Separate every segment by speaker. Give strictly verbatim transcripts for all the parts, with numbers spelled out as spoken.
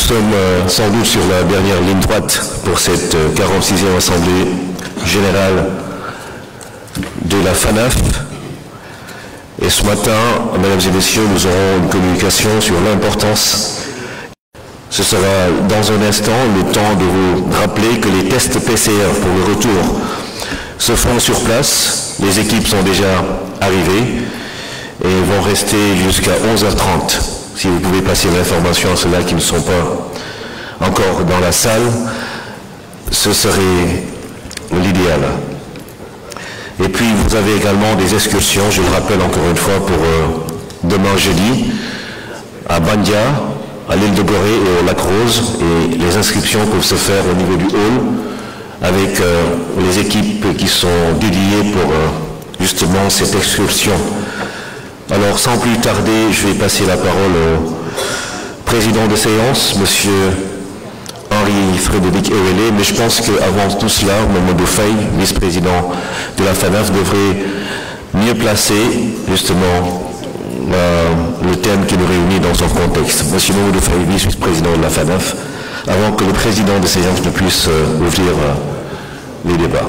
Speaker 1: sommes euh, sans doute sur la dernière ligne droite pour cette euh, quarante-sixième Assemblée générale de la FANAF. Et ce matin, mesdames et messieurs, nous aurons une communication sur l'importance. Ce sera dans un instant le temps de vous rappeler que les tests P C R pour le retour se font sur place. Les équipes sont déjà arrivées et vont rester jusqu'à onze heures trente. Si vous pouvez passer l'information à ceux-là qui ne sont pas encore dans la salle, ce serait l'idéal. Et puis vous avez également des excursions, je le rappelle encore une fois, pour euh, demain jeudi, à Bandia, à l'île de Gorée et au Lac Rose. Et les inscriptions peuvent se faire au niveau du hall avec euh, les équipes qui sont dédiées pour euh, justement cette excursion. Alors sans plus tarder, je vais passer la parole au président de séance, monsieur Henri-Frédéric Ewele, mais je pense qu'avant tout cela, Mamadou Faye, vice-président de la FANAF, devrait mieux placer justement euh, le thème qui nous réunit dans son contexte. Monsieur Mamadou Faye, vice-président de la FANAF, avant que le président de séance ne puisse euh, ouvrir euh, les débats.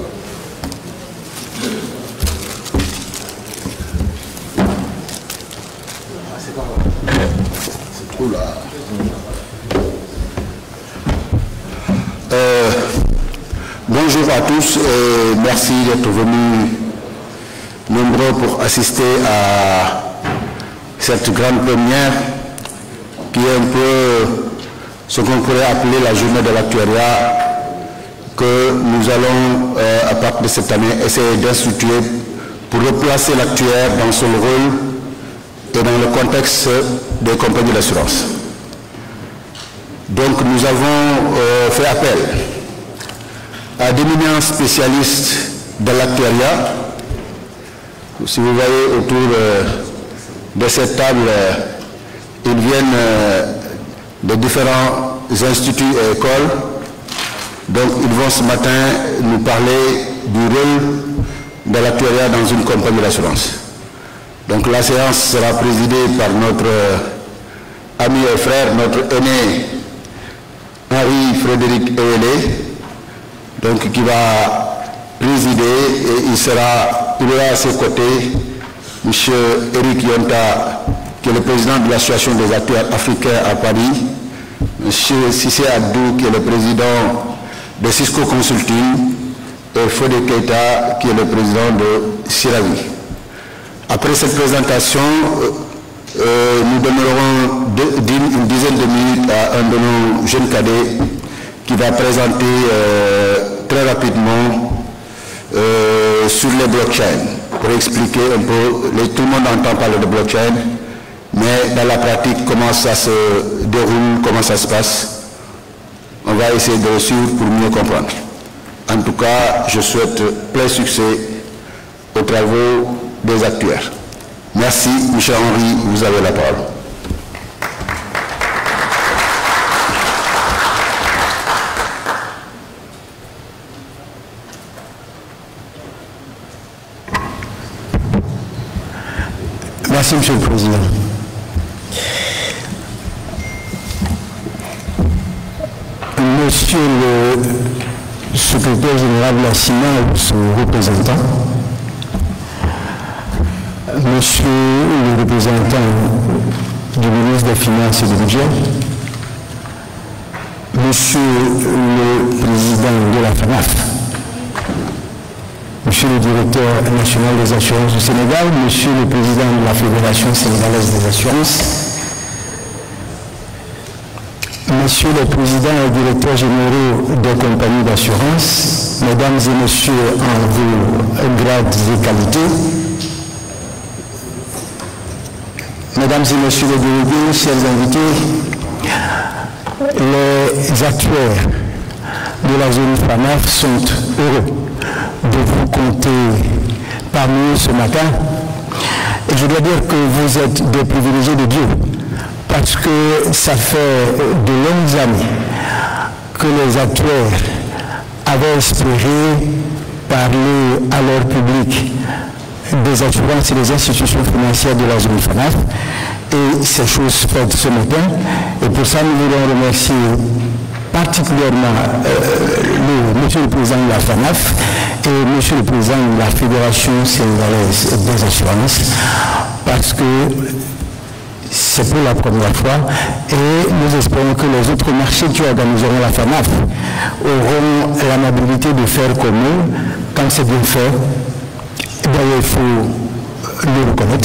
Speaker 2: Euh, bonjour à tous et merci d'être venus nombreux pour assister à cette grande première qui est un peu ce qu'on pourrait appeler la journée de l'actuariat que nous allons euh, à partir de cette année essayer d'instituer pour replacer l'actuaire dans son rôle et dans le contexte des compagnies d'assurance. Donc nous avons euh, fait appel à d'éminents spécialistes de l'actuariat. Si vous voyez autour euh, de cette table, euh, ils viennent euh, de différents instituts et écoles. Donc ils vont ce matin nous parler du rôle de l'actuariat dans une compagnie d'assurance. Donc la séance sera présidée par notre euh, ami et frère, notre aîné, Henri-Frédéric Ewele, donc qui va présider, et il sera, il aura à ses côtés M. Eric Yonta, qui est le président de l'Association des acteurs africains à Paris, M. Sissé Abdou, qui est le président de Cisco Consulting, et Fodé Keita, qui est le président de Siravi. Après cette présentation, Euh, nous donnerons de, une dizaine de minutes à un de nos jeunes cadets qui va présenter euh, très rapidement euh, sur les blockchains pour expliquer un peu, les, tout le monde entend parler de blockchain, mais dans la pratique comment ça se déroule, comment ça se passe. On va essayer de le suivre pour mieux comprendre. En tout cas, je souhaite plein succès aux travaux des actuaires. Merci, Michel Henri, vous avez la parole.
Speaker 3: Merci, Monsieur le Président. Monsieur le secrétaire général de la C I N A ou son représentant, Monsieur le représentant du ministre des Finances et du Budget, Monsieur le président de la FANAF, Monsieur le directeur national des assurances du Sénégal, Monsieur le président de la Fédération sénégalaise des assurances, Monsieur le président et directeur généraux des compagnies d'assurance, Mesdames et Messieurs en vos grades et qualités, Mesdames et Messieurs les délégués, chers invités, les actuaires de la zone FANAF sont heureux de vous compter parmi eux ce matin. Et je dois dire que vous êtes des privilégiés de Dieu, parce que ça fait de longues années que les actuaires avaient espéré parler à leur public des assurances et des institutions financières de la zone FANAF. et ces choses faites ce matin. Et pour ça, nous voulons remercier particulièrement euh, le, Monsieur le Président de la FANAF et Monsieur le Président de la Fédération sénégalaise des assurances, parce que c'est pour la première fois et nous espérons que les autres marchés qui organiseront la FANAF auront l'amabilité de faire comme nous quand c'est bien fait. D'ailleurs, il faut le reconnaître.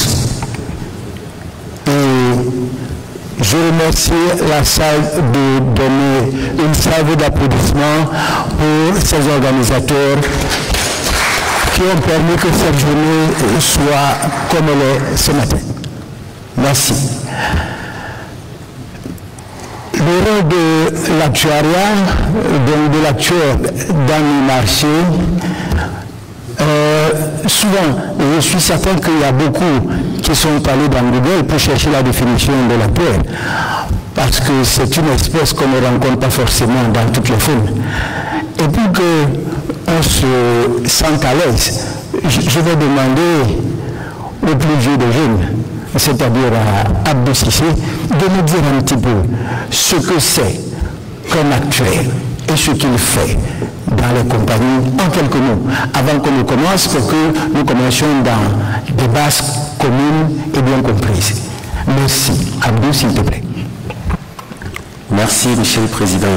Speaker 3: Et je remercie la salle de donner une salve d'applaudissements pour ces organisateurs qui ont permis que cette journée soit comme elle est ce matin. Merci. Le rôle de l'actuariat, donc de l'actuaire dans le marché, euh, souvent, je suis certain qu'il y a beaucoup qui sont allés dans Google pour chercher la définition de l'actuaire, parce que c'est une espèce qu'on ne rencontre pas forcément dans toutes les faunes. Et pour qu'on se sente à l'aise, je vais demander au plus vieux des jeunes, c'est-à-dire à Abdou Cissé, de nous dire un petit peu ce que c'est qu'un actuaire et ce qu'il fait dans les compagnies, en quelques mots, avant qu'on ne commence, pour que nous commencions dans des bases communes et bien comprises. Merci. Abdou, s'il te plaît.
Speaker 4: Merci, Monsieur le Président.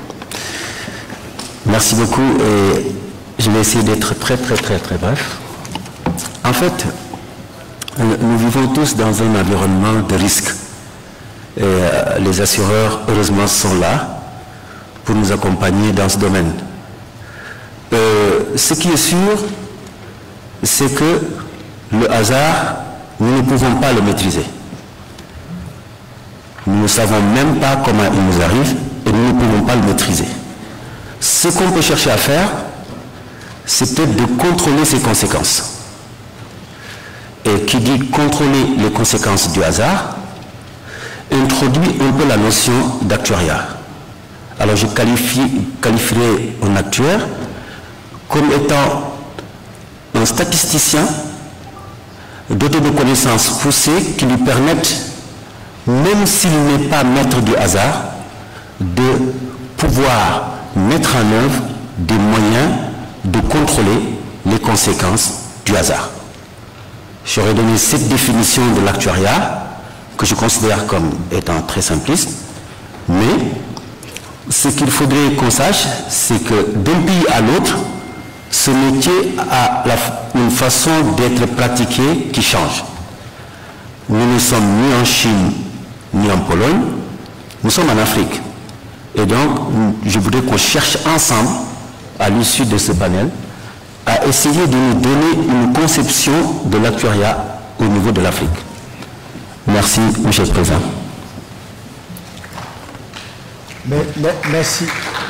Speaker 4: Merci beaucoup et je vais essayer d'être très, très, très, très bref. En fait, nous vivons tous dans un environnement de risque. Et les assureurs, heureusement, sont là pour nous accompagner dans ce domaine. Euh, ce qui est sûr, c'est que le hasard, nous ne pouvons pas le maîtriser. Nous ne savons même pas comment il nous arrive et nous ne pouvons pas le maîtriser. Ce qu'on peut chercher à faire, c'est peut-être de contrôler ses conséquences. Et qui dit contrôler les conséquences du hasard, introduit un peu la notion d'actuariat. Alors je qualifie, qualifierais un actuaire comme étant un statisticien doté de connaissances poussées qui lui permettent, même s'il n'est pas maître du hasard, de pouvoir mettre en œuvre des moyens de contrôler les conséquences du hasard. J'aurais donné cette définition de l'actuariat, que je considère comme étant très simpliste, mais ce qu'il faudrait qu'on sache, c'est que d'un pays à l'autre, ce métier a la, une façon d'être pratiqué qui change. Nous ne sommes ni en Chine, ni en Pologne, nous sommes en Afrique. Et donc, je voudrais qu'on cherche ensemble, à l'issue de ce panel, à essayer de nous donner une conception de l'actuariat au niveau de l'Afrique. Merci, Monsieur le Président.
Speaker 3: Mais, mais, merci.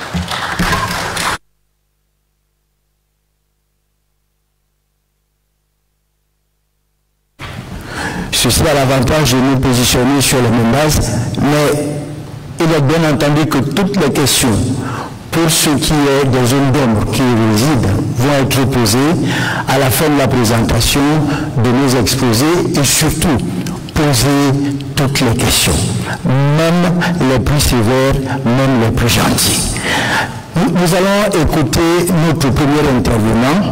Speaker 3: Ceci a l'avantage de nous positionner sur les mêmes bases, mais il est bien entendu que toutes les questions pour ce qui est des zones d'ombre qui y résident vont être posées à la fin de la présentation de nos exposés et surtout poser toutes les questions, même les plus sévères, même les plus gentils. Nous, nous allons écouter notre premier intervenant,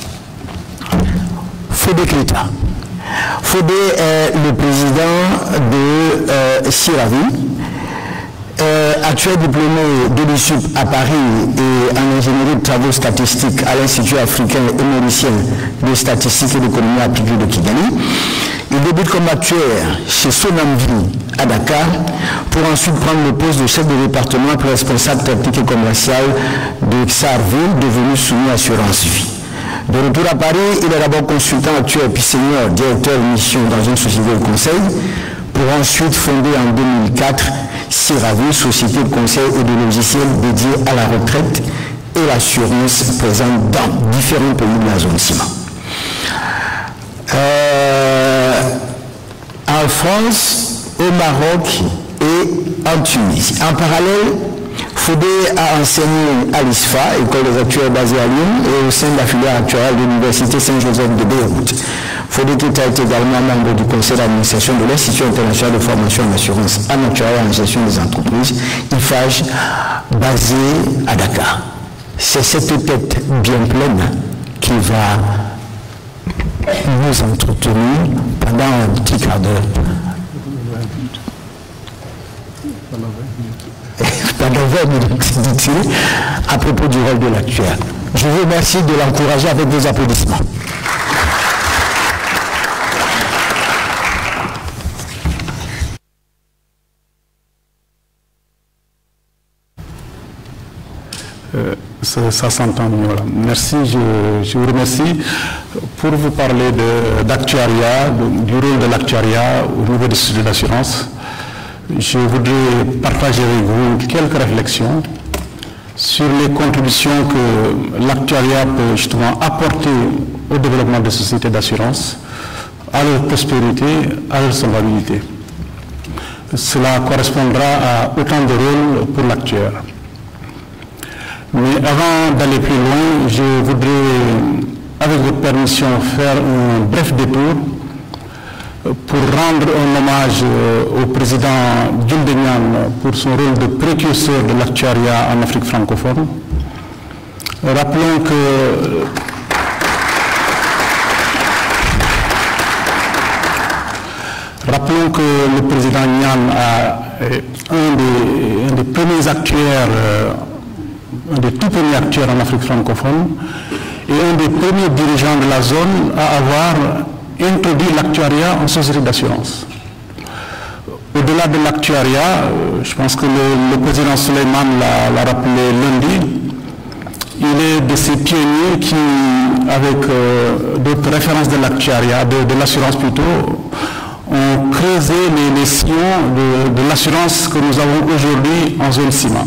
Speaker 3: Fodé Keita. Fodé est le président de euh, Siravi. Euh, actuel diplômé de l'I S U P à Paris et en ingénierie de travaux statistiques à l'Institut africain et mauricien de statistique et d'économie appliquée de Kigali. Il débute comme actuaire chez Sonamvi à Dakar pour ensuite prendre le poste de chef de département puis responsable technique et commercial de Sarville, devenu soumis Assurance Vie. De retour à Paris, il est d'abord consultant actuel puis senior directeur mission dans une société de conseil pour ensuite fonder en deux mille quatre Siravi, société de conseil et de logiciels dédiée à la retraite et l'assurance présente dans différents pays de la zone ciment. Euh, en France, au Maroc et en Tunisie. En parallèle, Fodé a enseigné à l'I S F A, école des actuaires basée à Lyon, et au sein de la filière actuelle de l'Université Saint-Joseph de Beyrouth. Fodeketa est également membre du conseil d'administration de l'Institut international de formation en assurance en actuariat et en gestion des entreprises, I F A G, basé à Dakar. C'est cette tête bien pleine qui va nous entretenir pendant un petit quart d'heure. Pendant vingt minutes, dit-il, à propos du rôle de l'actuaire. Je vous remercie de l'encourager avec vos applaudissements.
Speaker 5: Euh, ça ça s'entend mieux là. Merci, je, je vous remercie pour vous parler d'actuariat, du rôle de l'actuariat au niveau des sociétés d'assurance. Je voudrais partager avec vous quelques réflexions sur les contributions que l'actuariat peut justement apporter au développement des sociétés d'assurance, à leur prospérité, à leur solvabilité. Cela correspondra à autant de rôles pour l'actuaire. Mais avant d'aller plus loin, je voudrais, avec votre permission, faire un bref détour pour rendre un hommage au président Jules Degnane pour son rôle de précurseur de l'actuariat en Afrique francophone. Rappelons que Rappelons que le président Niane a un des, un des premiers actuaires, un des tout premiers actuaires en Afrique francophone et un des premiers dirigeants de la zone à avoir introduit l'actuariat en société d'assurance. Au-delà de l'actuariat, je pense que le, le président Suleiman l'a rappelé lundi, il est de ces pionniers qui, avec euh, d'autres références de l'actuariat, de, de l'assurance plutôt, ont creusé les, les sillons de, de l'assurance que nous avons aujourd'hui en zone CIMA.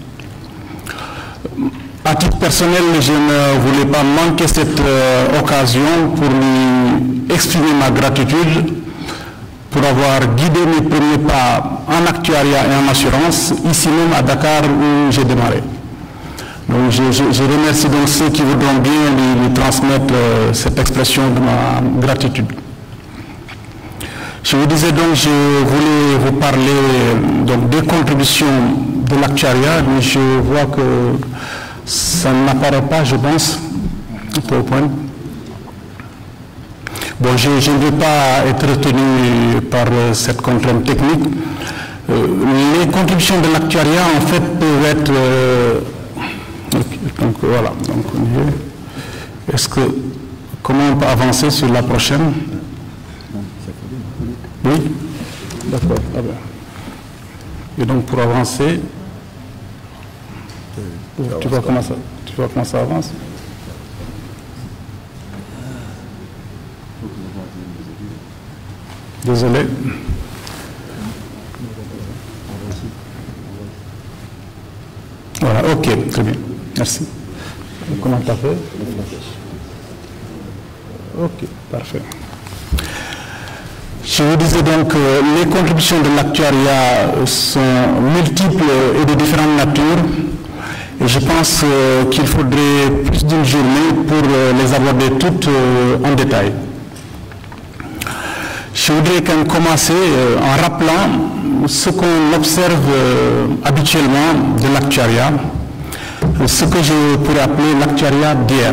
Speaker 5: À titre personnel, je ne voulais pas manquer cette euh, occasion pour lui exprimer ma gratitude pour avoir guidé mes premiers pas en actuariat et en assurance, ici même à Dakar où j'ai démarré. Donc je, je, je remercie donc ceux qui voudront bien lui, lui transmettre euh, cette expression de ma gratitude. Je vous disais donc, je voulais vous parler donc, des contributions de l'actuariat, mais je vois que ça n'apparaît pas, je pense, au point. Bon, je, je ne veux pas être retenu par euh, cette contrainte technique. Euh, les contributions de l'actuariat, en fait, peuvent être... Euh, donc voilà, donc on y est. Est-ce que... Comment on peut avancer sur la prochaine? Oui? D'accord. Ah ben. Et donc pour avancer... Tu vois comment ça, tu vois comment ça avance? Désolé. Voilà, ok, très bien. Merci. Comment tu as fait? Ok, parfait. Je vous disais donc que les contributions de l'actuariat sont multiples et de différentes natures. Et je pense euh, qu'il faudrait plus d'une journée pour euh, les aborder toutes euh, en détail. Je voudrais quand même commencer euh, en rappelant ce qu'on observe euh, habituellement de l'actuariat, ce que je pourrais appeler l'actuariat d'hier.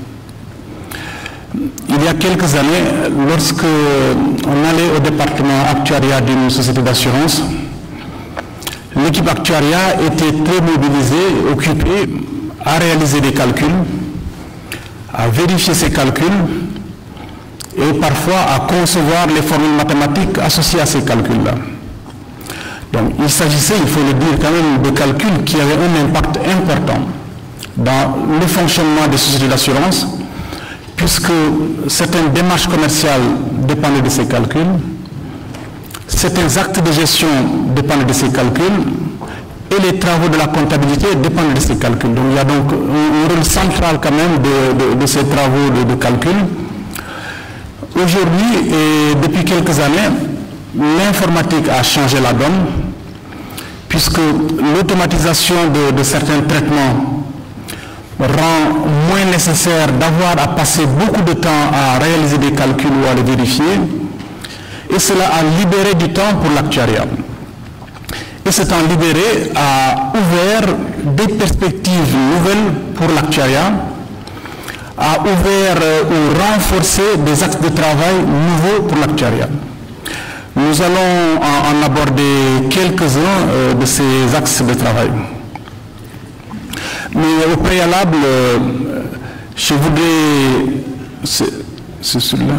Speaker 5: Il y a quelques années, lorsque on allait au département actuariat d'une société d'assurance, l'équipe actuariat était très mobilisée, occupée à réaliser des calculs, à vérifier ces calculs et parfois à concevoir les formules mathématiques associées à ces calculs-là. Donc il s'agissait, il faut le dire quand même, de calculs qui avaient un impact important dans le fonctionnement des sociétés d'assurance, puisque certaines démarches commerciales dépendaient de ces calculs, certains actes de gestion dépendent de ces calculs et les travaux de la comptabilité dépendent de ces calculs. Donc il y a donc un rôle central quand même de, de, de ces travaux de, de calcul. Aujourd'hui et depuis quelques années, l'informatique a changé la donne puisque l'automatisation de, de certains traitements rend moins nécessaire d'avoir à passer beaucoup de temps à réaliser des calculs ou à les vérifier, et cela a libéré du temps pour l'actuariat. Et ce temps libéré a ouvert des perspectives nouvelles pour l'actuariat, a ouvert ou renforcé des axes de travail nouveaux pour l'actuariat. Nous allons en, en aborder quelques-uns euh, de ces axes de travail. Mais au préalable, euh, je voudrais... C'est celui-là.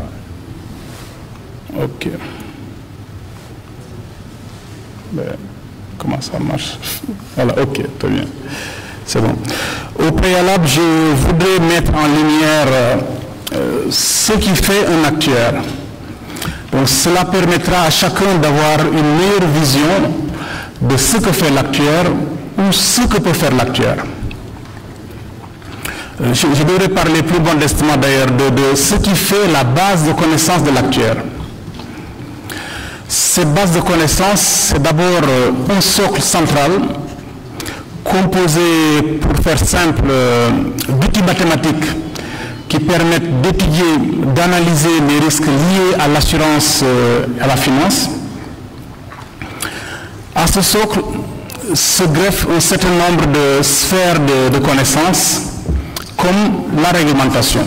Speaker 5: Ok. Ben, comment ça marche? Voilà, ok, très bien. C'est bon. Au préalable, je voudrais mettre en lumière euh, ce qui fait un actuaire. Donc cela permettra à chacun d'avoir une meilleure vision de ce que fait l'actuaire ou ce que peut faire l'actuaire. Euh, je, je devrais parler plus modestement d'ailleurs de, de ce qui fait la base de connaissance de l'actuaire. Cette base de connaissances, c'est d'abord euh, un socle central composé, pour faire simple, euh, d'outils mathématiques qui permettent d'étudier, d'analyser les risques liés à l'assurance euh, et à la finance. À ce socle se greffe un certain nombre de sphères de, de connaissances, comme la réglementation.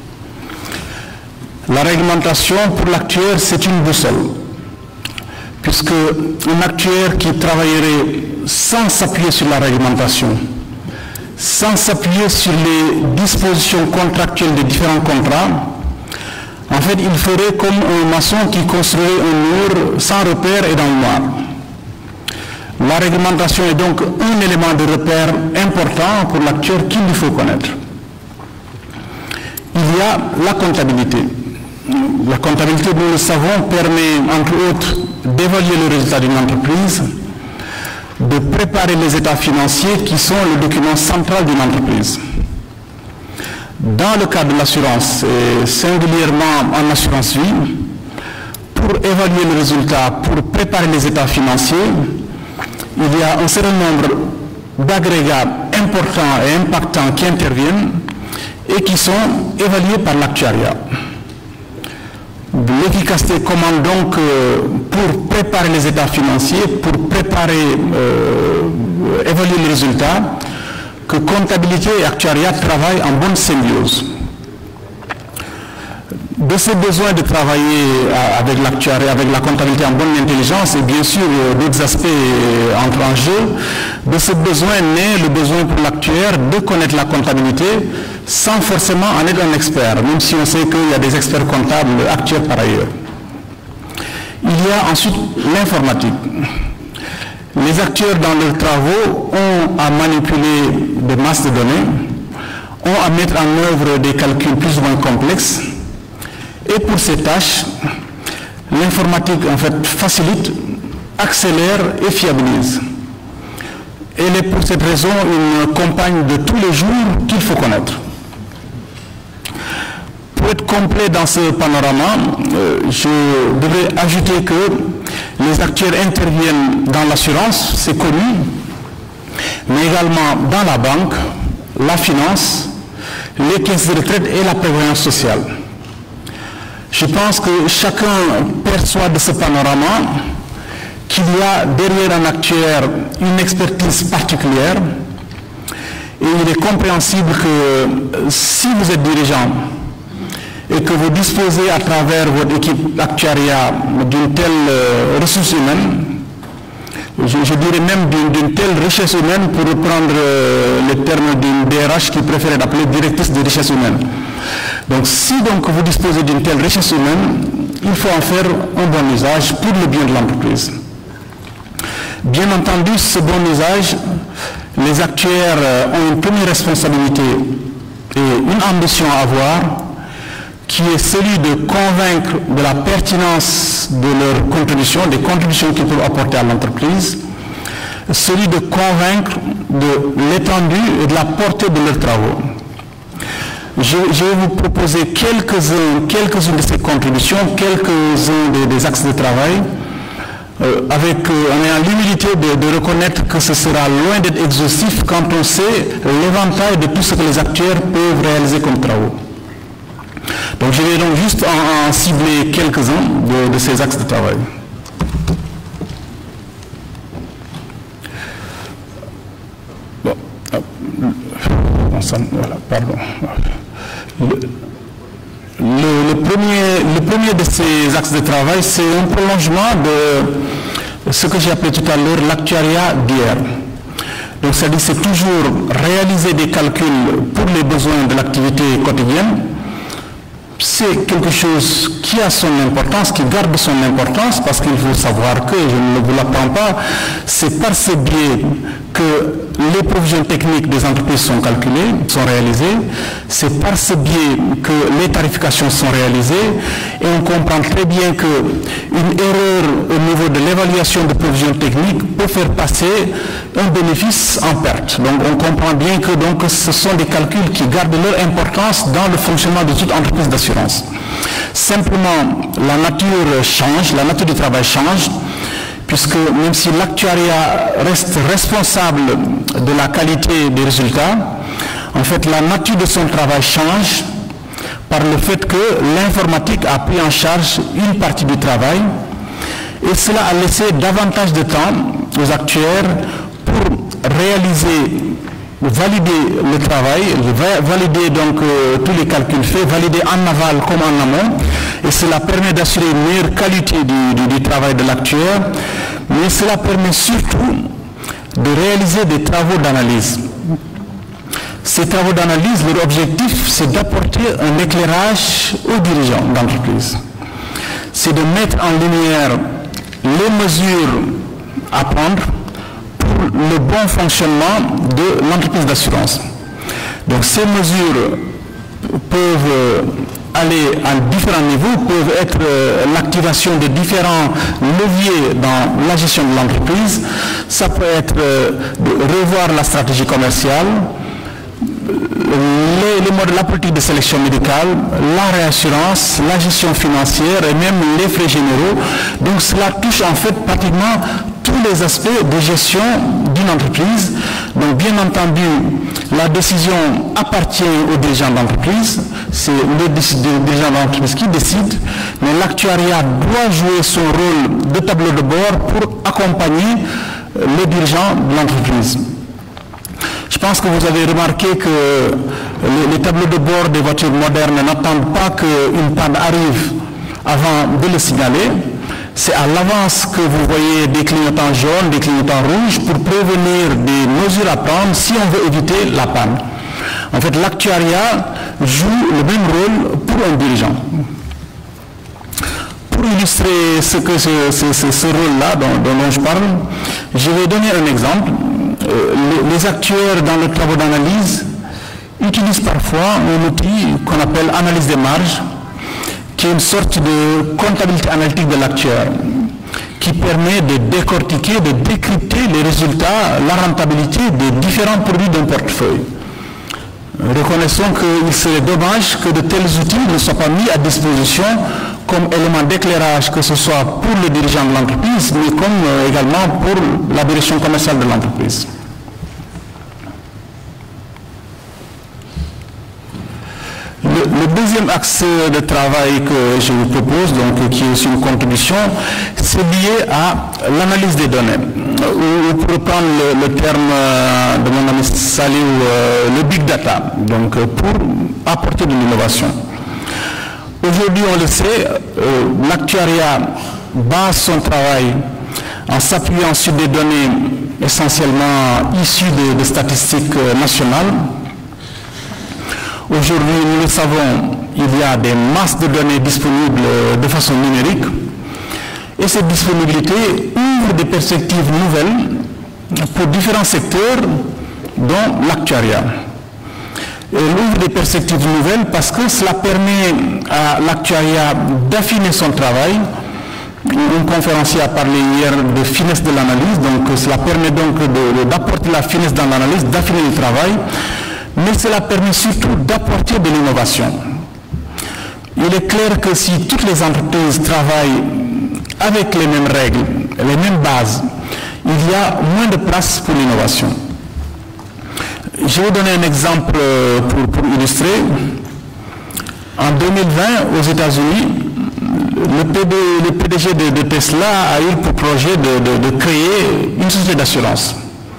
Speaker 5: La réglementation, pour l'actuaire, c'est une boussole, puisque un actuaire qui travaillerait sans s'appuyer sur la réglementation, sans s'appuyer sur les dispositions contractuelles des différents contrats, en fait, il ferait comme un maçon qui construirait un mur sans repère et dans le noir. La réglementation est donc un élément de repère important pour l'actuaire qu'il lui faut connaître. Il y a la comptabilité. La comptabilité, nous le savons, permet, entre autres, d'évaluer le résultat d'une entreprise, de préparer les états financiers qui sont le document central d'une entreprise. Dans le cadre de l'assurance, et singulièrement en assurance vie, pour évaluer le résultat, pour préparer les états financiers, il y a un certain nombre d'agrégats importants et impactants qui interviennent et qui sont évalués par l'actuariat. L'efficacité commande donc euh, pour préparer les états financiers, pour préparer, euh, évaluer les résultats, que comptabilité et actuariat travaillent en bonne symbiose. De ce besoin de travailler avec l'actuariat, avec la comptabilité en bonne intelligence, et bien sûr d'autres aspects entrent en jeu, de ce besoin naît le besoin pour l'actuaire de connaître la comptabilité sans forcément en être un expert, même si on sait qu'il y a des experts comptables actuels par ailleurs. Il y a ensuite l'informatique. Les actuaires dans leurs travaux ont à manipuler des masses de données, ont à mettre en œuvre des calculs plus ou moins complexes, et pour ces tâches, l'informatique en fait facilite, accélère et fiabilise. Elle est pour cette raison une compagne de tous les jours qu'il faut connaître. Pour être complet dans ce panorama, euh, je devrais ajouter que les actuaires interviennent dans l'assurance, c'est connu, mais également dans la banque, la finance, les caisses de retraite et la prévoyance sociale. Je pense que chacun perçoit de ce panorama qu'il y a derrière un actuaire une expertise particulière, et il est compréhensible que si vous êtes dirigeant et que vous disposez à travers votre équipe actuariat d'une telle euh, ressource humaine, je, je dirais même d'une telle richesse humaine, pour reprendre euh, le terme d'une D R H qui préférait d'appeler directrice de richesse humaine. Donc si donc vous disposez d'une telle richesse humaine, il faut en faire un bon usage pour le bien de l'entreprise. Bien entendu, ce bon usage, les actuaires ont une première responsabilité et une ambition à avoir, qui est celui de convaincre de la pertinence de leurs contributions, des contributions qu'ils peuvent apporter à l'entreprise, celui de convaincre de l'étendue et de la portée de leurs travaux. Je, je vais vous proposer quelques-unes quelques de ces contributions, quelques-uns des, des axes de travail, euh, avec, euh, en ayant l'humilité de, de reconnaître que ce sera loin d'être exhaustif quand on sait l'éventail de tout ce que les actuaires peuvent réaliser comme travaux. Donc je vais donc juste en, en cibler quelques-uns de, de ces axes de travail. Bon, voilà, pardon. Le, le, le, premier, le premier de ces axes de travail, c'est un prolongement de ce que j'ai appelé tout à l'heure l'actuariat d'hier. Donc c'est-à-dire c'est toujours réaliser des calculs pour les besoins de l'activité quotidienne. C'est quelque chose qui a son importance, qui garde son importance, parce qu'il faut savoir que, je ne vous l'apprends pas, c'est par ce biais que les provisions techniques des entreprises sont calculées, sont réalisées, c'est par ce biais que les tarifications sont réalisées, et on comprend très bien qu'une erreur au niveau de l'évaluation de provisions techniques peut faire passer un bénéfice en perte. Donc on comprend bien que donc, ce sont des calculs qui gardent leur importance dans le fonctionnement de toute entreprise d'assurance. Simplement, la nature change, la nature du travail change, puisque même si l'actuariat reste responsable de la qualité des résultats, en fait la nature de son travail change par le fait que l'informatique a pris en charge une partie du travail, et cela a laissé davantage de temps aux actuaires pour réaliser, valider le travail, valider donc euh, tous les calculs faits, valider en aval comme en amont, et cela permet d'assurer une meilleure qualité du, du, du travail de l'actuaire, mais cela permet surtout de réaliser des travaux d'analyse. Ces travaux d'analyse, leur objectif, c'est d'apporter un éclairage aux dirigeants d'entreprise. C'est de mettre en lumière les mesures à prendre pour le bon fonctionnement de l'entreprise d'assurance. Donc ces mesures peuvent aller à différents niveaux, peuvent être l'activation de différents leviers dans la gestion de l'entreprise. Ça peut être de revoir la stratégie commerciale, les, les modes, la politique de sélection médicale, la réassurance, la gestion financière et même les frais généraux. Donc cela touche en fait pratiquement tous les aspects de gestion d'une entreprise. Donc bien entendu, la décision appartient aux dirigeants d'entreprise, c'est les dirigeants d'entreprise qui décident, mais l'actuariat doit jouer son rôle de tableau de bord pour accompagner les dirigeants de l'entreprise. Je pense que vous avez remarqué que les, les tableaux de bord des voitures modernes n'attendent pas qu'une panne arrive avant de le signaler. C'est à l'avance que vous voyez des clignotants jaunes, des clignotants rouges pour prévenir des mesures à prendre si on veut éviter la panne. En fait, l'actuariat joue le même rôle pour un dirigeant. Pour illustrer ce, que ce, ce, ce, ce rôle-là dont, dont je parle, je vais donner un exemple. Les, les actuaires dans le travail d'analyse utilisent parfois un outil qu'on appelle analyse des marges, qui est une sorte de comptabilité analytique de l'actuaire, qui permet de décortiquer, de décrypter les résultats, la rentabilité des différents produits d'un portefeuille. Reconnaissons qu'il serait dommage que de tels outils ne soient pas mis à disposition comme élément d'éclairage, que ce soit pour le dirigeant de l'entreprise, mais comme également pour la direction commerciale de l'entreprise. Le, le deuxième axe de travail que je vous propose, donc, qui est aussi une contribution, c'est lié à l'analyse des données. Ou, pour reprendre le, le terme de mon ami Saliou, euh, le big data, donc pour apporter de l'innovation. Aujourd'hui, on le sait, euh, l'actuariat base son travail en s'appuyant sur des données essentiellement issues de, de statistiques nationales. Aujourd'hui, nous le savons, il y a des masses de données disponibles de façon numérique, et cette disponibilité ouvre des perspectives nouvelles pour différents secteurs, dont l'actuariat. Elle ouvre des perspectives nouvelles parce que cela permet à l'actuariat d'affiner son travail. Un conférencier a parlé hier de finesse de l'analyse, donc cela permet donc d'apporter la finesse dans l'analyse, d'affiner le travail, mais cela permet surtout d'apporter de l'innovation. Il est clair que si toutes les entreprises travaillent avec les mêmes règles, les mêmes bases, il y a moins de place pour l'innovation. Je vais vous donner un exemple pour, pour illustrer. En deux mille vingt, aux États-Unis, le, le P D G de, de Tesla a eu pour projet de, de, de créer une société d'assurance.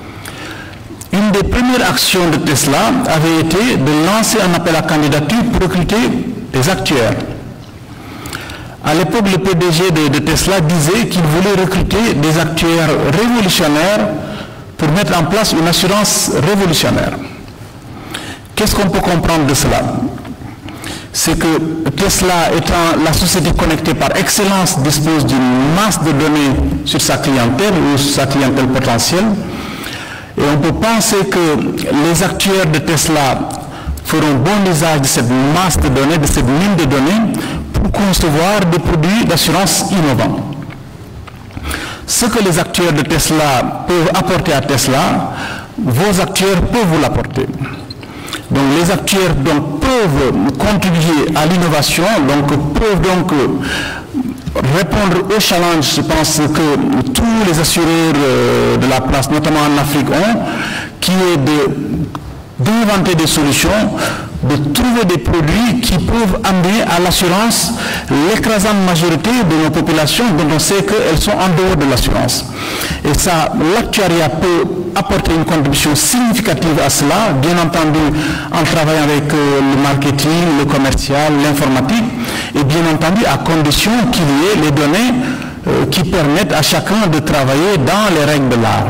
Speaker 5: Une des premières actions de Tesla avait été de lancer un appel à candidature pour recruter des actuaires. À l'époque, le P D G de, de Tesla disait qu'il voulait recruter des actuaires révolutionnaires pour mettre en place une assurance révolutionnaire. Qu'est-ce qu'on peut comprendre de cela? C'est que Tesla, étant la société connectée par excellence, dispose d'une masse de données sur sa clientèle ou sur sa clientèle potentielle. Et on peut penser que les actuaires de Tesla feront bon usage de cette masse de données, de cette mine de données, pour concevoir des produits d'assurance innovants. Ce que les actuaires de Tesla peuvent apporter à Tesla, vos actuaires peuvent vous l'apporter. Donc les actuaires donc, peuvent contribuer à l'innovation, donc peuvent donc répondre aux challenges, je pense que tous les assureurs de la place, notamment en Afrique, ont, qui est d'inventer de, des solutions, de trouver des produits qui peuvent amener à l'assurance l'écrasante majorité de nos populations dont on sait qu'elles sont en dehors de l'assurance. Et ça, l'actuariat peut apporter une contribution significative à cela, bien entendu en travaillant avec euh, le marketing, le commercial, l'informatique, et bien entendu à condition qu'il y ait les données euh, qui permettent à chacun de travailler dans les règles de l'art.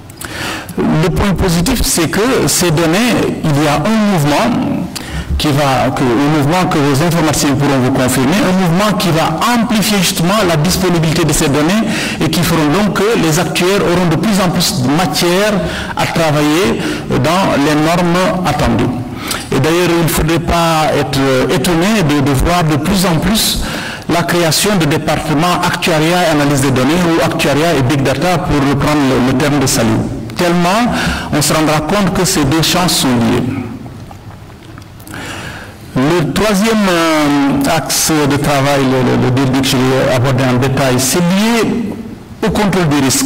Speaker 5: Le point positif, c'est que ces données, il y a un mouvement qui va, que, un mouvement que vos informaticiens pourront vous confirmer, un mouvement qui va amplifier justement la disponibilité de ces données et qui feront donc que les actuaires auront de plus en plus de matière à travailler dans les normes attendues. Et d'ailleurs, il ne faudrait pas être étonné de, de voir de plus en plus la création de départements actuariat et analyse des données ou actuariat et big data pour reprendre le, le terme de Salut. Tellement on se rendra compte que ces deux champs sont liés. Le troisième euh, axe de travail, le, le, le que je vais aborder en détail, c'est lié au contrôle des risques.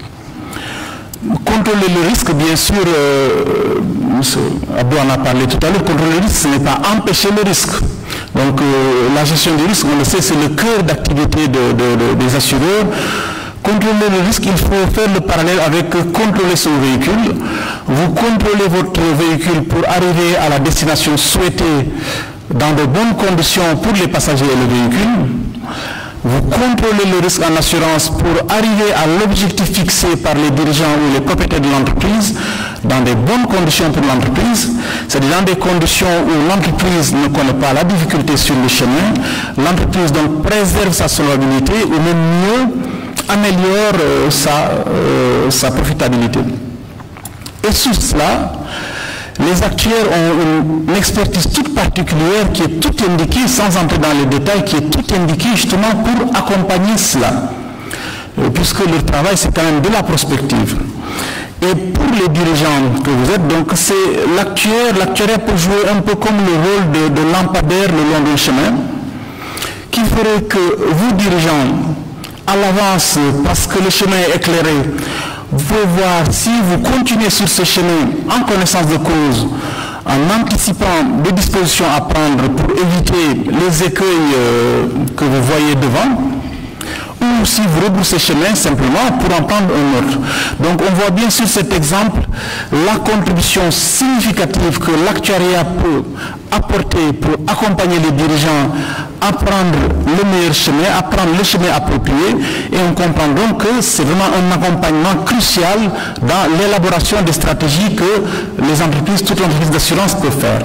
Speaker 5: Contrôler le risque, bien sûr, euh, M. Abdou en a parlé tout à l'heure, contrôler le risque, ce n'est pas empêcher le risque. Donc euh, la gestion du risque, on le sait, c'est le cœur d'activité de, de, de, des assureurs. Contrôler le risque, il faut faire le parallèle avec contrôler son véhicule. Vous contrôlez votre véhicule pour arriver à la destination souhaitée dans de bonnes conditions pour les passagers et le véhicule. Vous contrôlez le risque en assurance pour arriver à l'objectif fixé par les dirigeants ou les propriétaires de l'entreprise dans de bonnes conditions pour l'entreprise. C'est-à-dire dans des conditions où l'entreprise ne connaît pas la difficulté sur le chemin. L'entreprise donc préserve sa solvabilité ou même mieux améliore euh, sa, euh, sa profitabilité. Et sur cela, les actuaires ont une, une expertise toute particulière qui est toute indiquée, sans entrer dans les détails, qui est toute indiquée justement pour accompagner cela. Euh, puisque le travail, c'est quand même de la prospective. Et pour les dirigeants que vous êtes, donc c'est l'actuaire, l'actuaire peut jouer un peu comme le rôle de, de lampadaire le long du chemin, qui ferait que vous, dirigeants, à l'avance, parce que le chemin est éclairé, vous pouvez voir si vous continuez sur ce chemin en connaissance de cause, en anticipant des dispositions à prendre pour éviter les écueils euh, que vous voyez devant, ou si vous rebroussez chemin simplement pour en prendre un autre. Donc on voit bien sur cet exemple la contribution significative que l'actuariat peut apporter pour accompagner les dirigeants à prendre le meilleur chemin, à prendre le chemin approprié, et on comprend donc que c'est vraiment un accompagnement crucial dans l'élaboration des stratégies que les entreprises, toutes les entreprises d'assurance peuvent faire.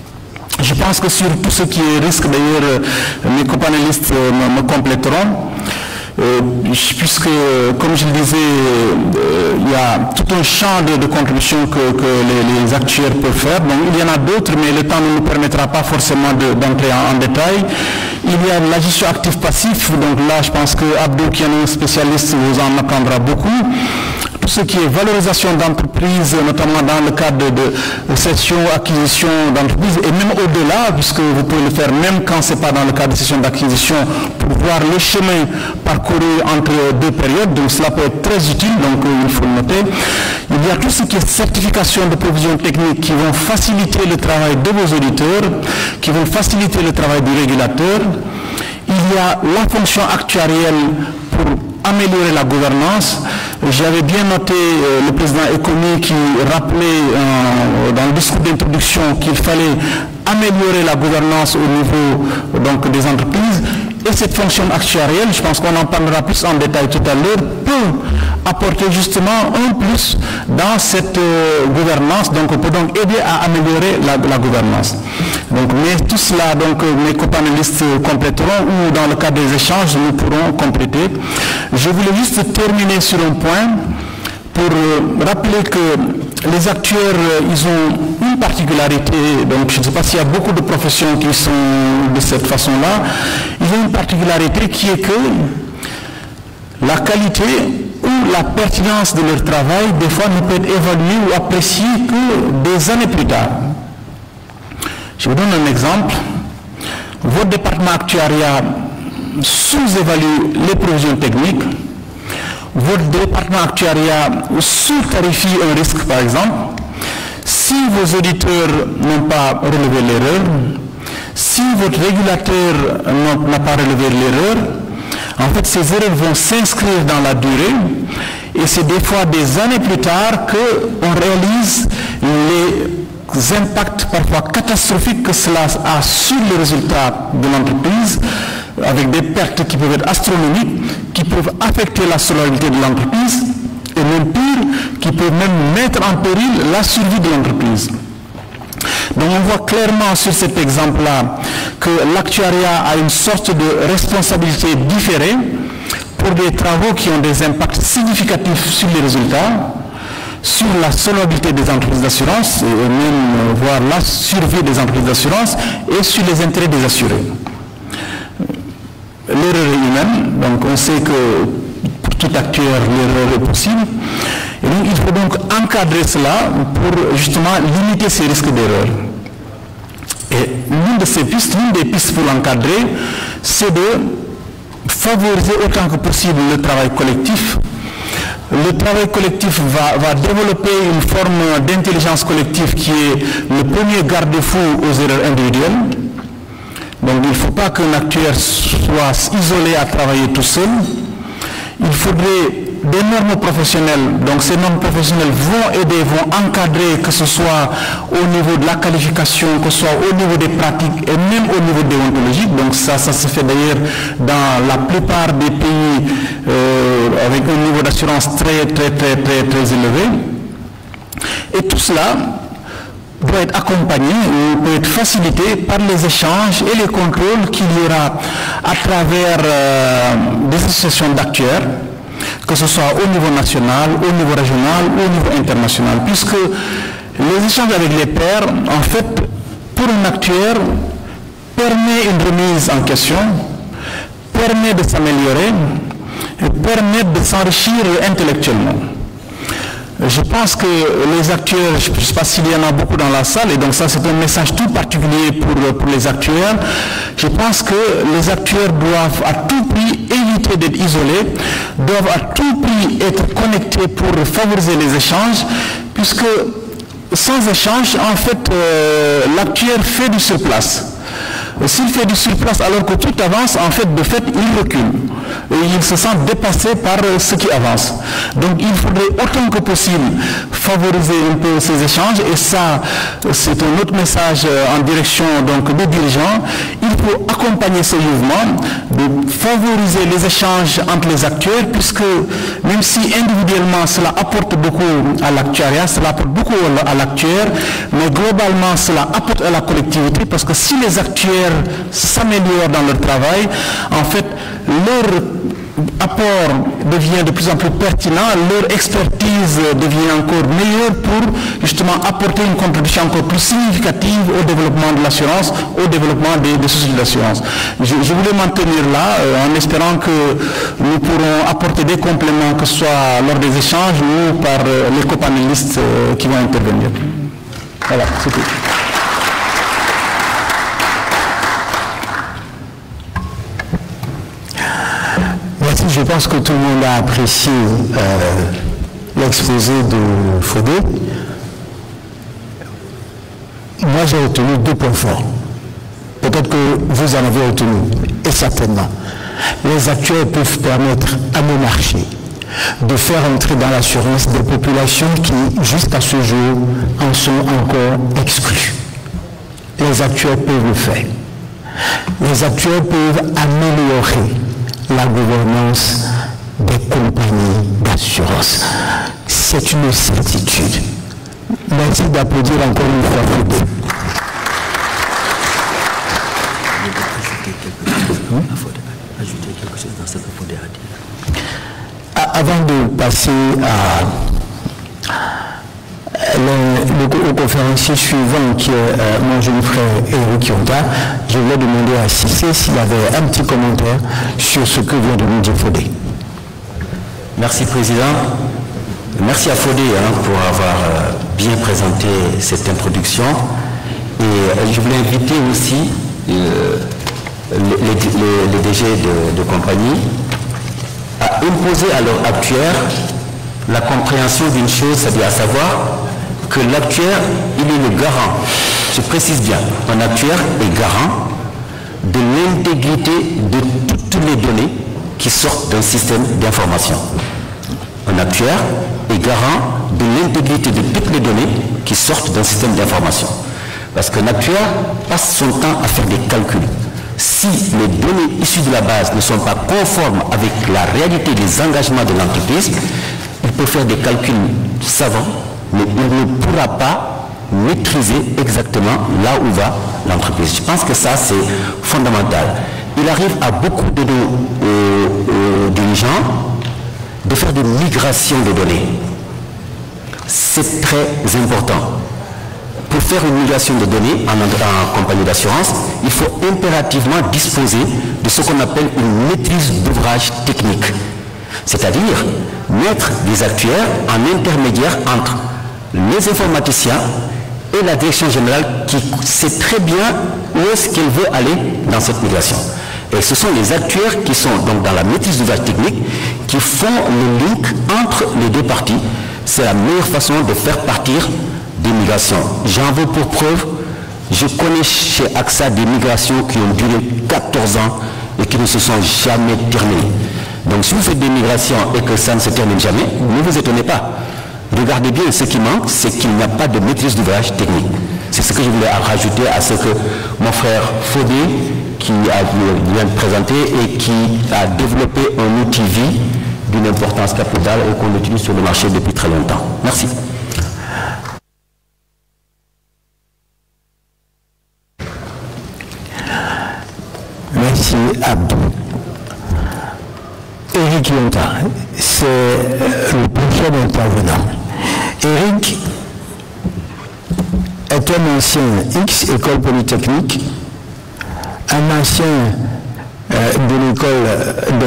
Speaker 5: Je pense que sur tout ce qui est risque, d'ailleurs, mes copanélistes me, me compléteront. Euh, puisque, comme je le disais, euh, il y a tout un champ de, de contributions que, que les, les actuaires peuvent faire. Donc, il y en a d'autres, mais le temps ne nous permettra pas forcément d'entrer en, en détail. Il y a la gestion actif-passif. Donc là, je pense que Abdou, qui est un spécialiste, vous en apprendra beaucoup. tout ce qui est valorisation d'entreprise, notamment dans le cadre de, de cession, acquisition d'entreprise, et même au-delà, puisque vous pouvez le faire même quand ce n'est pas dans le cadre de cession d'acquisition, pour voir le chemin parcouru entre deux périodes, donc cela peut être très utile, donc euh, il faut le noter. Il y a tout ce qui est certification de provisions techniques qui vont faciliter le travail de vos auditeurs, qui vont faciliter le travail du régulateur. Il y a la fonction actuarielle pour améliorer la gouvernance. J'avais bien noté euh, le président Ekomi qui rappelait euh, dans le discours d'introduction qu'il fallait améliorer la gouvernance au niveau euh, donc, des entreprises. Et cette fonction actuarielle, je pense qu'on en parlera plus en détail tout à l'heure, peut apporter justement un plus dans cette euh, gouvernance, donc on peut donc aider à améliorer la, la gouvernance. Donc, mais tout cela, donc mes copanélistes compléteront ou dans le cadre des échanges, nous pourrons compléter. Je voulais juste terminer sur un point pour euh, rappeler que les actuaires, euh, ils ont une particularité, donc je ne sais pas s'il y a beaucoup de professions qui sont de cette façon-là, ils ont une particularité qui est que la qualité ou la pertinence de leur travail, des fois, ne peut être évaluée ou appréciée que des années plus tard. Je vous donne un exemple. Votre département actuariat sous-évalue les provisions techniques. Votre département actuariat sous-tarifie un risque, par exemple. Si vos auditeurs n'ont pas relevé l'erreur, si votre régulateur n'a pas relevé l'erreur, en fait, ces erreurs vont s'inscrire dans la durée et c'est des fois des années plus tard qu'on réalise les impacts parfois catastrophiques que cela a sur les résultats de l'entreprise, avec des pertes qui peuvent être astronomiques, qui peuvent affecter la solvabilité de l'entreprise et même pire, qui peuvent même mettre en péril la survie de l'entreprise. Donc on voit clairement sur cet exemple-là que l'actuariat a une sorte de responsabilité différée pour des travaux qui ont des impacts significatifs sur les résultats, sur la solvabilité des entreprises d'assurance, et même voire la survie des entreprises d'assurance, et sur les intérêts des assurés. L'erreur est humaine, donc on sait que pour tout actuaire, l'erreur est possible. Et donc il faut donc encadrer cela pour justement limiter ces risques d'erreur. Et l'une de ces pistes, l'une des pistes pour l'encadrer, c'est de favoriser autant que possible le travail collectif. Le travail collectif va, va développer une forme d'intelligence collective qui est le premier garde-fou aux erreurs individuelles. Donc il ne faut pas qu'un actuaire soit isolé à travailler tout seul. Il faudrait des normes professionnelles. Donc ces normes professionnelles vont aider, vont encadrer, que ce soit au niveau de la qualification, que ce soit au niveau des pratiques et même au niveau déontologique. Donc ça, ça se fait d'ailleurs dans la plupart des pays euh, avec un niveau d'assurance très, très, très, très, très élevé. Et tout cela doit être accompagné ou peut être facilité par les échanges et les contrôles qu'il y aura à travers euh, des associations d'actuaires, que ce soit au niveau national, au niveau régional ou au niveau international, puisque les échanges avec les pairs, en fait, pour un actuaire, permet une remise en question, permet de s'améliorer, et permet de s'enrichir intellectuellement. Je pense que les actuaires, je ne sais pas s'il y en a beaucoup dans la salle, et donc ça c'est un message tout particulier pour, pour les actuaires. Je pense que les actuaires doivent à tout prix éviter d'être isolés, doivent à tout prix être connectés pour favoriser les échanges, puisque sans échange, en fait, euh, l'actuaire fait du surplace. S'il fait du surplace alors que tout avance, en fait, de fait, il recule. Et il se sent dépassé par ce qui avance. Donc il faudrait autant que possible favoriser un peu ces échanges, et ça, c'est un autre message en direction donc, des dirigeants. Il faut accompagner ce mouvement, de favoriser les échanges entre les actuaires, puisque même si individuellement cela apporte beaucoup à l'actuariat, cela apporte beaucoup à l'actuaire, mais globalement cela apporte à la collectivité, parce que si les actuaires actionnaires s'améliorent dans leur travail, en fait, leur apport devient de plus en plus pertinent, leur expertise devient encore meilleure pour justement apporter une contribution encore plus significative au développement de l'assurance, au développement des, des sociétés d'assurance. Je, je voulais m'en tenir là euh, en espérant que nous pourrons apporter des compléments, que ce soit lors des échanges ou par euh, les copanélistes euh, qui vont intervenir. Voilà, c'est tout.
Speaker 3: Merci, je pense que tout le monde a apprécié euh, l'exposé de Fodé. Moi, j'ai retenu deux points forts. Peut-être que vous en avez retenu, et certainement. Les actuels peuvent permettre à nos marchés de faire entrer dans l'assurance des populations qui, jusqu'à ce jour, en sont encore exclues. Les actuels peuvent le faire. Les actuels peuvent améliorer la gouvernance des compagnies d'assurance. C'est une certitude. Merci d'applaudir encore une fois Fodé.
Speaker 4: Ajouter quelque chose dans cette Fodé a dit.
Speaker 3: Avant de passer à le, le, le conférencier suivant qui est euh, mon jeune frère Eric Yonta, je voulais demander à Cissé s'il avait un petit commentaire sur ce que vient de nous dire Fodé.
Speaker 4: Merci Président. Merci à Fodé hein, pour avoir euh, bien présenté cette introduction. Et euh, je voulais inviter aussi euh, les, les, les D G de, de compagnie à imposer à leur actuaire la compréhension d'une chose, c'est-à-dire à savoir que l'actuaire, il est le garant, je précise bien, un actuaire est garant de l'intégrité de toutes les données qui sortent d'un système d'information. Un actuaire est garant de l'intégrité de toutes les données qui sortent d'un système d'information. Parce qu'un actuaire passe son temps à faire des calculs. Si les données issues de la base ne sont pas conformes avec la réalité des engagements de l'entreprise, il peut faire des calculs savants, mais il ne pourra pas maîtriser exactement là où va l'entreprise. Je pense que ça, c'est fondamental. Il arrive à beaucoup de nos euh, euh, dirigeants de faire des migrations de données. C'est très important. Pour faire une migration de données en, en compagnie d'assurance, il faut impérativement disposer de ce qu'on appelle une maîtrise d'ouvrage technique. C'est-à-dire mettre des actuaires en intermédiaire entre les informaticiens et la direction générale qui sait très bien où est-ce qu'elle veut aller dans cette migration. Et ce sont les actuaires qui sont donc dans la maîtrise d'ouvrage technique qui font le link entre les deux parties. C'est la meilleure façon de faire partir des migrations. J'en veux pour preuve, je connais chez A X A des migrations qui ont duré quatorze ans et qui ne se sont jamais terminées. Donc si vous faites des migrations et que ça ne se termine jamais, ne vous étonnez pas. Regardez bien, ce qui manque, c'est qu'il n'y a pas de maîtrise d'ouvrage technique. C'est ce que je voulais rajouter à ce que mon frère Fodé, qui a bien présenté et qui a développé un outil vie d'une importance capitale et qu'on utilise sur le marché depuis très longtemps. Merci.
Speaker 3: Merci Abdou. Eric Yonta, c'est le prochain intervenant. Eric est un ancien X, École Polytechnique, un ancien euh, de l'école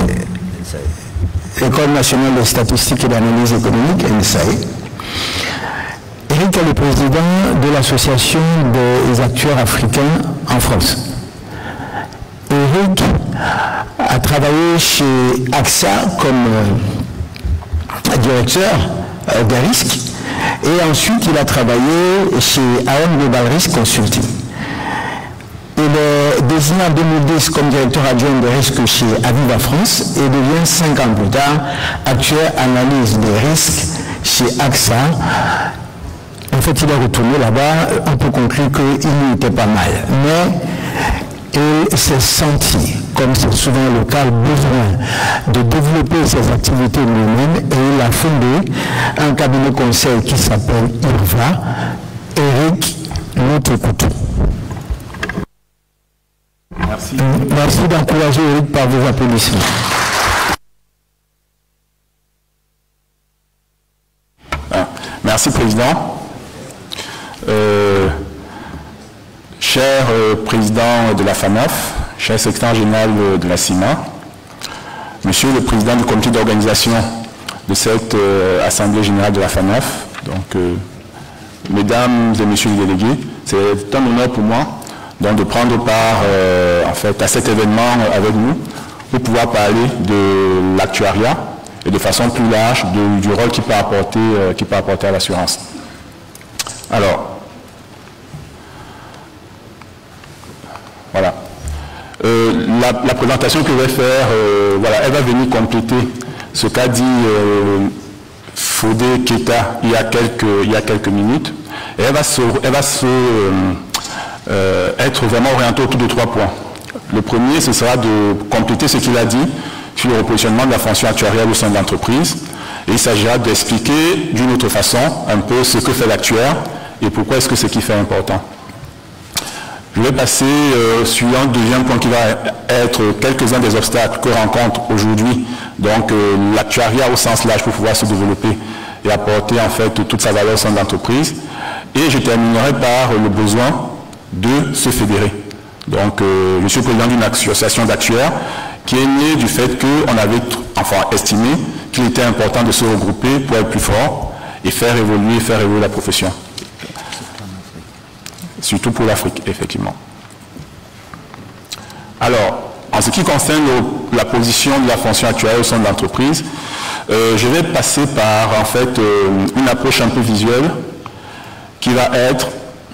Speaker 3: de l'École nationale de statistiques et d'analyse économique, N S A E. Eric est le président de l'Association des actuaires africains en France. Eric a travaillé chez A X A comme euh, directeur euh, des risques et ensuite il a travaillé chez A M Global Risk Consulting. Il est désigné en deux mille dix comme directeur adjoint des risques chez Aviva France et devient cinq ans plus tard actuaire analyse des risques chez A X A. En fait, il est retourné là-bas, on peut conclure qu'il n'y était pas mal. Mais il s'est senti, comme c'est souvent le cas, besoin de développer ses activités lui-même et il a fondé un cabinet conseil qui s'appelle I R V A. Eric, nous t'écoutons.
Speaker 5: Merci.
Speaker 3: Merci d'encourager Eric par vos applaudissements.
Speaker 5: Ah, merci, Président. Euh, cher euh, Président de la FANAF, cher Secrétaire général de la CIMA, Monsieur le Président du comité d'organisation de cette euh, Assemblée générale de la FANAF, donc, euh, Mesdames et Messieurs les délégués, c'est un honneur pour moi donc, de prendre part euh, en fait, à cet événement avec nous pour pouvoir parler de l'actuariat et de façon plus large de, du rôle qu'il peut apporter, euh, qu'il peut apporter à l'assurance. Alors, voilà. Euh, la, la présentation que je vais faire, euh, voilà, elle va venir compléter ce qu'a dit euh, Fodé Keita il y a quelques, il y a quelques minutes. Et elle va, se, elle va se, euh, euh, être vraiment orientée autour de trois points. Le premier, ce sera de compléter ce qu'il a dit sur le repositionnement de la fonction actuariale au sein de l'entreprise. Et il s'agira d'expliquer d'une autre façon un peu ce que fait l'actuaire et pourquoi est-ce que c'est qui fait important. Je vais passer euh, sur un deuxième point qui va être quelques-uns des obstacles que rencontre aujourd'hui donc euh, l'actuariat au sens large pour pouvoir se développer et apporter en fait toute sa valeur au sein de l'entreprise. Et je terminerai par le besoin de se fédérer. Donc euh, je suis président d'une association d'actuaires qui est née du fait qu'on avait enfin estimé qu'il était important de se regrouper pour être plus fort et faire évoluer, faire évoluer la profession. Surtout pour l'Afrique, effectivement. Alors, en ce qui concerne le, la position de la fonction actuelle au sein de l'entreprise, euh, je vais passer par, en fait, euh, une approche un peu visuelle qui va être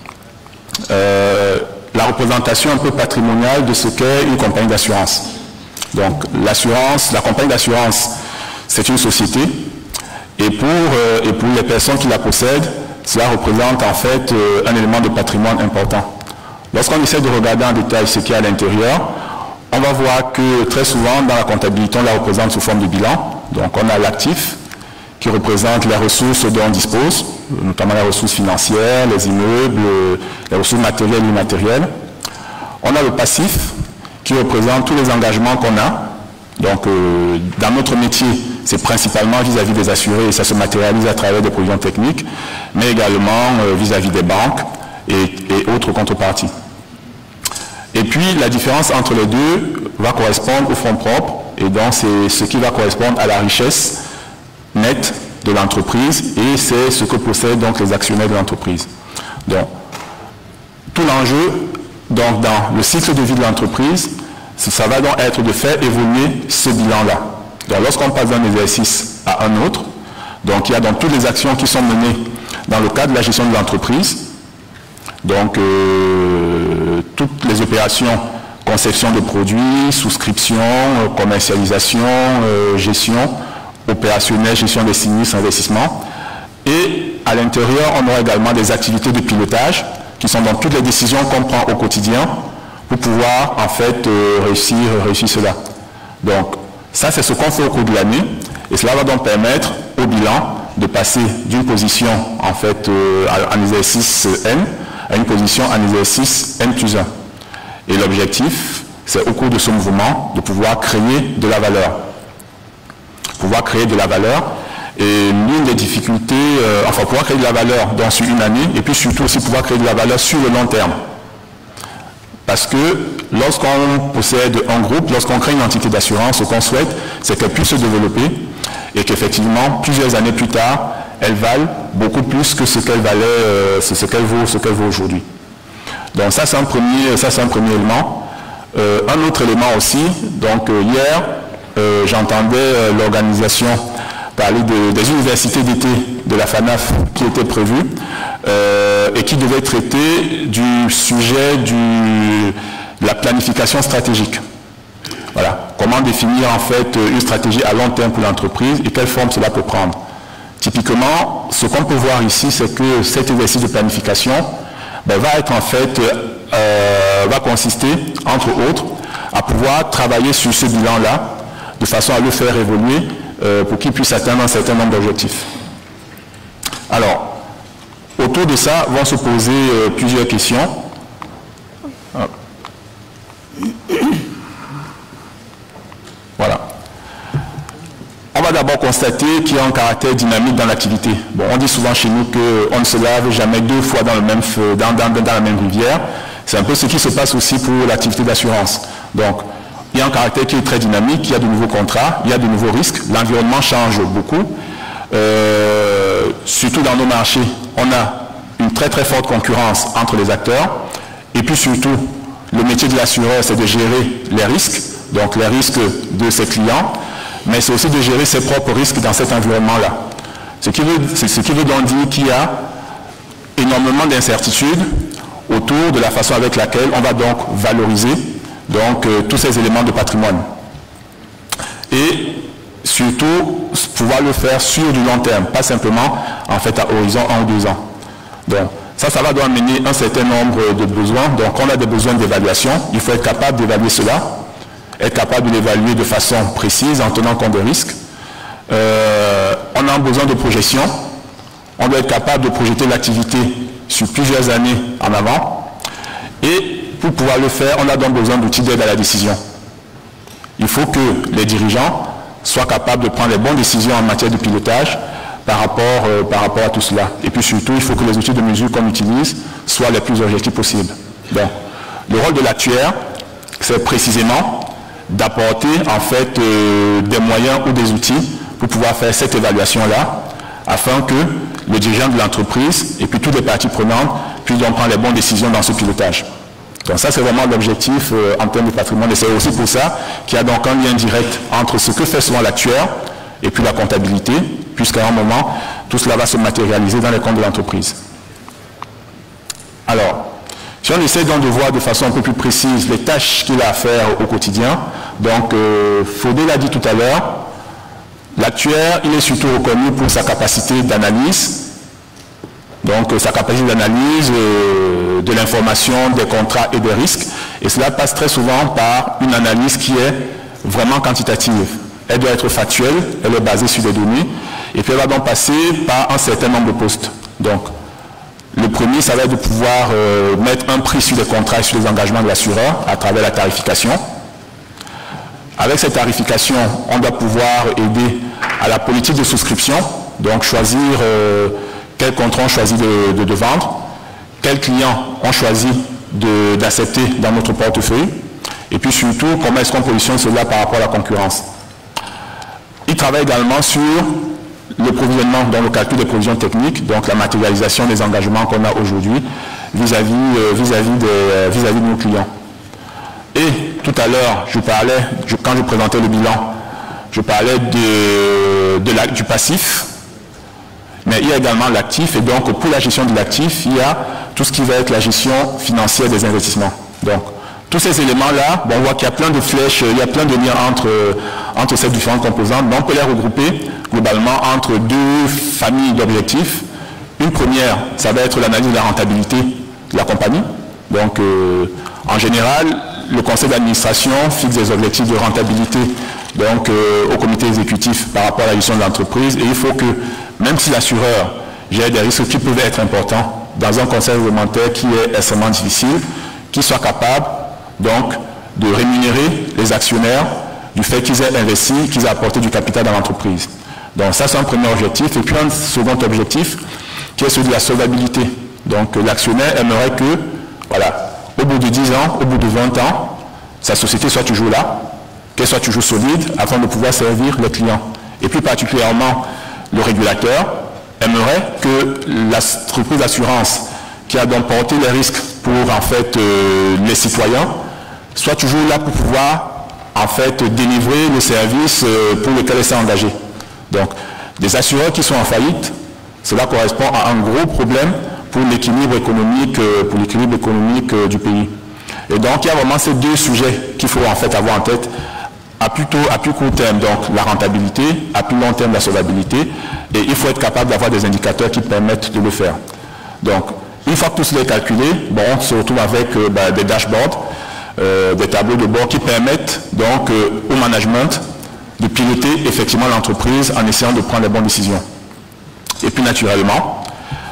Speaker 5: euh, la représentation un peu patrimoniale de ce qu'est une compagnie d'assurance. Donc, l'assurance, la compagnie d'assurance, c'est une société, et pour, euh, et pour les personnes qui la possèdent, cela représente en fait euh, un élément de patrimoine important. Lorsqu'on essaie de regarder en détail ce qu'il y a à l'intérieur, on va voir que très souvent dans la comptabilité, on la représente sous forme de bilan. Donc on a l'actif qui représente les ressources dont on dispose, notamment les ressources financières, les immeubles, les ressources matérielles et immatérielles. On a le passif qui représente tous les engagements qu'on a. Donc euh, dans notre métier, c'est principalement vis-à-vis des assurés et ça se matérialise à travers des provisions techniques, mais également euh, vis-à-vis des banques et, et autres contreparties. Et puis la différence entre les deux va correspondre au fonds propre et donc c'est ce qui va correspondre à la richesse nette de l'entreprise et c'est ce que possèdent donc les actionnaires de l'entreprise. Donc tout l'enjeu donc dans le cycle de vie de l'entreprise, ça va donc être de faire évoluer ce bilan-là. Donc lorsqu'on passe d'un exercice à un autre, donc il y a donc toutes les actions qui sont menées dans le cadre de la gestion de l'entreprise, donc euh, toutes les opérations, conception de produits, souscription, euh, commercialisation, euh, gestion, opérationnelle, gestion des sinistres, investissement. Et à l'intérieur, on aura également des activités de pilotage qui sont dans toutes les décisions qu'on prend au quotidien pour pouvoir en fait euh, réussir, réussir cela. Donc ça c'est ce qu'on fait au cours de l'année et cela va donc permettre au bilan de passer d'une position en fait euh, en exercice N à une position en exercice N plus un. Et l'objectif c'est au cours de ce mouvement de pouvoir créer de la valeur. Pouvoir créer de la valeur et l'une des difficultés, euh, enfin pouvoir créer de la valeur dans sur une année et puis surtout aussi pouvoir créer de la valeur sur le long terme. Parce que lorsqu'on possède un groupe, lorsqu'on crée une entité d'assurance, ce qu'on souhaite, c'est qu'elle puisse se développer et qu'effectivement, plusieurs années plus tard, elle vale beaucoup plus que ce qu'elle valait, euh, ce qu'elle vaut, ce qu'elle vaut aujourd'hui. Donc ça, c'est un premier, ça, c'est un premier élément. Euh, un autre élément aussi, donc euh, hier, euh, j'entendais euh, l'organisation parler de, des universités d'été de la FANAF qui étaient prévues euh, et qui devaient traiter du sujet du, de la planification stratégique. Voilà. Comment définir en fait une stratégie à long terme pour l'entreprise et quelle forme cela peut prendre. Typiquement, ce qu'on peut voir ici, c'est que cet exercice de planification ben, va être en fait, euh, va consister, entre autres, à pouvoir travailler sur ce bilan-là de façon à le faire évoluer euh, pour qu'il puisse atteindre un certain nombre d'objectifs. Alors, autour de ça vont se poser euh, plusieurs questions.
Speaker 6: Voilà. On va d'abord constater qu'il y a un caractère dynamique dans l'activité. Bon, on dit souvent chez nous qu'on ne se lave jamais deux fois dans, le même feu, dans, dans, dans la même rivière. C'est un peu ce qui se passe aussi pour l'activité d'assurance. Donc, il y a un caractère qui est très dynamique, il y a de nouveaux contrats, il y a de nouveaux risques, l'environnement change beaucoup. Euh, surtout dans nos marchés, on a une très très forte concurrence entre les acteurs. Et puis surtout, le métier de l'assureur, c'est de gérer les risques, donc les risques de ses clients, mais c'est aussi de gérer ses propres risques dans cet environnement-là. Ce qui veut, ce qui veut donc dire qu'il y a énormément d'incertitudes autour de la façon avec laquelle on va donc valoriser donc, euh, tous ces éléments de patrimoine. Et surtout, pouvoir le faire sur du long terme, pas simplement en fait à horizon un ou deux ans. Donc, ça, ça va donc amener un certain nombre de besoins. Donc, on a des besoins d'évaluation. Il faut être capable d'évaluer cela, être capable de l'évaluer de façon précise en tenant compte des risques. Euh, on a un besoin de projection. On doit être capable de projeter l'activité sur plusieurs années en avant. Et pour pouvoir le faire, on a donc besoin d'outils d'aide à la décision. Il faut que les dirigeants soient capables de prendre les bonnes décisions en matière de pilotage par rapport, euh, par rapport à tout cela. Et puis surtout, il faut que les outils de mesure qu'on utilise soient les plus objectifs possibles. Donc, le rôle de l'actuaire, c'est précisément d'apporter en fait euh, des moyens ou des outils pour pouvoir faire cette évaluation-là, afin que le dirigeant de l'entreprise et puis toutes les parties prenantes puissent donc prendre les bonnes décisions dans ce pilotage. Donc ça, c'est vraiment l'objectif euh, en termes de patrimoine. Et c'est aussi pour ça qu'il y a donc un lien direct entre ce que fait souvent l'actuaire et puis la comptabilité, puisqu'à un moment, tout cela va se matérialiser dans les comptes de l'entreprise. Alors, si on essaie donc de voir de façon un peu plus précise les tâches qu'il a à faire au quotidien, donc euh, Fodé l'a dit tout à l'heure, l'actuaire, il est surtout reconnu pour sa capacité d'analyse, donc euh, sa capacité d'analyse euh, de l'information, des contrats et des risques, et cela passe très souvent par une analyse qui est vraiment quantitative. Elle doit être factuelle, elle est basée sur des données, et puis elle va donc passer par un certain nombre de postes. Donc, le premier, ça va être de pouvoir euh, mettre un prix sur les contrats et sur les engagements de l'assureur à travers la tarification. Avec cette tarification, on doit pouvoir aider à la politique de souscription, donc choisir euh, quel contrat on choisit de, de, de vendre, quels clients on choisit d'accepter dans notre portefeuille, et puis surtout, comment est-ce qu'on positionne cela par rapport à la concurrence. Il travaille également sur le provisionnement, dans le calcul des provisions techniques, donc la matérialisation des engagements qu'on a aujourd'hui vis-à-vis euh, vis-à-vis de, euh, vis-à-vis de nos clients. Et tout à l'heure, je parlais, je, quand je présentais le bilan, je parlais de, de la, du passif, mais il y a également l'actif, et donc pour la gestion de l'actif, il y a tout ce qui va être la gestion financière des investissements. Donc, tous ces éléments-là, bon, on voit qu'il y a plein de flèches, il y a plein de liens entre, entre ces différentes composantes, mais on peut les regrouper globalement entre deux familles d'objectifs. Une première, ça va être l'analyse de la rentabilité de la compagnie. Donc, euh, en général, le conseil d'administration fixe des objectifs de rentabilité donc, euh, au comité exécutif par rapport à la gestion de l'entreprise. Et il faut que, même si l'assureur gère des risques qui peuvent être importants dans un conseil réglementaire qui est extrêmement difficile, qu'il soit capable donc de rémunérer les actionnaires du fait qu'ils aient investi, qu'ils aient apporté du capital dans l'entreprise. Donc ça, c'est un premier objectif. Et puis un second objectif qui est celui de la solvabilité. Donc l'actionnaire aimerait que, voilà, au bout de dix ans, au bout de vingt ans, sa société soit toujours là, qu'elle soit toujours solide afin de pouvoir servir les clients. Et plus particulièrement, le régulateur aimerait que l'entreprise d'assurance qui a donc porté les risques pour en fait euh, les citoyens soit toujours là pour pouvoir en fait délivrer le service euh, pour lequel elle s'est engagée. Donc, des assureurs qui sont en faillite, cela correspond à un gros problème pour l'équilibre économique, euh, pour l'équilibre économique euh, du pays. Et donc, il y a vraiment ces deux sujets qu'il faut en fait avoir en tête à plus, tôt, à plus court terme, donc la rentabilité, à plus long terme la solvabilité, et il faut être capable d'avoir des indicateurs qui permettent de le faire. Donc, une fois que tout cela est calculé, bon, on se retrouve avec euh, bah, des dashboards, euh, des tableaux de bord qui permettent donc euh, au management de piloter effectivement l'entreprise en essayant de prendre les bonnes décisions. Et puis naturellement,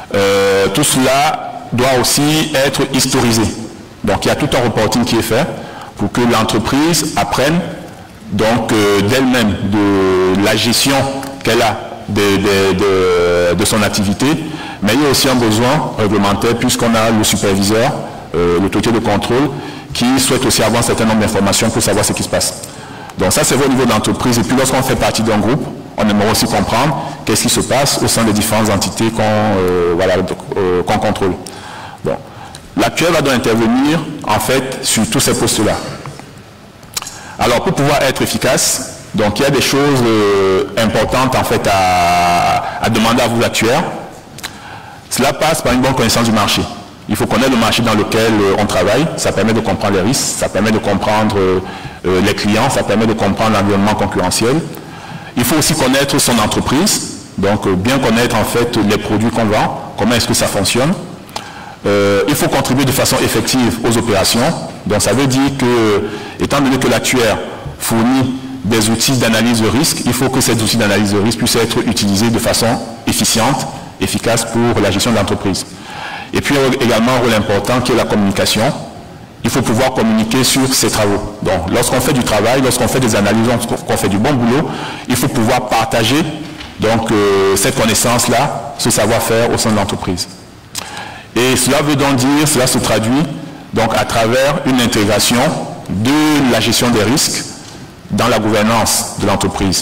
Speaker 6: euh, tout cela doit aussi être historisé. Donc il y a tout un reporting qui est fait pour que l'entreprise apprenne donc euh, d'elle-même de la gestion qu'elle a de, de, de, de son activité, mais il y a aussi un besoin réglementaire puisqu'on a le superviseur, euh, l'autorité de contrôle, qui souhaite aussi avoir un certain nombre d'informations pour savoir ce qui se passe. Donc ça c'est au niveau de l'entreprise, et puis lorsqu'on fait partie d'un groupe, on aimerait aussi comprendre qu'est-ce qui se passe au sein des différentes entités qu'on euh, voilà, euh, qu'on contrôle. Bon. L'actuel va donc intervenir en fait sur tous ces postes-là. Alors pour pouvoir être efficace, donc il y a des choses euh, importantes en fait à, à demander à vous l'actuaire. Cela passe par une bonne connaissance du marché. Il faut connaître le marché dans lequel euh, on travaille, ça permet de comprendre les risques, ça permet de comprendre euh, euh, les clients, ça permet de comprendre l'environnement concurrentiel. Il faut aussi connaître son entreprise, donc euh, bien connaître en fait les produits qu'on vend, comment est-ce que ça fonctionne. Euh, il faut contribuer de façon effective aux opérations, donc ça veut dire que, étant donné que l'actuaire fournit des outils d'analyse de risque, il faut que ces outils d'analyse de risque puissent être utilisés de façon efficiente, efficace pour la gestion de l'entreprise. Et puis également un rôle important qui est la communication. Il faut pouvoir communiquer sur ses travaux. Donc lorsqu'on fait du travail, lorsqu'on fait des analyses, lorsqu'on fait du bon boulot, il faut pouvoir partager donc, euh, cette connaissance-là, ce savoir-faire au sein de l'entreprise. Et cela veut donc dire, cela se traduit donc à travers une intégration de la gestion des risques dans la gouvernance de l'entreprise.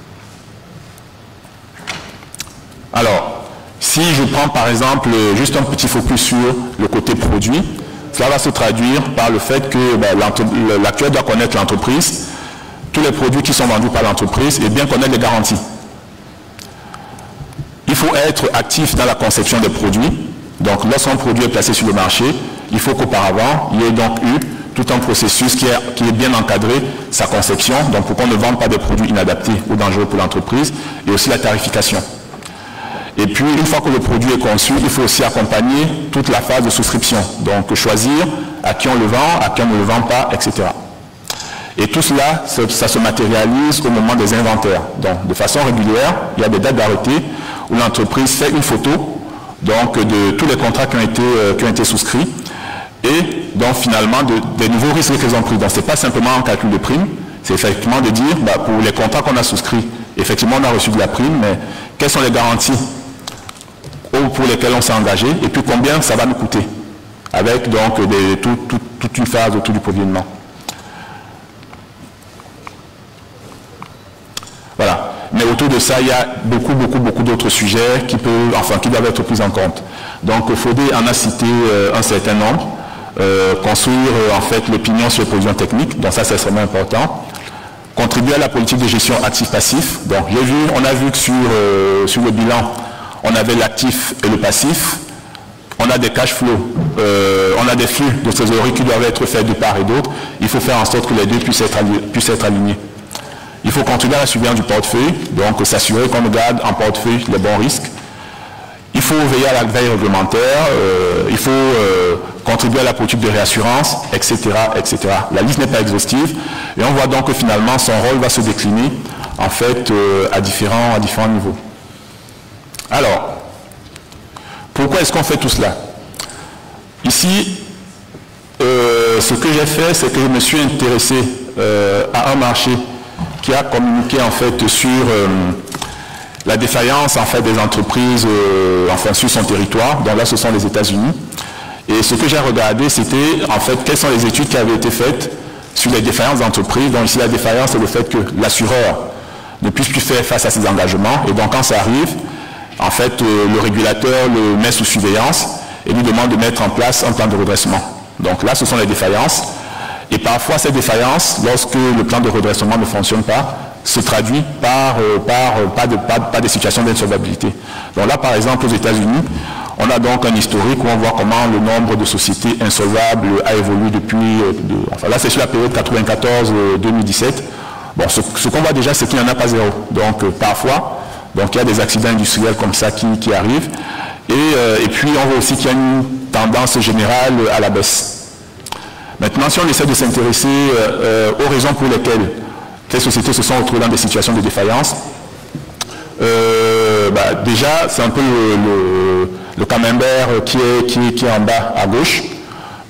Speaker 6: Alors, si je prends par exemple juste un petit focus sur le côté produit, cela va se traduire par le fait que ben, l'actuaire doit connaître l'entreprise, tous les produits qui sont vendus par l'entreprise et bien connaître les garanties. Il faut être actif dans la conception des produits. Donc lorsqu'un produit est placé sur le marché, il faut qu'auparavant, il y ait donc eu tout un processus qui est, qui est bien encadré, sa conception, donc pour qu'on ne vende pas des produits inadaptés ou dangereux pour l'entreprise, et aussi la tarification. Et puis, une fois que le produit est conçu, il faut aussi accompagner toute la phase de souscription. Donc, choisir à qui on le vend, à qui on ne le vend pas, et cetera. Et tout cela, ça se matérialise au moment des inventaires. Donc, de façon régulière, il y a des dates d'arrêté où l'entreprise fait une photo donc, de tous les contrats qui ont été, euh, qui ont été souscrits et donc finalement de, des nouveaux risques qu'ils ont pris. Donc, ce n'est pas simplement un calcul de prime, c'est effectivement de dire, bah, pour les contrats qu'on a souscrits, effectivement, on a reçu de la prime, mais quelles sont les garanties pour lesquelles on s'est engagé, et puis combien ça va nous coûter, avec donc des, tout, tout, toute une phase autour du provisionnement. Voilà. Mais autour de ça, il y a beaucoup, beaucoup, beaucoup d'autres sujets qui peuvent, enfin, qui doivent être pris en compte. Donc, Fodé en a cité euh, un certain nombre. Euh, construire, euh, en fait, l'opinion sur les provisions techniques, donc ça, c'est extrêmement important. Contribuer à la politique de gestion actif-passif. Donc, j'ai vu, on a vu que sur, euh, sur le bilan, on avait l'actif et le passif, on a des cash flows, euh, on a des flux de trésorerie qui doivent être faits de part et d'autre. Il faut faire en sorte que les deux puissent être, puissent être alignés. Il faut contribuer à la surveillance du portefeuille, donc s'assurer qu'on garde en portefeuille les bons risques. Il faut veiller à la veille réglementaire, euh, il faut euh, contribuer à la politique de réassurance, et cetera, et cetera. La liste n'est pas exhaustive et on voit donc que finalement son rôle va se décliner en fait euh, à, différents, à différents niveaux. Alors, pourquoi est-ce qu'on fait tout cela? Ici, euh, ce que j'ai fait, c'est que je me suis intéressé euh, à un marché qui a communiqué en fait sur euh, la défaillance en fait des entreprises euh, enfin sur son territoire. Donc là, ce sont les États-Unis. Et ce que j'ai regardé, c'était en fait quelles sont les études qui avaient été faites sur les défaillances d'entreprises. Donc ici, la défaillance, c'est le fait que l'assureur ne puisse plus faire face à ses engagements. Et donc quand ça arrive, en fait, euh, le régulateur le met sous surveillance et lui demande de mettre en place un plan de redressement. Donc là, ce sont les défaillances. Et parfois, ces défaillances, lorsque le plan de redressement ne fonctionne pas, se traduit par, euh, par, euh, pas, de, pas, pas des situations d'insolvabilité. Donc là, par exemple, aux États-Unis, on a donc un historique où on voit comment le nombre de sociétés insolvables a évolué depuis... Euh, de, enfin là, c'est sur la période quatre-vingt-quatorze deux mille dix-sept. Bon, ce, ce qu'on voit déjà, c'est qu'il n'y en a pas zéro. Donc euh, parfois... Donc il y a des accidents industriels comme ça qui, qui arrivent. Et, euh, et puis on voit aussi qu'il y a une tendance générale à la baisse. Maintenant, si on essaie de s'intéresser euh, aux raisons pour lesquelles les sociétés se sont retrouvées dans des situations de défaillance, euh, bah, déjà c'est un peu le, le, le camembert qui est, qui, qui est en bas à gauche.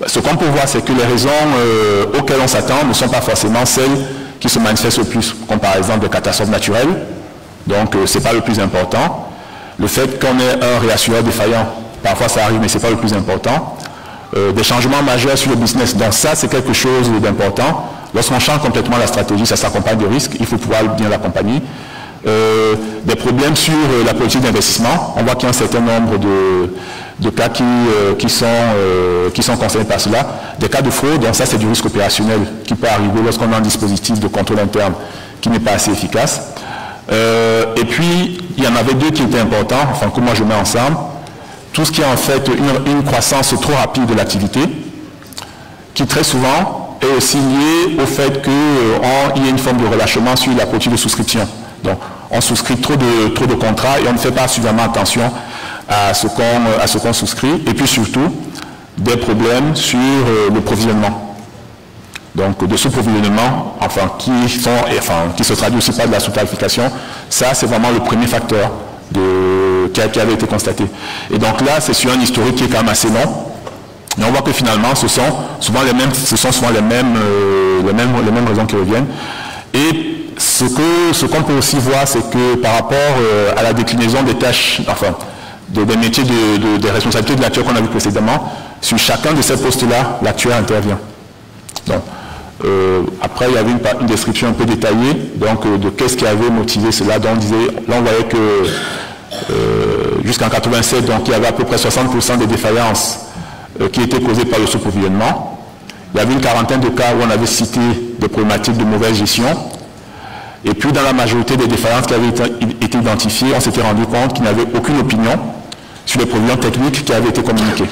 Speaker 6: Ce qu'on peut voir, c'est que les raisons euh, auxquelles on s'attend ne sont pas forcément celles qui se manifestent le plus, comme par exemple des catastrophes naturelles. Donc, euh, ce n'est pas le plus important. Le fait qu'on ait un réassureur défaillant, parfois ça arrive, mais ce n'est pas le plus important. Euh, des changements majeurs sur le business, donc ça, c'est quelque chose d'important. Lorsqu'on change complètement la stratégie, ça s'accompagne de risques, il faut pouvoir bien l'accompagner. Euh, des problèmes sur euh, la politique d'investissement. On voit qu'il y a un certain nombre de, de cas qui, euh, qui, sont, euh, qui sont concernés par cela. Des cas de fraude, donc ça c'est du risque opérationnel qui peut arriver lorsqu'on a un dispositif de contrôle interne qui n'est pas assez efficace. Euh, et puis, il y en avait deux qui étaient importants, enfin que moi je mets ensemble. Tout ce qui est en fait une, une croissance trop rapide de l'activité, qui très souvent est aussi lié au fait qu'il euh, y ait une forme de relâchement sur la politique de souscription. Donc, on souscrit trop de, trop de contrats et on ne fait pas suffisamment attention à ce qu'on à ce qu'on souscrit. Et puis surtout, des problèmes sur euh, le provisionnement. Donc, de sous-provisionnement, enfin, qui, sont, enfin, qui se traduit aussi par de la sous-tarification. Ça, c'est vraiment le premier facteur de, qui, a, qui avait été constaté. Et donc là, c'est sur un historique qui est quand même assez long. Mais on voit que finalement, ce sont souvent les mêmes, ce sont souvent les mêmes, euh, les mêmes, les mêmes raisons qui reviennent. Et ce qu'on ce qu'on peut aussi voir, c'est que par rapport euh, à la déclinaison des tâches, enfin, de, des métiers, de, de, des responsabilités de l'actuaire qu'on a vu précédemment, sur chacun de ces postes-là, l'actuaire intervient. Donc, euh, après, il y avait une, une description un peu détaillée donc, euh, de qu'est-ce qui avait motivé cela. Donc, on disait, là, on voyait que euh, jusqu'en quatre-vingt-sept, donc, il y avait à peu près soixante pour cent des défaillances euh, qui étaient causées par le sous-provisionnement. Il y avait une quarantaine de cas où on avait cité des problématiques de mauvaise gestion. Et puis, dans la majorité des défaillances qui avaient été identifiées, on s'était rendu compte qu'il n'y avait aucune opinion sur les provisions techniques qui avaient été communiquées.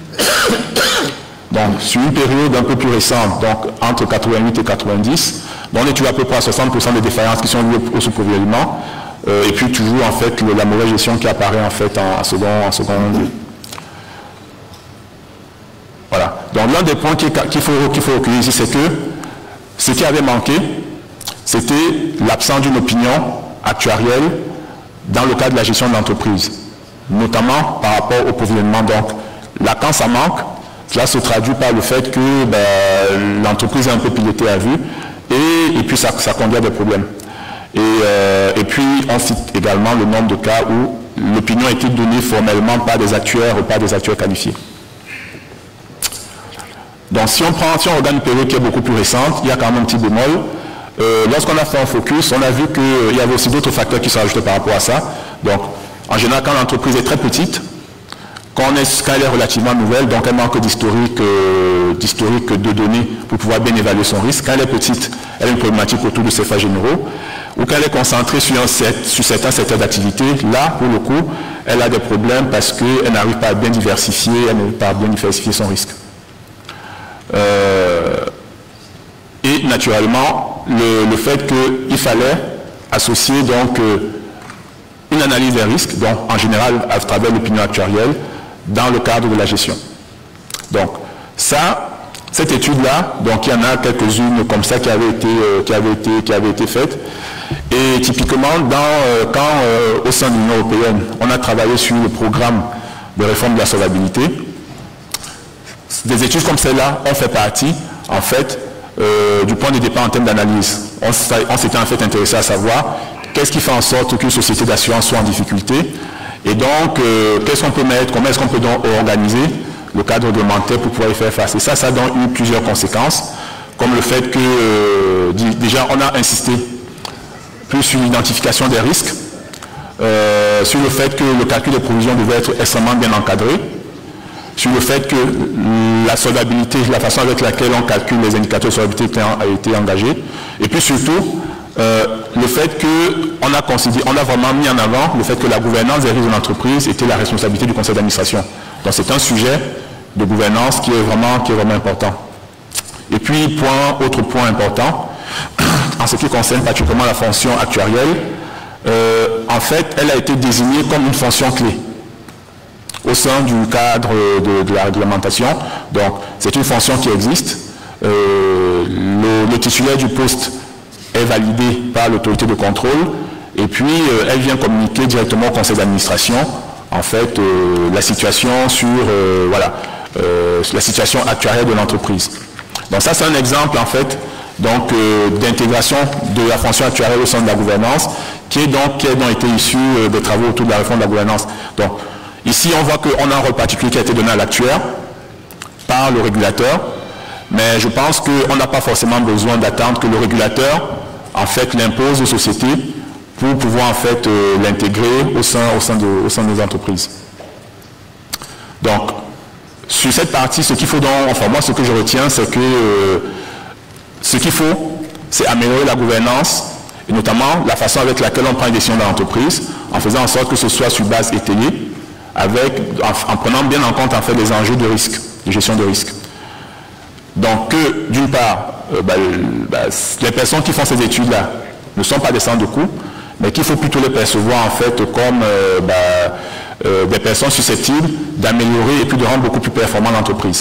Speaker 6: Donc, sur une période un peu plus récente, donc entre quatre-vingt-huit et quatre-vingt-dix, on étudie à peu près à soixante pour cent des défaillances qui sont liées au sous-provisionnement, euh, et puis toujours en fait le, la mauvaise gestion qui apparaît en fait en, en second, en second lieu. Voilà. Donc l'un des points qu'il qu'il faut, qu'il faut recueillir ici, c'est que ce qui avait manqué, c'était l'absence d'une opinion actuarielle dans le cadre de la gestion de l'entreprise, notamment par rapport au provisionnement. Donc là, quand ça manque, cela se traduit par le fait que ben, l'entreprise est un peu pilotée à vue et, et puis ça, ça conduit à des problèmes. Et, euh, et puis on cite également le nombre de cas où l'opinion a été donnée formellement par des actuaires ou par des actuaires qualifiés. Donc si on prend, si on regarde une période qui est beaucoup plus récente, il y a quand même un petit bémol. Euh, Lorsqu'on a fait un focus, on a vu qu'il euh, y avait aussi d'autres facteurs qui sont ajoutés par rapport à ça. Donc en général, quand l'entreprise est très petite, quand, on est, quand elle est relativement nouvelle, donc elle manque d'historique euh, d'historique de données pour pouvoir bien évaluer son risque. Quand elle est petite, elle a une problématique autour de ses faits généraux. Ou quand elle est concentrée sur, un set, sur certains secteurs d'activité, là, pour le coup, elle a des problèmes parce qu'elle n'arrive pas à bien diversifier, elle n'arrive pas à bien diversifier son risque. Euh, et naturellement, le, le fait qu'il fallait associer donc euh, une analyse des risques, donc en général à travers l'opinion actuarielle, dans le cadre de la gestion. Donc, ça, cette étude-là, donc il y en a quelques-unes comme ça qui avaient été, euh, qui avaient été, qui avaient été faites. Et typiquement, dans, euh, quand euh, au sein de l'Union européenne, on a travaillé sur le programme de réforme de la solvabilité, des études comme celle-là ont fait partie, en fait, euh, du point de départ en termes d'analyse. On, on s'était en fait intéressé à savoir qu'est-ce qui fait en sorte qu'une société d'assurance soit en difficulté. Et donc, euh, qu'est-ce qu'on peut mettre, comment est-ce qu'on peut donc organiser le cadre réglementaire pour pouvoir y faire face. Et ça, ça a donc eu plusieurs conséquences, comme le fait que, euh, déjà, on a insisté plus sur l'identification des risques, euh, sur le fait que le calcul des provisions devait être extrêmement bien encadré, sur le fait que la solvabilité, la façon avec laquelle on calcule les indicateurs de solvabilité a été engagée, et puis surtout, Euh, le fait qu'on a considéré, on a vraiment mis en avant le fait que la gouvernance des risques de l'entreprise était la responsabilité du conseil d'administration. Donc c'est un sujet de gouvernance qui est vraiment, qui est vraiment important. Et puis, point, autre point important, en ce qui concerne particulièrement la fonction actuarielle, euh, en fait, elle a été désignée comme une fonction clé au sein du cadre de, de la réglementation. Donc, c'est une fonction qui existe. Euh, le, le titulaire du poste est validée par l'autorité de contrôle et puis euh, elle vient communiquer directement au conseil d'administration en fait euh, la situation sur euh, voilà, euh, la situation actuarielle de l'entreprise. Donc ça, c'est un exemple, en fait, donc euh, d'intégration de la fonction actuarielle au sein de la gouvernance, qui est donc, qui est donc été issue euh, des travaux autour de la réforme de la gouvernance. Donc, ici, on voit qu'on a un rôle particulier qui a été donné à l'actuaire par le régulateur, mais je pense qu'on n'a pas forcément besoin d'attendre que le régulateur, en fait, l'impose aux sociétés pour pouvoir, en fait, euh, l'intégrer au sein, au, sein de, au sein de nos entreprises. Donc, sur cette partie, ce qu'il faut donc, enfin moi, ce que je retiens, c'est que euh, ce qu'il faut, c'est améliorer la gouvernance, et notamment la façon avec laquelle on prend une décision dans l'entreprise, en faisant en sorte que ce soit sur base étayée, avec, en, en prenant bien en compte, en fait, les enjeux de risque, de gestion de risque. Donc, que, d'une part, euh, bah, bah, les personnes qui font ces études-là ne sont pas des centres de coûts, mais qu'il faut plutôt les percevoir, en fait, comme euh, bah, euh, des personnes susceptibles d'améliorer et puis de rendre beaucoup plus performant l'entreprise.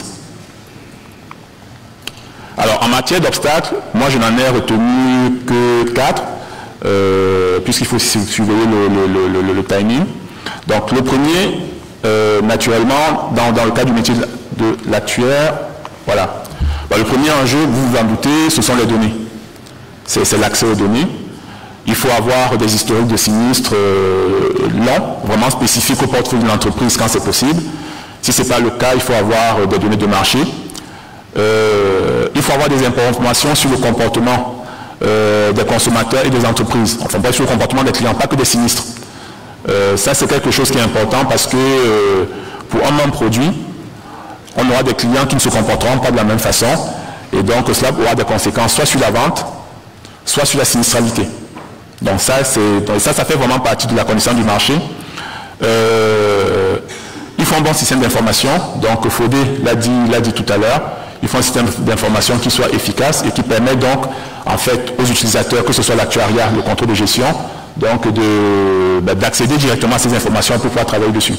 Speaker 6: Alors, en matière d'obstacles, moi, je n'en ai retenu que quatre, euh, puisqu'il faut surveiller le, le, le, le, le timing. Donc, le premier, euh, naturellement, dans, dans le cas du métier de l'actuaire, voilà. Ben, le premier enjeu, vous vous en doutez, ce sont les données. C'est l'accès aux données. Il faut avoir des historiques de sinistres euh, longs, vraiment spécifiques au portefeuille de l'entreprise quand c'est possible. Si ce n'est pas le cas, il faut avoir euh, des données de marché. Euh, il faut avoir des informations sur le comportement euh, des consommateurs et des entreprises. Enfin, pas sur le comportement des clients, pas que des sinistres. Euh, ça, c'est quelque chose qui est important parce que euh, pour un même produit, on aura des clients qui ne se comporteront pas de la même façon. Et donc, cela aura des conséquences soit sur la vente, soit sur la sinistralité. Donc ça, ça, ça fait vraiment partie de la connaissance du marché. Euh, il faut un bon système d'information. Donc, Fodé l'a dit, l'a dit tout à l'heure. Il faut un système d'information qui soit efficace et qui permet donc, en fait, aux utilisateurs, que ce soit l'actuariat, le contrôle de gestion, donc d'accéder directement à ces informations pour pouvoir travailler dessus.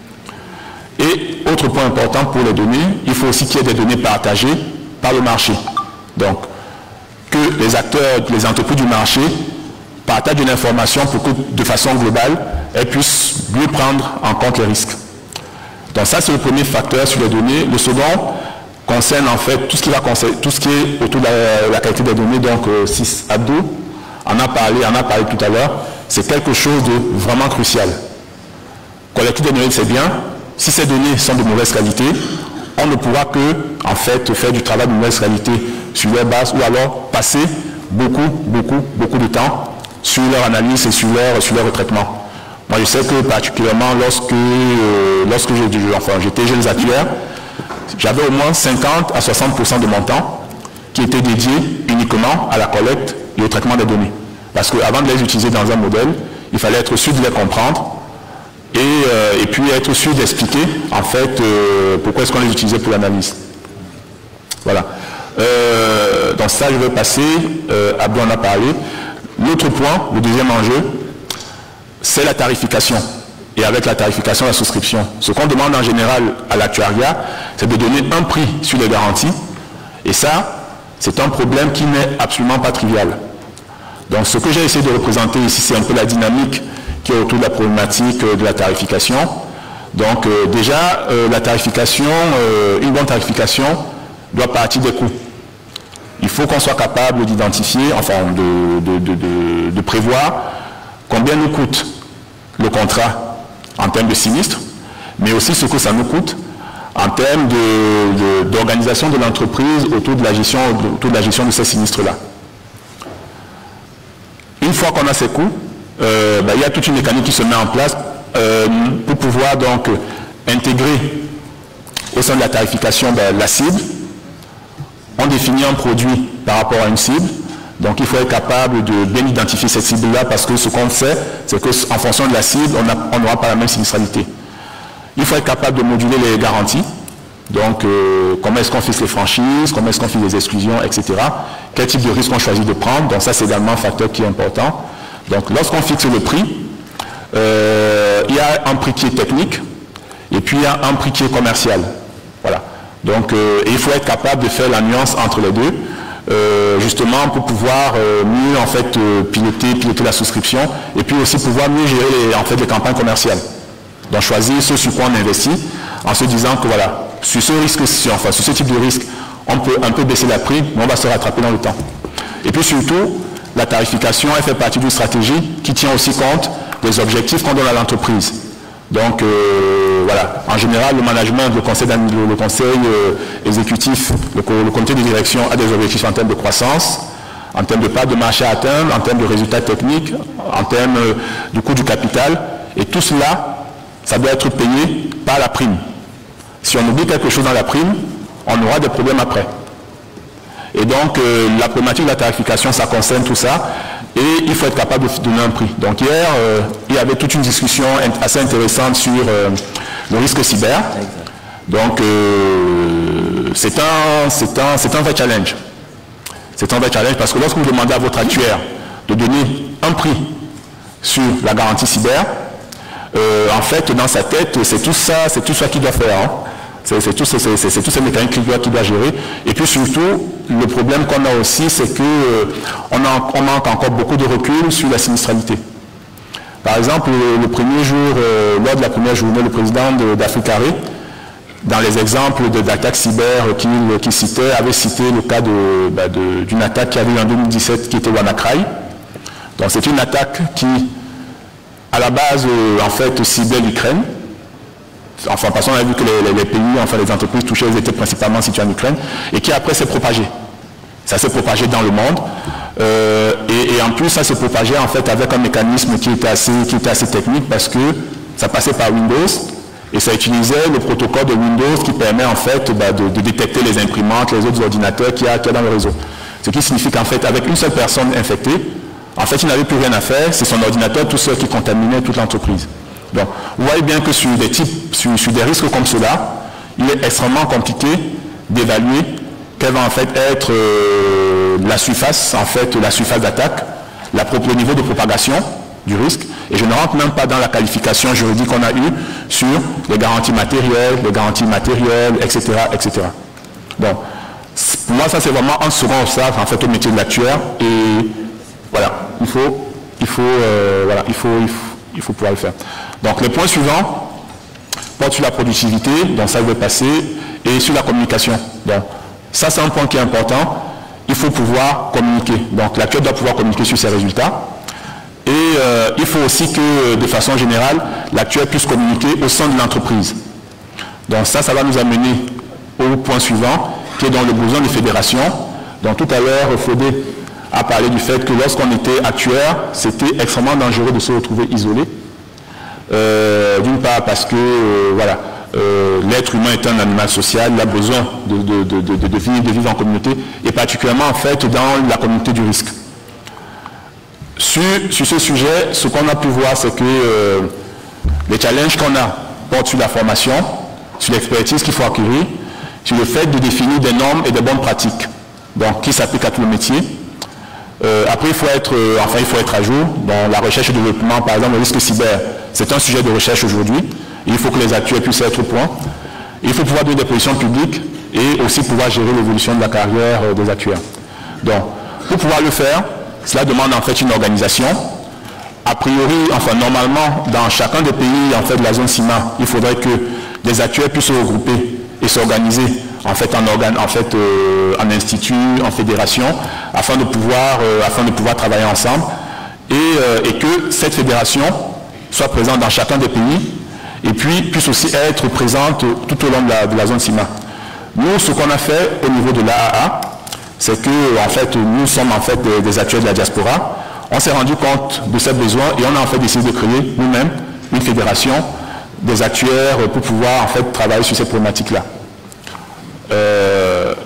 Speaker 6: Et autre point important pour les données, il faut aussi qu'il y ait des données partagées par le marché. Donc, que les acteurs, les entreprises du marché partagent une information pour que, de façon globale, elles puissent mieux prendre en compte les risques. Donc ça, c'est le premier facteur sur les données. Le second concerne en fait tout ce qui, va tout ce qui est autour de la, la qualité des données. Donc, euh, six Abdou en a parlé, en a parlé tout à l'heure. C'est quelque chose de vraiment crucial. Collecter des données, c'est bien. Si ces données sont de mauvaise qualité, on ne pourra que, en fait, faire du travail de mauvaise qualité sur leur base ou alors passer beaucoup, beaucoup, beaucoup de temps sur leur analyse et sur leur, sur leur traitement. Moi, je sais que particulièrement lorsque, euh, lorsque j'étais enfin, jeune actuaire, j'avais au moins cinquante à soixante pour cent de mon temps qui était dédié uniquement à la collecte et au traitement des données. Parce qu'avant de les utiliser dans un modèle, il fallait être sûr de les comprendre et, euh, et puis être sûr d'expliquer en fait euh, pourquoi est-ce qu'on les utilisait pour l'analyse. Voilà. Euh, dans ça, je vais passer, euh, Abdou en a parlé. L'autre point, le deuxième enjeu, c'est la tarification. Et avec la tarification, la souscription. Ce qu'on demande en général à l'actuariat, c'est de donner un prix sur les garanties. Et ça, c'est un problème qui n'est absolument pas trivial. Donc ce que j'ai essayé de représenter ici, c'est un peu la dynamique qui est autour de la problématique de la tarification. Donc euh, déjà, euh, la tarification, euh, une bonne tarification doit partir des coûts. Il faut qu'on soit capable d'identifier, enfin de, de, de, de, de prévoir combien nous coûte le contrat en termes de sinistre, mais aussi ce que ça nous coûte en termes d'organisation de, de, de l'entreprise autour de la gestion, autour de la gestion de ces sinistres-là. Une fois qu'on a ces coûts, euh, ben, il y a toute une mécanique qui se met en place euh, pour pouvoir donc intégrer au sein de la tarification ben, la cible. On définit un produit par rapport à une cible. Donc il faut être capable de bien identifier cette cible-là parce que ce qu'on sait, c'est qu'en fonction de la cible, on n'aura pas la même sinistralité. Il faut être capable de moduler les garanties. Donc euh, comment est-ce qu'on fixe les franchises, comment est-ce qu'on fixe les exclusions, et cetera. Quel type de risque on choisit de prendre. Donc ça, c'est également un facteur qui est important. Donc lorsqu'on fixe le prix, euh, il y a un prix qui est technique et puis il y a un prix qui est commercial. Voilà. Donc euh, il faut être capable de faire la nuance entre les deux. Euh, justement pour pouvoir euh, mieux en fait euh, piloter, piloter la souscription et puis aussi pouvoir mieux gérer les, en fait, les campagnes commerciales. Donc choisir ce sur quoi on investit en se disant que voilà, sur ce risque, enfin sur ce type de risque, on peut un peu baisser la prime, mais on va se rattraper dans le temps. Et puis surtout, la tarification, elle fait partie d'une stratégie qui tient aussi compte des objectifs qu'on donne à l'entreprise. Donc euh, voilà, en général, le management, le conseil, le, le conseil euh, exécutif, le, le comité de direction a des objectifs en termes de croissance, en termes de part de marché à atteindre, en termes de résultats techniques, en termes euh, du coût du capital. Et tout cela, ça doit être payé par la prime. Si on oublie quelque chose dans la prime, on aura des problèmes après. Et donc, euh, la problématique de la tarification, ça concerne tout ça. Et il faut être capable de donner un prix. Donc hier, euh, il y avait toute une discussion assez intéressante sur euh, le risque cyber. Donc, euh, c'est un, c'est un, c'est un vrai challenge. C'est un vrai challenge parce que lorsque vous demandez à votre actuaire de donner un prix sur la garantie cyber, euh, en fait, dans sa tête, c'est tout ça, c'est tout ça qu'il doit faire. Hein. C'est tous ces mécanismes qu'il doit, qu'il doit gérer. Et puis surtout, le problème qu'on a aussi, c'est qu'on euh, on manque encore beaucoup de recul sur la sinistralité. Par exemple, le, le premier jour, euh, lors de la première journée, le président d'Africaré, dans les exemples d'attaques cyber qu'il qu'il citait, avait cité le cas d'une bah de, attaque qui avait eu en deux mille dix-sept, qui était WannaCry. Donc c'est une attaque qui, à la base, euh, en fait, ciblait l'Ukraine. Enfin, parce qu'on a vu que les, les, les pays, enfin les entreprises touchées, elles étaient principalement situées en Ukraine, et qui après s'est propagé. Ça s'est propagé dans le monde, euh, et, et en plus ça s'est propagé en fait avec un mécanisme qui était assez, qui était assez technique, parce que ça passait par Windows, et ça utilisait le protocole de Windows qui permet en fait bah, de, de détecter les imprimantes, les autres ordinateurs qu'il y a, qu'il y a dans le réseau. Ce qui signifie qu'en fait, avec une seule personne infectée, en fait, il n'avait plus rien à faire, c'est son ordinateur tout seul qui contaminait toute l'entreprise. Donc, vous voyez bien que sur des types, sur, sur des risques comme cela, il est extrêmement compliqué d'évaluer quelle va en fait être euh, la surface, en fait, la surface d'attaque, le niveau de propagation du risque. Et je ne rentre même pas dans la qualification juridique qu'on a eue sur les garanties matérielles, les garanties matérielles, et cetera, et cetera. Donc, pour moi, ça c'est vraiment un second obstacle en fait au métier de l'actuaire. Et voilà, il faut, il faut, euh, voilà, il faut, il faut, il faut pouvoir le faire. Donc, les points suivants portent sur la productivité, donc ça je vais passer, et sur la communication. Donc, ça c'est un point qui est important. Il faut pouvoir communiquer. Donc, l'actuaire doit pouvoir communiquer sur ses résultats. Et euh, il faut aussi que, de façon générale, l'actuaire puisse communiquer au sein de l'entreprise. Donc ça, ça va nous amener au point suivant, qui est dans le besoin de fédération. Donc tout à l'heure, Fodé a parlé du fait que lorsqu'on était actuaire, c'était extrêmement dangereux de se retrouver isolé. Euh, D'une part parce que, euh, voilà, euh, l'être humain est un animal social, il a besoin de, de, de, de, de, vivre, de vivre en communauté, et particulièrement en fait dans la communauté du risque. Sur, sur ce sujet, ce qu'on a pu voir, c'est que euh, les challenges qu'on a portent sur la formation, sur l'expertise qu'il faut acquérir, sur le fait de définir des normes et des bonnes pratiques, donc qui s'appliquent à tout le métier. Euh, après, il faut être, euh, enfin, il faut être à jour dans la recherche et développement. Par exemple, le risque cyber, c'est un sujet de recherche aujourd'hui. Il faut que les actuaires puissent être au point. Il faut pouvoir donner des positions publiques et aussi pouvoir gérer l'évolution de la carrière euh, des actuaires. Donc, pour pouvoir le faire, cela demande en fait une organisation. A priori, enfin normalement, dans chacun des pays en fait de la zone CIMA, il faudrait que les actuaires puissent se regrouper et s'organiser en fait en organe, en fait euh, en institut, en fédération, afin de pouvoir, euh, afin de pouvoir travailler ensemble et, euh, et que cette fédération soit présente dans chacun des pays et puis puisse aussi être présente tout au long de la, de la zone CIMA. Nous, ce qu'on a fait au niveau de l'A A A, c'est que en fait, nous sommes en fait des, des actuaires de la diaspora. On s'est rendu compte de ces besoins et on a en fait décidé de créer nous-mêmes une fédération des actuaires pour pouvoir en fait travailler sur ces problématiques-là. Euh,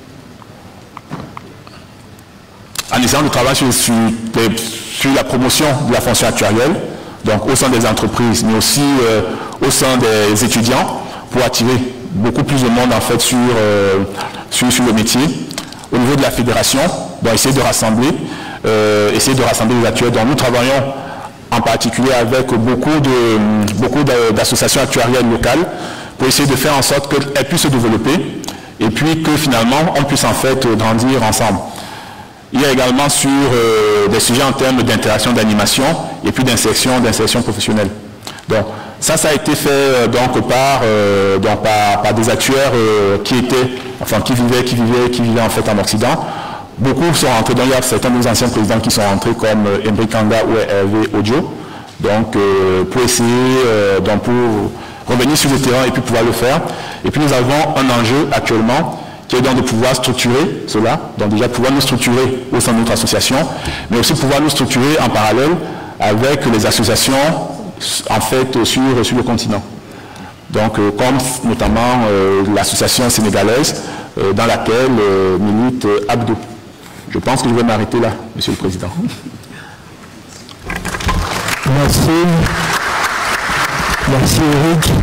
Speaker 6: en essayant de travailler sur, sur, sur la promotion de la fonction actuarielle, donc au sein des entreprises, mais aussi euh, au sein des étudiants, pour attirer beaucoup plus de monde en fait sur, euh, sur, sur le métier. Au niveau de la fédération, donc essayer de rassembler, euh, essayer de rassembler les actuaires. Donc nous travaillons en particulier avec beaucoup de beaucoup d'associations actuarielles locales pour essayer de faire en sorte qu'elles puissent se développer et puis que finalement on puisse en fait grandir ensemble. Il y a également sur euh, des sujets en termes d'interaction, d'animation et puis d'insertion, d'insertion professionnelle. Donc Ça, ça a été fait euh, donc, par, euh, donc, par, par des actuaires euh, qui étaient, enfin qui vivaient, qui vivaient, qui vivaient en fait en Occident. Beaucoup sont rentrés, donc il y a certains de nos anciens présidents qui sont rentrés comme euh, Embry Kanga ou Hervé Odio, donc euh, pour essayer, euh, donc pour revenir sur le terrain et puis pouvoir le faire. Et puis nous avons un enjeu actuellement qui est donc de pouvoir structurer cela, donc déjà pouvoir nous structurer au sein de notre association, mais aussi pouvoir nous structurer en parallèle avec les associations en fait sur, sur le continent. Donc euh, comme notamment euh, l'association sénégalaise euh, dans laquelle euh, milite euh, Abdou. Je pense que je vais m'arrêter là, Monsieur le Président.
Speaker 3: Merci. Merci Eric.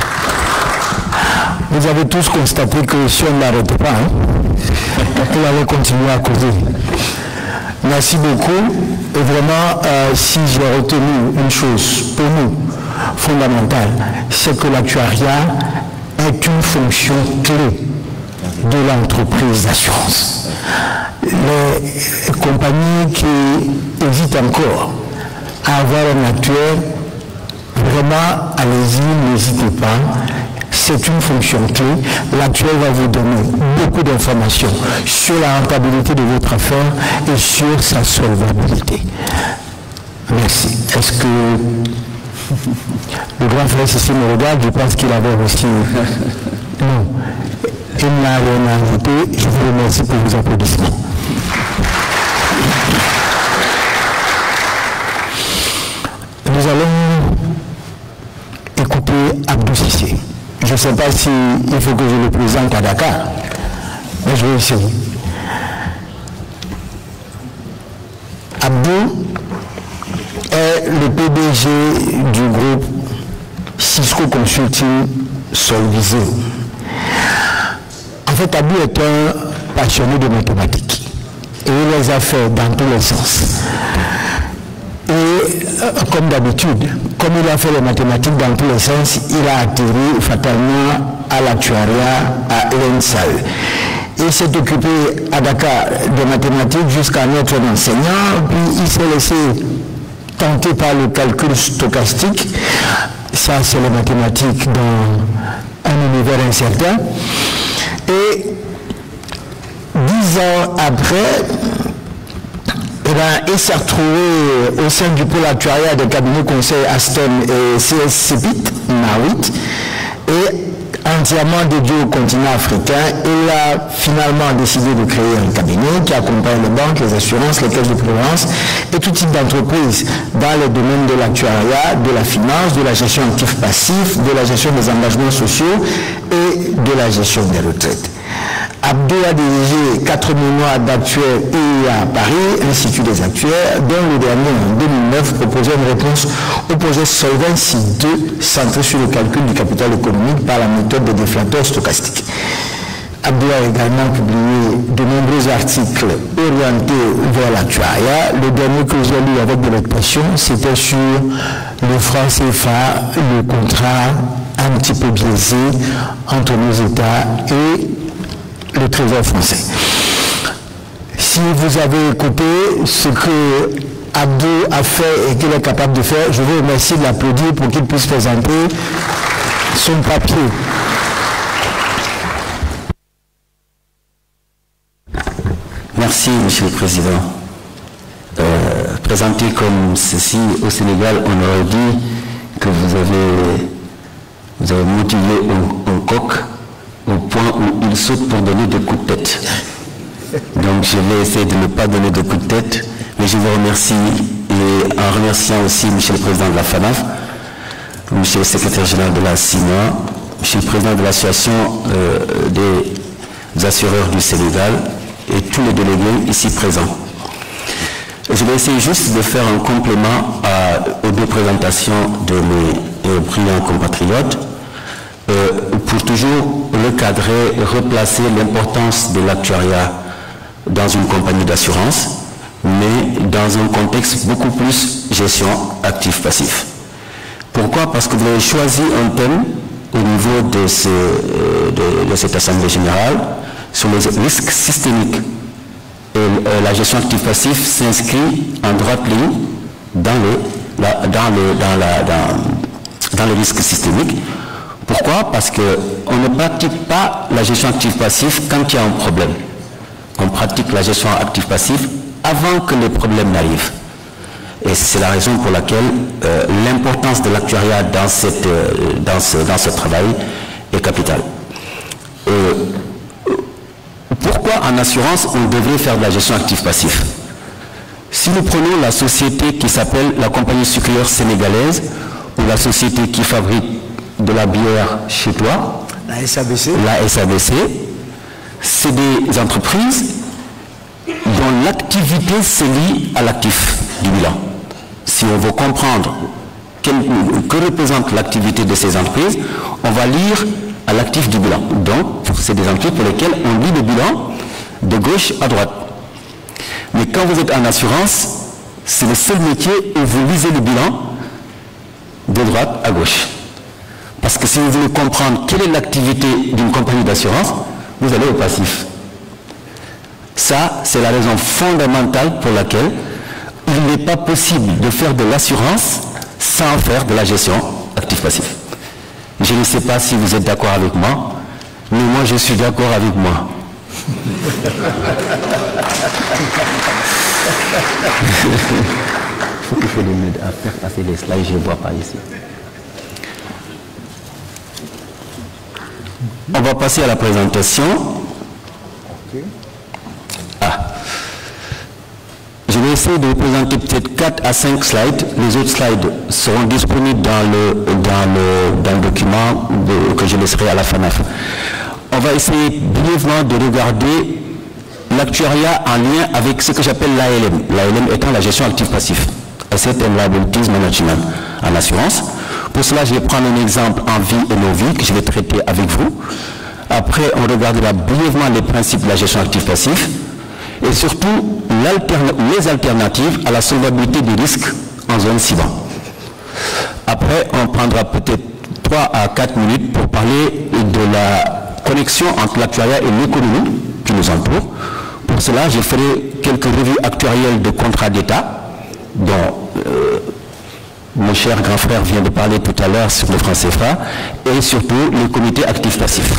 Speaker 3: Vous avez tous constaté que si on n'arrête pas, hein, il allait continuer à causer. Merci beaucoup. Et vraiment, euh, si j'ai retenu une chose pour nous fondamentale, c'est que l'actuariat est une fonction clé de l'entreprise d'assurance. Les compagnies qui hésitent encore à avoir un actuaire, vraiment, allez-y, n'hésitez pas. C'est une fonction clé. L'actuaire va vous donner beaucoup d'informations sur la rentabilité de votre affaire et sur sa solvabilité. Merci. Est-ce que le grand frère ici me regarde? Je pense qu'il avait aussi... Non. Il n'a rien à ajouter. Je vous remercie pour vos applaudissements. Nous allons écouter Abdou Cissé. Je ne sais pas s'il faut que je le présente à Dakar, mais je vais essayer. Abdou est le P D G du groupe Cisco Consulting Solvisé. En fait, Abdou est un passionné de mathématiques et il les a fait dans tous les sens. Et euh, comme d'habitude, comme il a fait les mathématiques dans tous les sens, il a atterri fatalement à l'actuariat à l'E N S A E. Il s'est occupé à Dakar de mathématiques jusqu'à être un enseignant, puis il s'est laissé tenter par le calcul stochastique. Ça, c'est les mathématiques dans un univers incertain. Et dix ans après, eh ben, il s'est retrouvé au sein du pôle actuariat des cabinets conseils Aston et C S Cepit, Marit, et entièrement dédié au continent africain. Il a finalement décidé de créer un cabinet qui accompagne les banques, les assurances, les caisses de prévoyance et tout type d'entreprises dans les domaines de l'actuariat, de la finance, de la gestion actif-passif, de la gestion des engagements sociaux et de la gestion des retraites. Abdou a dirigé quatre mémoires d'actuaires I A à Paris, Institut des actuaires, dont le dernier en deux mille neuf proposait une réponse au projet Solvency deux, centré sur le calcul du capital économique par la méthode des déflateurs stochastiques. Abdou a également publié de nombreux articles orientés vers l'actuariat. Le dernier que j'ai lu avec de l'expression, c'était sur le franc C F A, le contrat un petit peu biaisé entre nos États et le Trésor français. Si vous avez écouté ce que Abdou a fait et qu'il est capable de faire, je vous remercie de l'applaudir pour qu'il puisse présenter son papier.
Speaker 4: Merci, Monsieur le Président. Euh, présenté comme ceci au Sénégal, on aurait dit que vous avez, vous avez motivé un, un coq au point où il saute pour donner des coups de tête. Donc je vais essayer de ne pas donner de coups de tête, mais je vous remercie, et en remerciant aussi M. le Président de la FANAF, M. le Secrétaire général de la C I N A, M. le Président de l'Association euh, des assureurs du Sénégal et tous les délégués ici présents. Je vais essayer juste de faire un complément à, aux deux présentations de mes euh, brillants compatriotes, Euh, pour toujours recadrer, replacer l'importance de l'actuariat dans une compagnie d'assurance, mais dans un contexte beaucoup plus gestion actif-passif. Pourquoi? Parce que vous avez choisi un thème au niveau de, ce, de, de cette Assemblée générale sur les risques systémiques. Et euh, la gestion actif-passif s'inscrit en droite ligne dans, le, la, dans, le, dans, la, dans, dans le risque systémique. Pourquoi? Parce qu'on ne pratique pas la gestion active-passif quand il y a un problème. On pratique la gestion active-passif avant que les problèmes n'arrivent. Et c'est la raison pour laquelle euh, l'importance de l'actuariat dans, cette, euh, dans, ce, dans ce travail est capitale. Euh, pourquoi en assurance on devrait faire de la gestion active-passif? Si nous prenons la société qui s'appelle la compagnie sucrière sénégalaise ou la société qui fabrique de la bière chez toi,
Speaker 3: la S A B C,
Speaker 4: la S A B C, c'est des entreprises dont l'activité se lie à l'actif du bilan. Si on veut comprendre quel, que représente l'activité de ces entreprises, on va lire à l'actif du bilan. Donc, c'est des entreprises pour lesquelles on lit le bilan de gauche à droite. Mais quand vous êtes en assurance, c'est le seul métier où vous lisez le bilan de droite à gauche. Parce que si vous voulez comprendre quelle est l'activité d'une compagnie d'assurance, vous allez au passif. Ça, c'est la raison fondamentale pour laquelle il n'est pas possible de faire de l'assurance sans faire de la gestion actif-passif. Je ne sais pas si vous êtes d'accord avec moi, mais moi je suis d'accord avec moi. Il faut que je m'aide à faire passer les slides, je ne vois pas ici. On va passer à la présentation. Ah. Je vais essayer de vous présenter peut-être quatre à cinq slides. Les autres slides seront disponibles dans le, dans le, dans le document de, que je laisserai à la FANAF. On va essayer brièvement de regarder l'actuariat en lien avec ce que j'appelle l'A L M. L'A L M étant la gestion active-passif, Asset and Liabilities Management en assurance. Pour cela, je vais prendre un exemple en vie et non-vie que je vais traiter avec vous. Après, on regardera brièvement les principes de la gestion active-passif et surtout les alternatives à la solvabilité des risques en zone cyber. Après, on prendra peut-être trois à quatre minutes pour parler de la connexion entre l'actuariat et l'économie qui nous entoure. Pour cela, je ferai quelques revues actuarielles de contrats d'État dont euh, mon cher grand frère vient de parler tout à l'heure sur le franc C F A et surtout les comités actifs-passifs.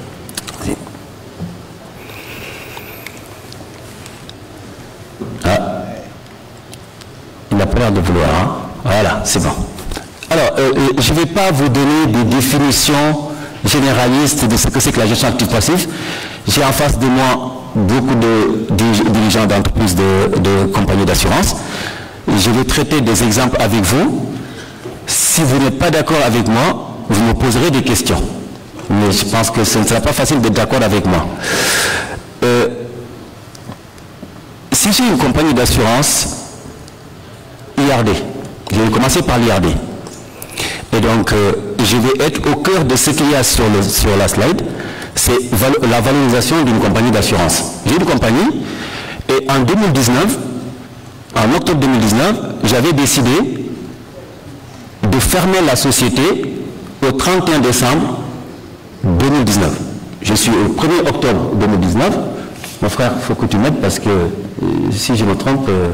Speaker 4: Ah. Il a pas l'air de vouloir, hein? Voilà, c'est bon. Alors, euh, je ne vais pas vous donner des définitions généralistes de ce que c'est que la gestion active-passif. J'ai en face de moi beaucoup de dirigeants d'entreprises de, de compagnies d'assurance. Je vais traiter des exemples avec vous. Si vous n'êtes pas d'accord avec moi, vous me poserez des questions. Mais je pense que ce ne sera pas facile d'être d'accord avec moi. Euh, si j'ai une compagnie d'assurance, I R D, je vais commencer par l'I R D. Et donc, euh, je vais être au cœur de ce qu'il y a sur, le, sur la slide, c'est val la valorisation d'une compagnie d'assurance. J'ai une compagnie, et en deux mille dix-neuf, en octobre deux mille dix-neuf, j'avais décidé de fermer la société au trente et un décembre deux mille dix-neuf. Je suis au premier octobre deux mille dix-neuf. Mon frère, il faut que tu m'aides parce que euh, si je me trompe... Euh...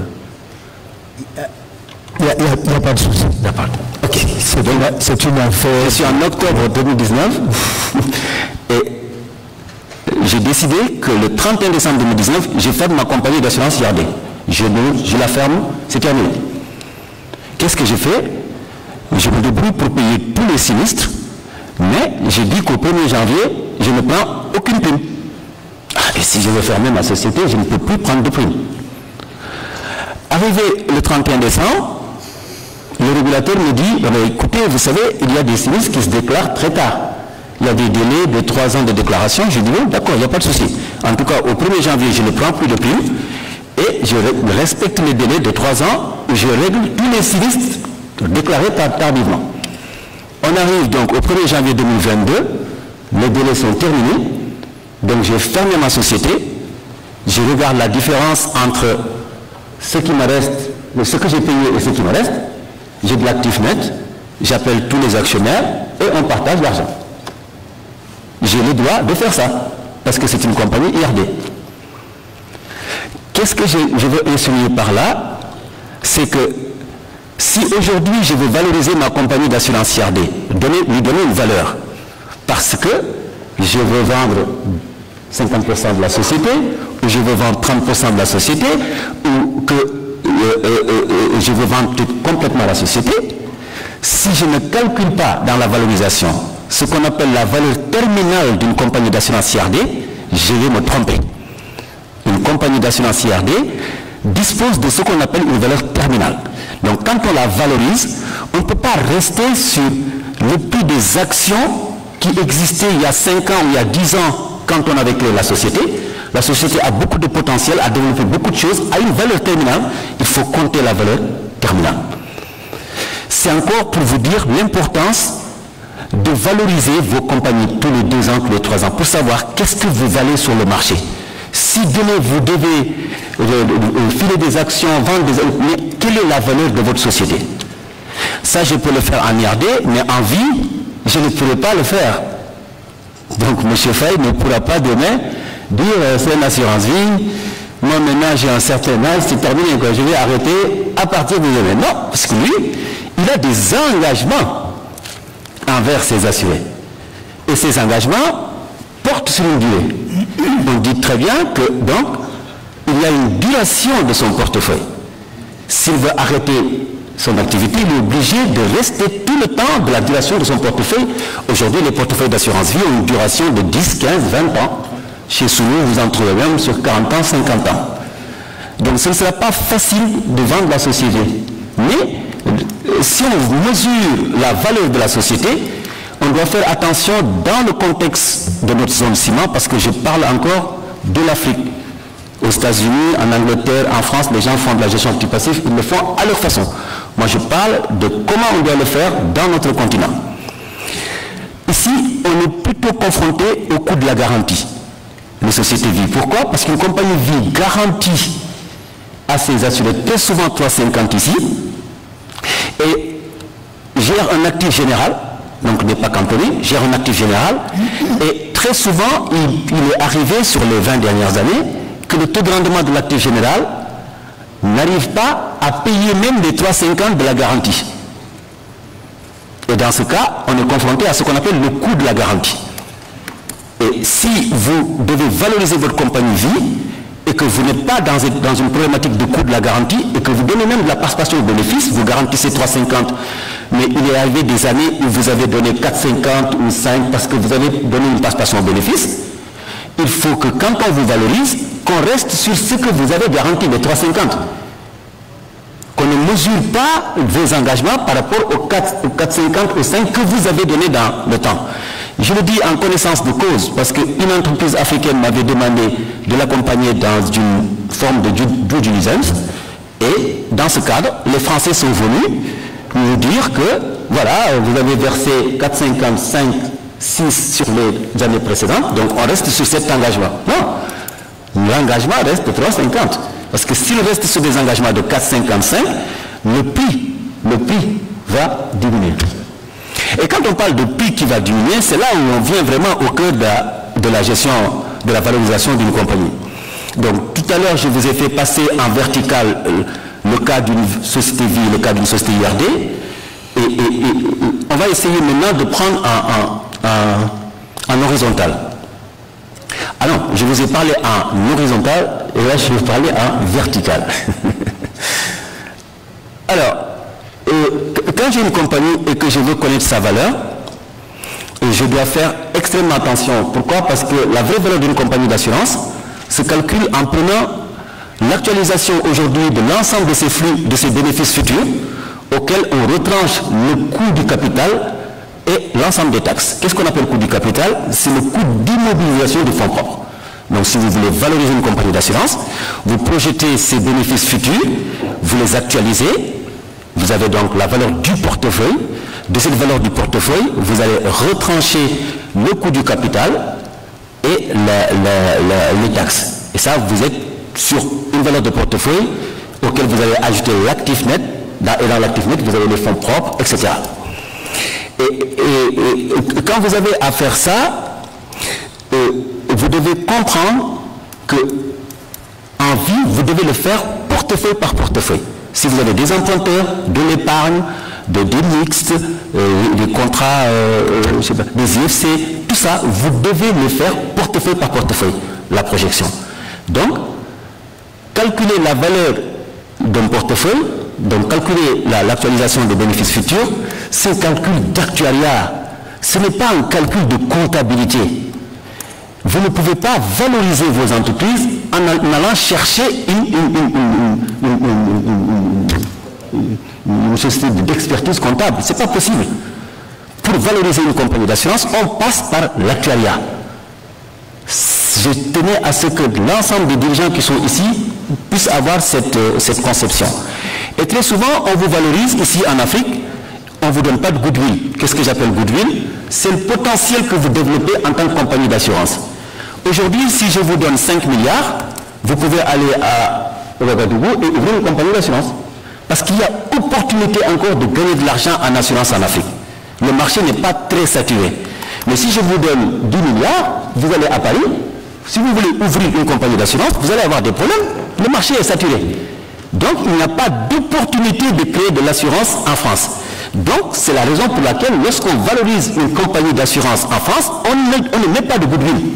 Speaker 3: Il n'y a, a, a pas de souci.
Speaker 4: Ok,
Speaker 3: c'est une affaire.
Speaker 4: Je suis en octobre deux mille dix-neuf et j'ai décidé que le trente et un décembre deux mille dix-neuf, je ferme ma compagnie d'assurance I R D. Je, je la ferme, c'est terminé. Qu'est-ce que j'ai fait? Je me débrouille pour payer tous les sinistres, mais j'ai dit qu'au premier janvier, je ne prends aucune prime. Ah, et si je veux fermer ma société, je ne peux plus prendre de prime. Arrivé le trente et un décembre, le régulateur me dit, bah, écoutez, vous savez, il y a des sinistres qui se déclarent très tard. Il y a des délais de trois ans de déclaration. Je dis, oui, d'accord, il n'y a pas de souci. En tout cas, au premier janvier, je ne prends plus de prime et je respecte les délais de trois ans où je règle tous les sinistres déclarés tardivement. On arrive donc au premier janvier deux mille vingt-deux, les délais sont terminés, donc j'ai fermé ma société, je regarde la différence entre ce qui me reste, ce que j'ai payé et ce qui me reste, j'ai de l'actif net, j'appelle tous les actionnaires et on partage l'argent. J'ai le droit de faire ça, parce que c'est une compagnie I R D. Qu'est-ce que je, je veux insinuer par là? C'est que Si aujourd'hui je veux valoriser ma compagnie d'assurance C R D, donner, lui donner une valeur, parce que je veux vendre cinquante pour cent de la société, ou je veux vendre trente pour cent de la société, ou que euh, euh, euh, je veux vendre tout, complètement la société, si je ne calcule pas dans la valorisation ce qu'on appelle la valeur terminale d'une compagnie d'assurance C R D, je vais me tromper. Une compagnie d'assurance C R D dispose de ce qu'on appelle une valeur terminale. Donc quand on la valorise, on ne peut pas rester sur le prix des actions qui existaient il y a cinq ans ou il y a dix ans quand on avait créé la société. La société a beaucoup de potentiel, a développé beaucoup de choses, a une valeur terminale, il faut compter la valeur terminale. C'est encore pour vous dire l'importance de valoriser vos compagnies tous les deux ans, tous les trois ans, pour savoir qu'est-ce que vous valez sur le marché. Si demain vous devez euh, euh, filer des actions, vendre des actions, mais quelle est la valeur de votre société? Ça, je peux le faire en I R D, mais en vie, je ne pourrai pas le faire. Donc, M. Faye ne pourra pas demain dire euh, c'est une assurance vie, moi maintenant j'ai un certain âge, c'est terminé, quoi, je vais arrêter à partir de demain. Non, parce que lui, il a des engagements envers ses assurés. Et ces engagements portent sur une durée. On dit très bien que, donc, il y a une duration de son portefeuille. S'il veut arrêter son activité, il est obligé de rester tout le temps de la duration de son portefeuille. Aujourd'hui, les portefeuilles d'assurance vie ont une duration de dix, quinze, vingt ans. Chez Soumou, vous en trouvez même sur quarante ans, cinquante ans. Donc ce ne sera pas facile de vendre la société. Mais si on mesure la valeur de la société, on doit faire attention dans le contexte de notre zone ciment, parce que je parle encore de l'Afrique. Aux États-Unis, en Angleterre, en France, les gens font de la gestion active passive, ils le font à leur façon. Moi, je parle de comment on doit le faire dans notre continent. Ici, on est plutôt confronté au coût de la garantie. Les sociétés vie. Pourquoi? Parce qu'une compagnie vie garantit à ses assurés très souvent trois virgule cinquante ici et gère un actif général, donc n'est pas cantonné, gère un actif général, et très souvent il, il est arrivé sur les vingt dernières années que le taux de rendement de l'actif général n'arrive pas à payer même les trois virgule cinquante de la garantie. Et dans ce cas, on est confronté à ce qu'on appelle le coût de la garantie. Et si vous devez valoriser votre compagnie vie et que vous n'êtes pas dans, dans une problématique de coût de la garantie et que vous donnez même de la participation au bénéfice, vous garantissez trois virgule cinquante, mais il est arrivé des années où vous avez donné quatre virgule cinquante ou cinq parce que vous avez donné une participation au bénéfice, il faut que quand on vous valorise, qu'on reste sur ce que vous avez garanti, les trois virgule cinquante. Qu'on ne mesure pas vos engagements par rapport aux quatre virgule cinquante ou cinq que vous avez donné dans le temps. Je le dis en connaissance de cause, parce qu'une entreprise africaine m'avait demandé de l'accompagner dans une forme de due diligence, et dans ce cadre, les Français sont venus nous dire que, voilà, vous avez versé quatre virgule cinquante-cinq, six sur les années précédentes, donc on reste sur cet engagement. Non, l'engagement reste de trois virgule cinquante, parce que s'il reste sur des engagements de quatre virgule cinquante-cinq, le prix, le prix va diminuer. Et quand on parle de prix qui va diminuer, c'est là où on vient vraiment au cœur de la, de la gestion, de la valorisation d'une compagnie. Donc tout à l'heure, je vous ai fait passer en vertical euh, le cas d'une société vie, le cas d'une société I R D, et, et, et on va essayer maintenant de prendre en, en, en, en horizontal. Ah non, je vous ai parlé en horizontal, et là je vais vous parler en vertical. Alors, Euh, quand j'ai une compagnie et que je veux connaître sa valeur, je dois faire extrêmement attention. Pourquoi? Parce que la vraie valeur d'une compagnie d'assurance se calcule en prenant l'actualisation aujourd'hui de l'ensemble de ces flux, de ces bénéfices futurs, auxquels on retranche le coût du capital et l'ensemble des taxes. Qu'est-ce qu'on appelle coût du capital? C'est le coût d'immobilisation de fonds propres. Donc si vous voulez valoriser une compagnie d'assurance, vous projetez ces bénéfices futurs, vous les actualisez. Vous avez donc la valeur du portefeuille. De cette valeur du portefeuille, vous allez retrancher le coût du capital et la, la, la, les taxes. Et ça, vous êtes sur une valeur de portefeuille auquel vous allez ajouter l'actif net, et dans l'actif net, vous avez les fonds propres, et cetera. Et, et, et quand vous avez à faire ça, euh, vous devez comprendre que en vie, vous devez le faire portefeuille par portefeuille. Si vous avez des emprunteurs, de l'épargne, de des mixtes, euh, des contrats, euh, je sais pas, des I F C, tout ça, vous devez le faire portefeuille par portefeuille, la projection. Donc, calculer la valeur d'un portefeuille, donc calculer l'actualisation la, des bénéfices futurs, c'est un calcul d'actuariat. Ce n'est pas un calcul de comptabilité. Vous ne pouvez pas valoriser vos entreprises en allant chercher une, une, une, une, une, une, une société d'expertise comptable. Ce n'est pas possible. Pour valoriser une compagnie d'assurance, on passe par l'actuariat. Je tenais à ce que l'ensemble des dirigeants qui sont ici puissent avoir cette, cette conception. Et très souvent, on vous valorise ici en Afrique, on ne vous donne pas de goodwill. Qu'est-ce que j'appelle goodwill? C'est le potentiel que vous développez en tant que compagnie d'assurance. Aujourd'hui, si je vous donne cinq milliards, vous pouvez aller à Ouagadougou et ouvrir une compagnie d'assurance. Parce qu'il y a opportunité encore de gagner de l'argent en assurance en Afrique. Le marché n'est pas très saturé. Mais si je vous donne dix milliards, vous allez à Paris, si vous voulez ouvrir une compagnie d'assurance, vous allez avoir des problèmes. Le marché est saturé. Donc, il n'y a pas d'opportunité de créer de l'assurance en France. Donc, c'est la raison pour laquelle, lorsqu'on valorise une compagnie d'assurance en France, on ne, on ne met pas de goodwill.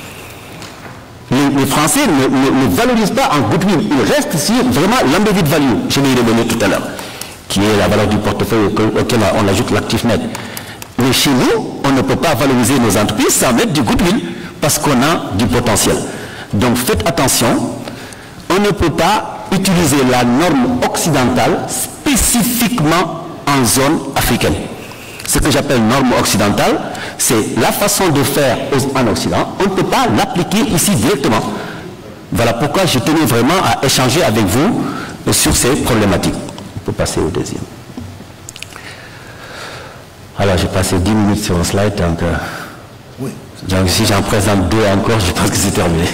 Speaker 4: Les, les Français ne, ne, ne valorisent pas en goodwill. Ils restent sur vraiment l'embedded value, je vais y revenir tout à l'heure, qui est la valeur du portefeuille auquel on ajoute l'actif net. Mais chez nous, on ne peut pas valoriser nos entreprises sans mettre du goodwill, parce qu'on a du potentiel. Donc, faites attention, on ne peut pas utiliser la norme occidentale spécifiquement en zone africaine. Ce que j'appelle norme occidentale, c'est la façon de faire en Occident. On ne peut pas l'appliquer ici directement. Voilà pourquoi je tenais vraiment à échanger avec vous sur ces problématiques. On peut passer au deuxième. Alors, j'ai passé dix minutes sur un slide, donc, euh, oui. donc si j'en présente deux encore, je pense que c'est terminé.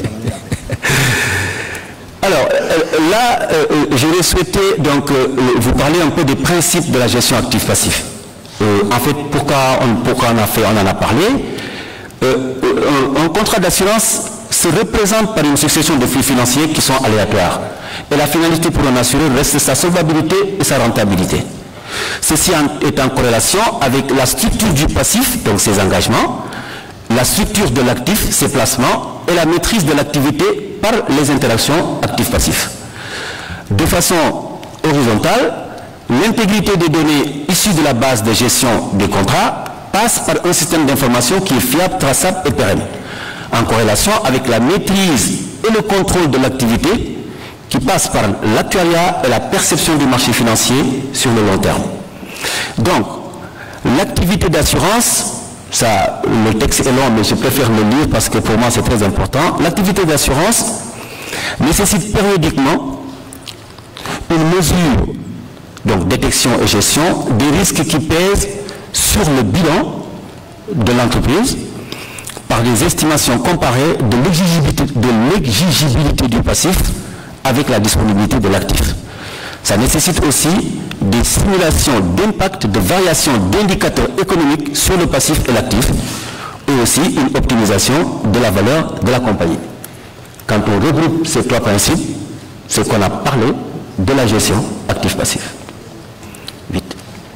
Speaker 4: Alors, euh, là, euh, j'aurais souhaité donc, euh, vous parler un peu des principes de la gestion actif-passif. Euh, en fait, pourquoi on, pourquoi on, a fait, on en a parlé euh, un, un contrat d'assurance se représente par une succession de flux financiers qui sont aléatoires. Et la finalité pour un assureur reste sa solvabilité et sa rentabilité. Ceci est en corrélation avec la structure du passif, donc ses engagements, la structure de l'actif, ses placements, et la maîtrise de l'activité par les interactions actifs-passifs. De façon horizontale, l'intégrité des données issues de la base de gestion des contrats passe par un système d'information qui est fiable, traçable et pérenne, en corrélation avec la maîtrise et le contrôle de l'activité qui passe par l'actuariat et la perception du marché financier sur le long terme. Donc, l'activité d'assurance, ça, le texte est long, mais je préfère le lire parce que pour moi c'est très important. L'activité d'assurance nécessite périodiquement une mesure, donc détection et gestion, des risques qui pèsent sur le bilan de l'entreprise par des estimations comparées de l'exigibilité de l'exigibilité du passif avec la disponibilité de l'actif. Ça nécessite aussi des simulations d'impact de variations d'indicateurs économiques sur le passif et l'actif, et aussi une optimisation de la valeur de la compagnie. Quand on regroupe ces trois principes, c'est qu'on a parlé de la gestion actif-passif. Vite.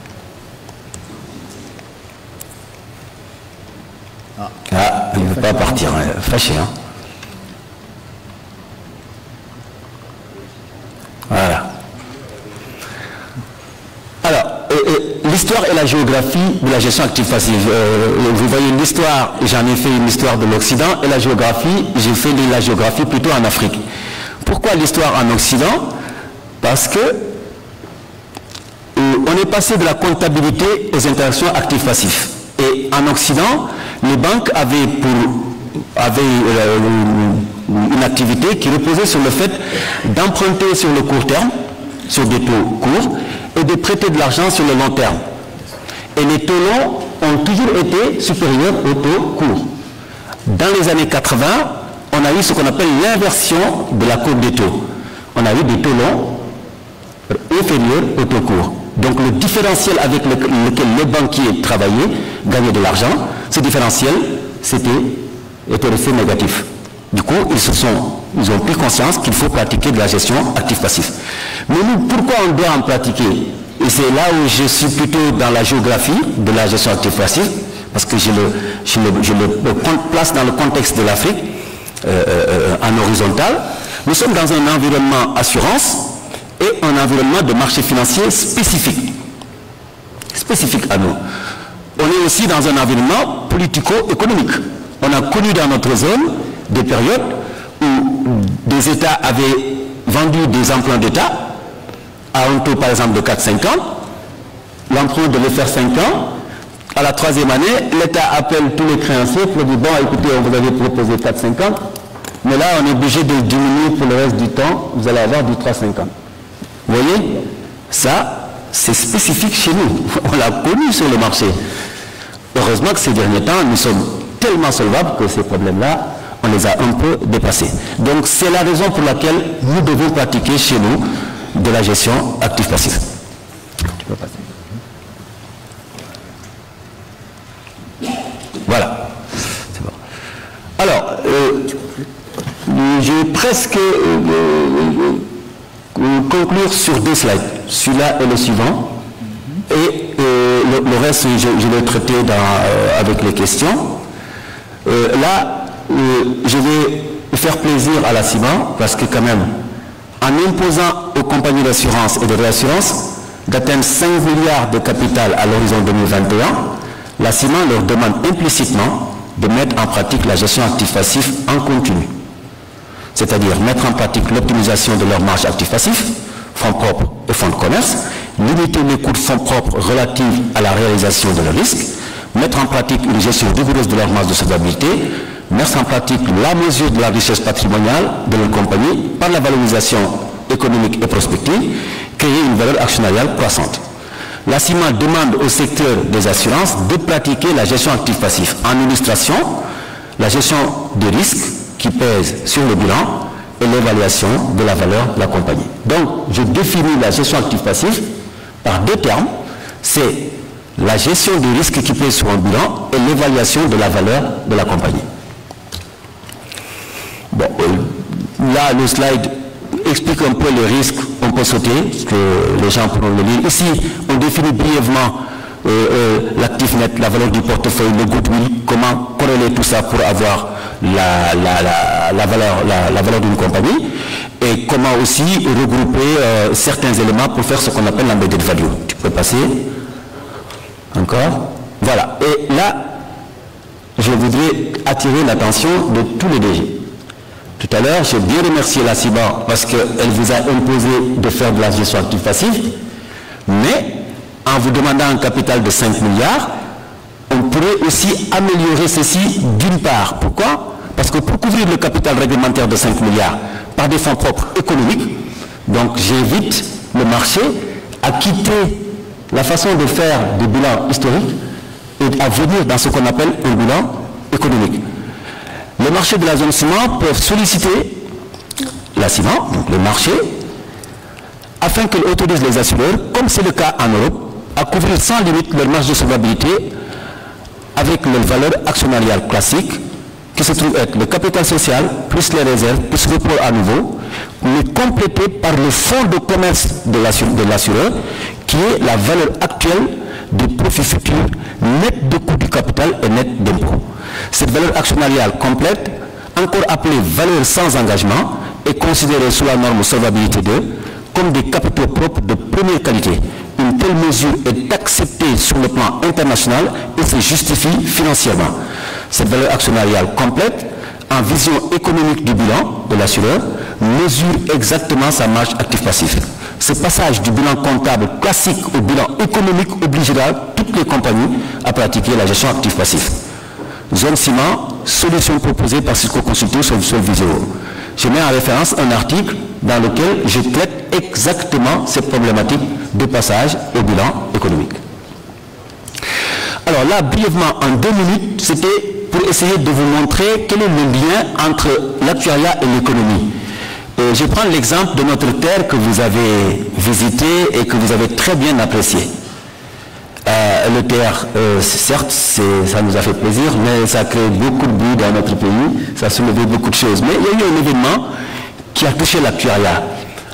Speaker 4: Ah, il ne veut pas partir, hein. Fâché, hein. Voilà. Alors, euh, euh, l'histoire et la géographie de la gestion active-passive. Euh, vous voyez l'histoire, j'en ai fait une histoire de l'Occident, et la géographie, j'ai fait de la géographie plutôt en Afrique. Pourquoi l'histoire en Occident? Parce que euh, on est passé de la comptabilité aux interactions actifs-passifs. Et en Occident, les banques avaient, pour, avaient euh, une activité qui reposait sur le fait d'emprunter sur le court terme, sur des taux courts, et de prêter de l'argent sur le long terme. Et les taux longs ont toujours été supérieurs aux taux courts. Dans les années quatre-vingt, on a eu ce qu'on appelle l'inversion de la courbe des taux. On a eu des taux longs inférieurs aux taux courts. Donc le différentiel avec lequel les banquiers travaillaient, gagnaient de l'argent, ce différentiel, c'était, était resté négatif. Du coup, ils, se sont, ils ont pris conscience qu'il faut pratiquer de la gestion actif-passif. Mais nous, pourquoi on doit en pratiquer? Et c'est là où je suis plutôt dans la géographie de la gestion active-passive, parce que je le, je le, je le place dans le contexte de l'Afrique, euh, euh, en horizontal. Nous sommes dans un environnement assurance et un environnement de marché financier spécifique. Spécifique à nous. On est aussi dans un environnement politico-économique. On a connu dans notre zone des périodes où des États avaient vendu des emprunts d'État à un taux par exemple de quatre à cinq ans. L'emprunt devait faire cinq ans. À la troisième année, l'État appelle tous les créanciers pour dire bon, écoutez, on vous avait proposé quatre à cinq ans, mais là on est obligé de diminuer pour le reste du temps, vous allez avoir du trois à cinq ans. Vous voyez, ça, c'est spécifique chez nous. On l'a connu sur le marché. Heureusement que ces derniers temps, nous sommes tellement solvables que ces problèmes-là, on les a un peu dépassés. Donc c'est la raison pour laquelle nous devons pratiquer chez nous de la gestion active-passive. Tu peux passer. Voilà. C'est bon. Alors, euh, je vais presque euh, euh, conclure sur deux slides. Celui-là et le suivant. Et euh, le, le reste, je, je vais traiter dans, euh, avec les questions. Euh, là, euh, je vais faire plaisir à la CIMA, parce que quand même, en imposant aux compagnies d'assurance et de réassurance d'atteindre cinq milliards de capital à l'horizon deux mille vingt et un, la CIMA leur demande implicitement de mettre en pratique la gestion active-passif en continu. C'est-à-dire mettre en pratique l'optimisation de leur marge active-passif, fonds propres et fonds de commerce, limiter les coûts de fonds propres relatifs à la réalisation de leur risque, mettre en pratique une gestion rigoureuse de leur marge de solvabilité, mettre en pratique la mesure de la richesse patrimoniale de leur compagnie par la valorisation économique et prospective, créer une valeur actionnariale croissante. La CIMA demande au secteur des assurances de pratiquer la gestion active-passif. En illustration, la gestion de risques qui pèse sur le bilan et l'évaluation de la valeur de la compagnie. Donc, je définis la gestion active-passif par deux termes. C'est la gestion du risque qui pèse sur un bilan et l'évaluation de la valeur de la compagnie. Bon, euh, là, le slide explique un peu les risques, on peut sauter, parce que les gens pourront le lire. Ici, on définit brièvement euh, euh, l'actif net, la valeur du portefeuille, le goodwill, comment corréler tout ça pour avoir la, la, la, la valeur, la, la valeur d'une compagnie, et comment aussi regrouper euh, certains éléments pour faire ce qu'on appelle l'embedded value. Tu peux passer encore. Voilà. Et là, je voudrais attirer l'attention de tous les D G. Tout à l'heure, j'ai bien remercié la CIMA parce qu'elle vous a imposé de faire de la gestion active-passive, mais en vous demandant un capital de cinq milliards, on pourrait aussi améliorer ceci d'une part. Pourquoi? Parce que pour couvrir le capital réglementaire de cinq milliards par des fonds propres économiques, donc j'invite le marché à quitter la façon de faire des bilans historiques et à venir dans ce qu'on appelle un bilan économique. Les marchés de la zone CIMA peuvent solliciter la CIMA, donc le marché, afin qu'elle autorise les assureurs, comme c'est le cas en Europe, à couvrir sans limite leur marge de solvabilité avec leur valeur actionnariale classique, qui se trouve être le capital social, plus les réserves, plus le report à nouveau, mais complété par le fonds de commerce de l'assureur, qui est la valeur actuelle des profits futurs, net de coût du capital et net d'impôt. Cette valeur actionnariale complète, encore appelée valeur sans engagement, est considérée sous la norme solvabilité deux comme des capitaux propres de première qualité. Une telle mesure est acceptée sur le plan international et se justifie financièrement. Cette valeur actionnariale complète, en vision économique du bilan de l'assureur, mesure exactement sa marge active-passif. Ce passage du bilan comptable classique au bilan économique obligera toutes les compagnies à pratiquer la gestion active-passif. Zone CIMA, solution proposée par Cisco Consulting sur le sol Visio. Je mets en référence un article dans lequel je traite exactement cette problématique de passage au bilan économique. Alors là, brièvement, en deux minutes, c'était pour essayer de vous montrer quel est le lien entre l'actuariat et l'économie. Euh, je prends l'exemple de notre terre que vous avez visité et que vous avez très bien apprécié. Euh, le terre, euh, certes, ça nous a fait plaisir, mais ça a créé beaucoup de bruit dans notre pays, ça a soulevé beaucoup de choses. Mais il y a eu un événement qui a touché l'actuariat.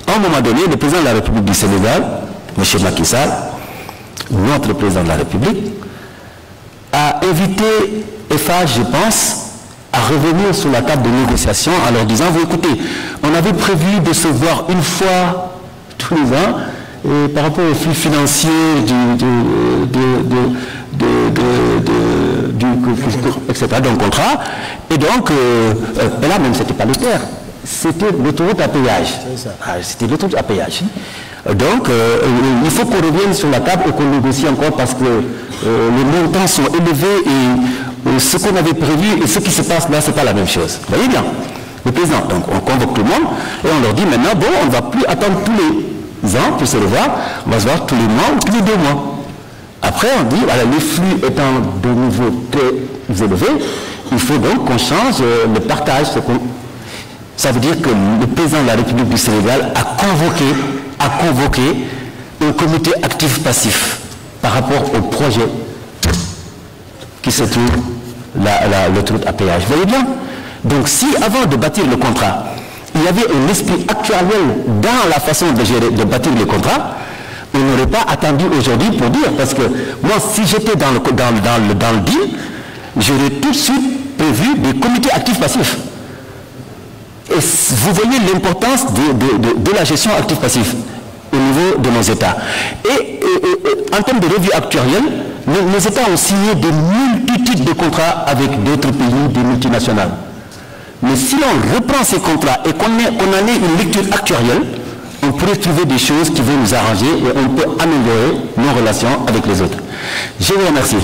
Speaker 4: À un moment donné, le président de la République du Sénégal, M. Macky Sall, notre président de la République, a invité F A, je pense, à revenir sur la table de négociation en leur disant, vous écoutez, on avait prévu de se voir une fois tous les ans, et par rapport aux flux financiers du, du, de, de, de, de, du, et cetera, d'un contrat, et donc, euh, et là même, c'était pas le terre, c'était l'autoroute à péage. Ah, c'était l'autoroute à péage. Donc, euh, il faut qu'on revienne sur la table et qu'on négocie encore parce que euh, les montants sont élevés et euh, ce qu'on avait prévu et ce qui se passe là, ce n'est pas la même chose. Vous voyez bien, le président, donc on convoque tout le monde et on leur dit maintenant, bon, on ne va plus attendre tous les ans pour se revoir, on va se voir tous les mois ou tous les deux mois. Après, on dit, voilà, les flux étant de nouveau très élevés, il faut donc qu'on change euh, le partage. Ça veut dire que le président de la République du Sénégal a convoqué a convoqué un comité actif-passif par rapport au projet qui se trouve l'autoroute à péage. Vous voyez bien? Donc si avant de bâtir le contrat, il y avait un esprit actuel dans la façon de, gérer, de bâtir le contrat, on n'aurait pas attendu aujourd'hui pour dire, parce que moi si j'étais dans le, dans, dans le, dans le deal, j'aurais tout de suite prévu des comités actifs-passifs. Et vous voyez l'importance de, de, de, de la gestion actif-passif au niveau de nos États. Et, et, et en termes de revue actuarielle, nos, nos États ont signé de multitudes de contrats avec d'autres pays, des multinationales. Mais si l'on reprend ces contrats et qu'on qu en ait une lecture actuarielle, on pourrait trouver des choses qui vont nous arranger et on peut améliorer nos relations avec les autres. Je vous remercie.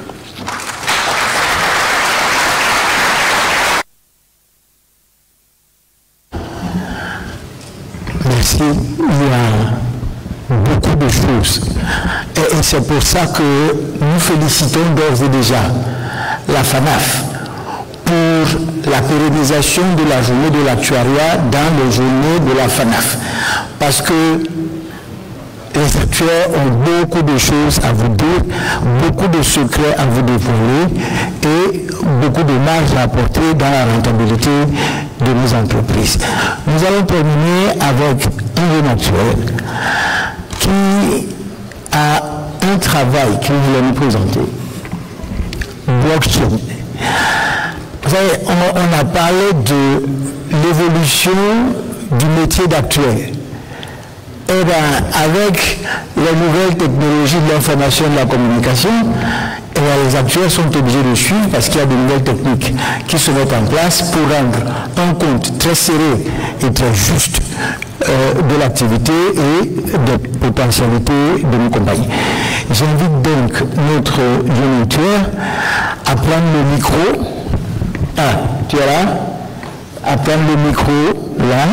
Speaker 3: Merci. Il y a beaucoup de choses. Et, et c'est pour ça que nous félicitons d'ores et déjà la FANAF pour la pérennisation de la journée de l'actuariat dans les journées de la FANAF. Parce que les actuaires ont beaucoup de choses à vous dire, beaucoup de secrets à vous dévoiler et beaucoup de marge à apporter dans la rentabilité de nos entreprises. Nous allons terminer avec un jeune actuaire qui a un travail qu'il voulait nous présenter. Blockchain. Vous savez, on, on a parlé de l'évolution du métier d'actuaire. Eh bien, avec les nouvelles technologies de l'information et de la communication, eh bien, les actuaires sont obligés de suivre parce qu'il y a de nouvelles techniques qui se mettent en place pour rendre un compte très serré et très juste euh, de l'activité et des potentialités de nos compagnies. J'invite donc notre jeune actuaire à prendre le micro. Ah, tu es là? À prendre le micro, là.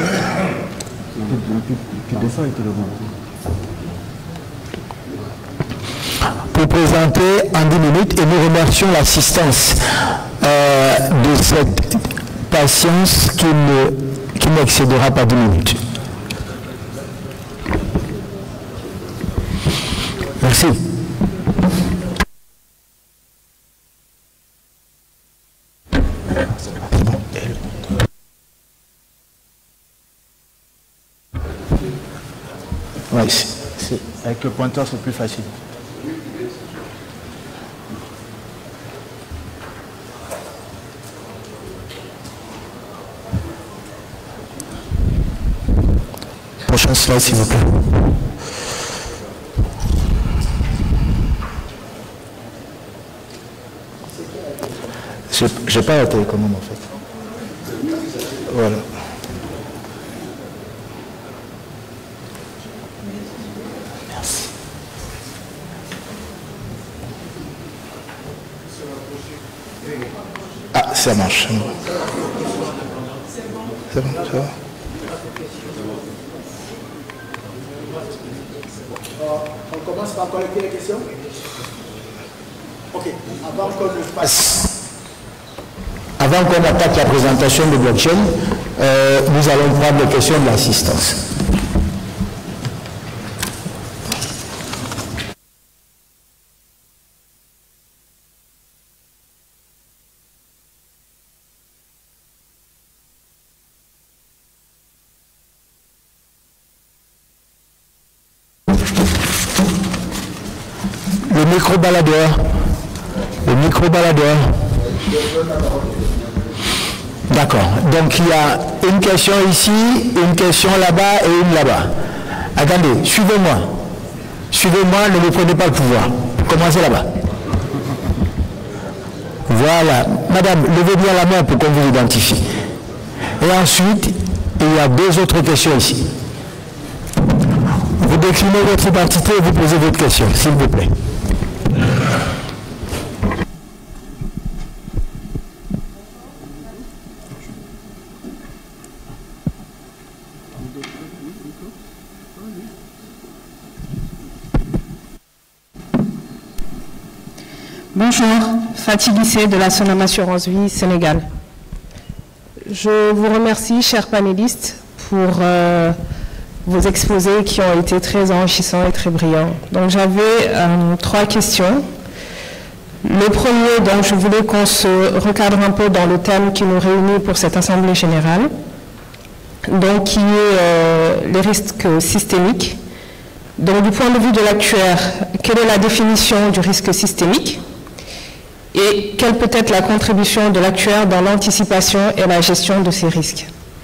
Speaker 3: Pour présenter en dix minutes et nous remercions l'assistance euh, de cette patience qui ne, qui n'excédera pas dix minutes. Merci.
Speaker 2: Oui, c'est, avec le pointeur, c'est plus facile. Prochain slide, s'il vous plaît. Je n'ai pas la télécommande, en fait. Voilà. Ah, ça marche. C'est bon, ça va. On commence par collecter les questions. Ok, avant qu'on ne passe. Avant qu'on attaque la présentation de blockchain, euh, nous allons prendre les questions de l'assistance.
Speaker 3: micro-baladeur. Le micro-baladeur. D'accord. Donc il y a une question ici, une question là-bas et une là-bas. Attendez, suivez-moi. Suivez-moi, ne me prenez pas le pouvoir. Commencez là-bas. Voilà. Madame, levez bien la main pour qu'on vous identifie. Et ensuite, il y a deux autres questions ici. Vous déclinez votre identité et vous posez votre question, s'il vous plaît.
Speaker 7: Bonjour, Fatih Guissé de la Sonam Assurance Vie Sénégal. Je vous remercie, chers panélistes, pour euh, vos exposés qui ont été très enrichissants et très brillants. Donc j'avais euh, trois questions. Le premier, donc je voulais qu'on se recadre un peu dans le thème qui nous réunit pour cette Assemblée générale, donc qui est euh, les risques systémiques. Donc du point de vue de l'actuaire, quelle est la définition du risque systémique ? Et quelle peut être la contribution de l'actuaire dans l'anticipation et la gestion de ces risques?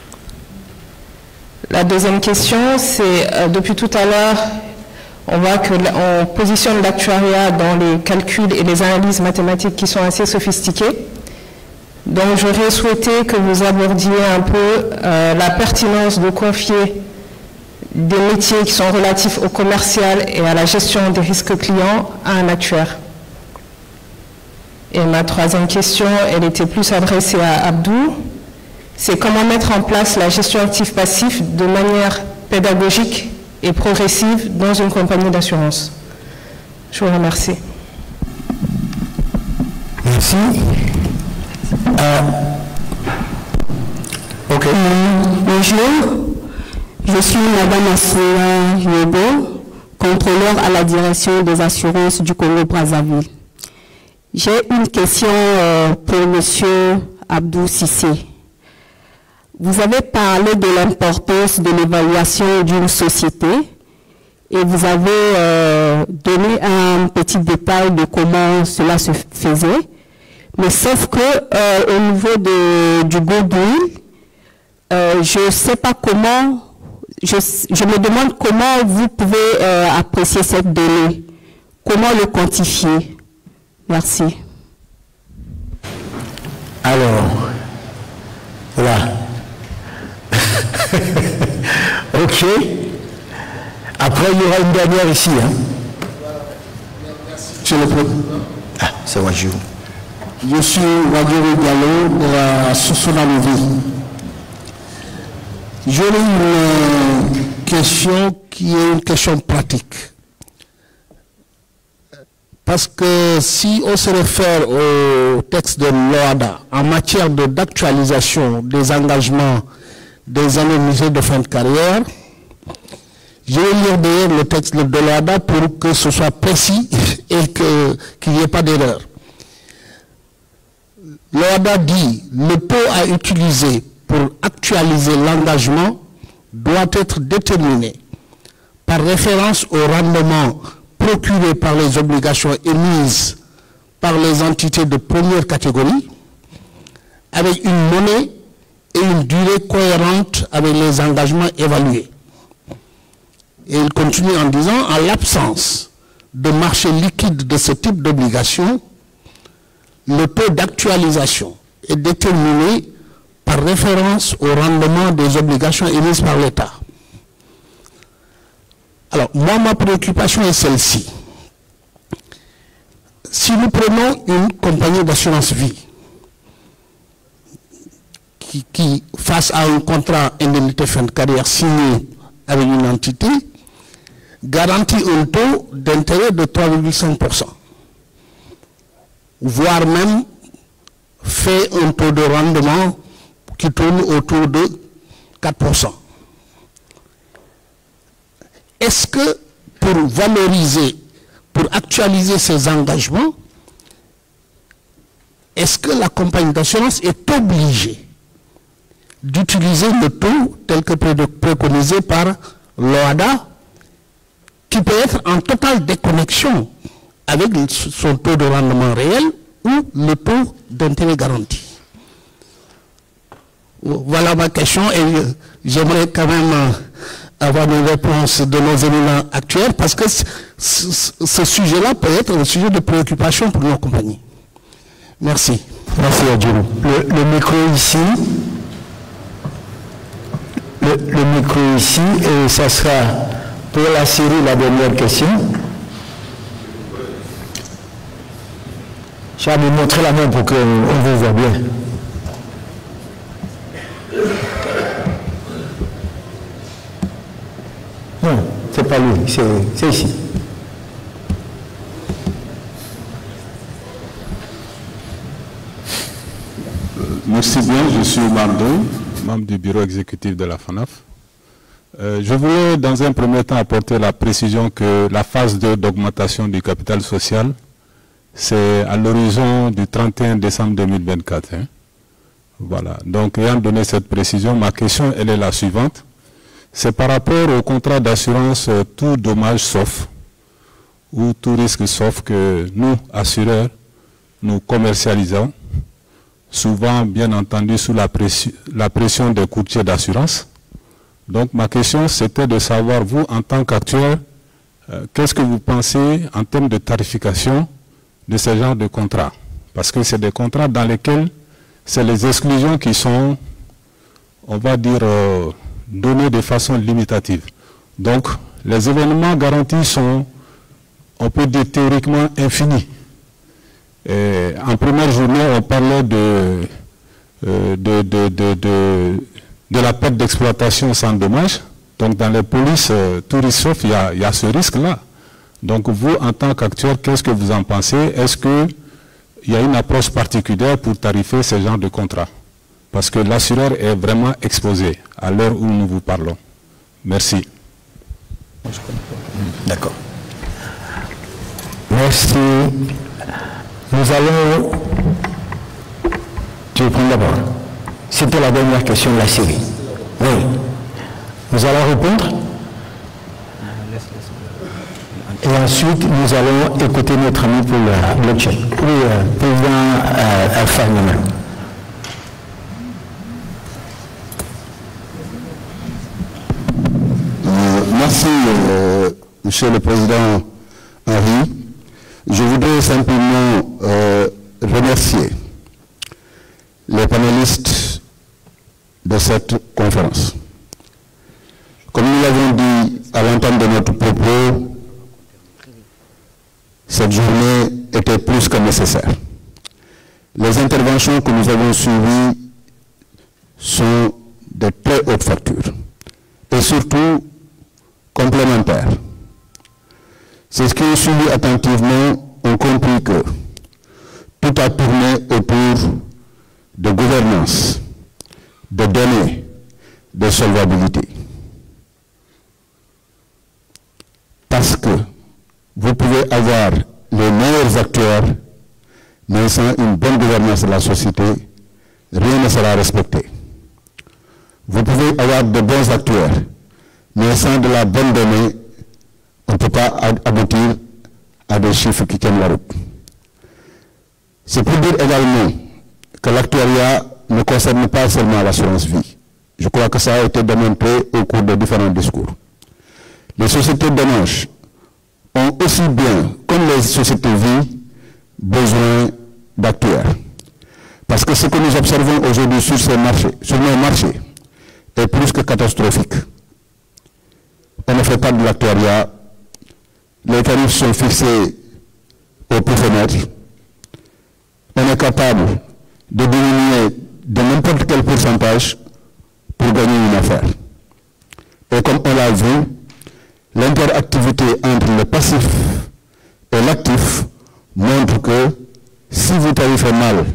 Speaker 7: La deuxième question, c'est euh, depuis tout à l'heure, on voit qu'on positionne l'actuariat dans les calculs et les analyses mathématiques qui sont assez sophistiquées. Donc j'aurais souhaité que vous abordiez un peu euh, la pertinence de confier des métiers qui sont relatifs au commercial et à la gestion des risques clients à un actuaire. Et ma troisième question, elle était plus adressée à Abdou, c'est comment mettre en place la gestion active-passif de manière pédagogique et progressive dans une compagnie d'assurance. Je vous remercie.
Speaker 3: Merci. Euh, ok.
Speaker 8: Bonjour, je suis Madame Assoua Yobo, contrôleur à la direction des assurances du Congo-Brazzaville. J'ai une question euh, pour Monsieur Abdou Cissé. Vous avez parlé de l'importance de l'évaluation d'une société et vous avez euh, donné un petit détail de comment cela se faisait. Mais sauf que euh, au niveau de, du goodwill, euh, je ne sais pas comment, je, je me demande comment vous pouvez euh, apprécier cette donnée, comment le quantifier. Merci.
Speaker 3: Alors, là. Ok. Après, il y aura une dernière ici. Hein.
Speaker 2: Monsieur le Président.
Speaker 3: Ah, c'est Wajou.
Speaker 2: Je suis Wajou Diallo de la Sosonamovi. J'aurais une question qui est une question pratique. Parce que si on se réfère au texte de l'OADA en matière d'actualisation des engagements des indemnités de fin de carrière, je vais lire d'ailleurs le texte de l'OADA pour que ce soit précis et qu'il n'y ait pas d'erreur. L'OADA dit « Le taux à utiliser pour actualiser l'engagement doit être déterminé par référence au rendement procuré par les obligations émises par les entités de première catégorie, avec une monnaie et une durée cohérente avec les engagements évalués. » Et il continue en disant, en l'absence de marché liquide de ce type d'obligation, le taux d'actualisation est déterminé par référence au rendement des obligations émises par l'État. Alors, moi, ma préoccupation est celle-ci. Si nous prenons une compagnie d'assurance vie qui, qui, face à un contrat indemnité fin de carrière signé avec une entité, garantit un taux d'intérêt de trois virgule cinq pour cent, voire même fait un taux de rendement qui tourne autour de quatre pour cent. Est-ce que pour valoriser, pour actualiser ces engagements, est-ce que la compagnie d'assurance est obligée d'utiliser le taux tel que préconisé par l'OADA, qui peut être en totale déconnexion
Speaker 9: avec son taux de rendement réel ou le taux d'intérêt garanti? Voilà ma question et j'aimerais quand même avoir une réponse de nos éminents actuels parce que ce sujet-là peut être un sujet de préoccupation pour nos compagnies. Merci.
Speaker 3: Merci Adjou. Le, le micro ici. Le, le micro ici et ça sera pour la série la dernière question. Je vais vous montrer la main pour qu'on vous voit bien. Non, c'est pas lui, c'est ici.
Speaker 10: Merci bien, je suis Omar Ndoye, membre du bureau exécutif de la FANAF. Euh, je voulais dans un premier temps apporter la précision que la phase deux d'augmentation du capital social, c'est à l'horizon du trente et un décembre deux mille vingt-quatre. Hein. Voilà, donc ayant donné cette précision, ma question elle est la suivante. C'est par rapport au contrat d'assurance euh, tout dommage sauf, ou tout risque sauf que nous, assureurs, nous commercialisons, souvent bien entendu sous la pression, la pression des courtiers d'assurance. Donc ma question c'était de savoir, vous en tant qu'actuaire, euh, qu'est-ce que vous pensez en termes de tarification de ce genre de contrats? Parce que c'est des contrats dans lesquels c'est les exclusions qui sont, on va dire, euh, données de façon limitative. Donc les événements garantis sont, on peut dire théoriquement, infinis. Et en première journée, on parlait de, euh, de, de, de, de, de la perte d'exploitation sans dommage. Donc dans les polices, euh, tout risque sauf, il y a, il y a ce risque-là. Donc vous, en tant qu'actuaire, qu'est-ce que vous en pensez? Est-ce qu'il y a une approche particulière pour tarifer ce genre de contrat? Parce que l'assureur est vraiment exposé à l'heure où nous vous parlons. Merci.
Speaker 3: D'accord. Merci. Nous allons... Tu veux prendre d'abord? C'était la dernière question de la série. Oui. Nous allons répondre. Et ensuite, nous allons écouter notre ami pour le blockchain. Oui, euh, président euh, Alpha Nima.
Speaker 2: Merci, euh, Monsieur le Président Henri. Je voudrais simplement euh, remercier les panélistes de cette conférence. Comme nous l'avons dit à l'entame de notre propos, cette journée était plus que nécessaire. Les interventions que nous avons suivies sont de très haute facture et surtout complémentaires. C'est ce qui ont suivi attentivement ont compris que tout a tourné autour de gouvernance, de données, de solvabilité. Parce que vous pouvez avoir les meilleurs acteurs, mais sans une bonne gouvernance de la société, rien ne sera respecté. Vous pouvez avoir de bons acteurs, mais sans de la bonne donnée, on ne peut pas aboutir à des chiffres qui tiennent la route. C'est pour dire également que l'actuariat ne concerne pas seulement l'assurance vie. Je crois que ça a été démontré au cours de différents discours. Les sociétés de dommages ont aussi bien, comme les sociétés vie, besoin d'acteurs. Parce que ce que nous observons aujourd'hui sur ces marchés, sur nos marchés, est plus que catastrophique. On ne fait pas de l'actuariat. Les tarifs sont fixés au poufomètre. On est capable de diminuer de n'importe quel pourcentage pour gagner une affaire. Et comme on l'a vu, l'interactivité entre le passif et l'actif montre que si vous tarifez mal,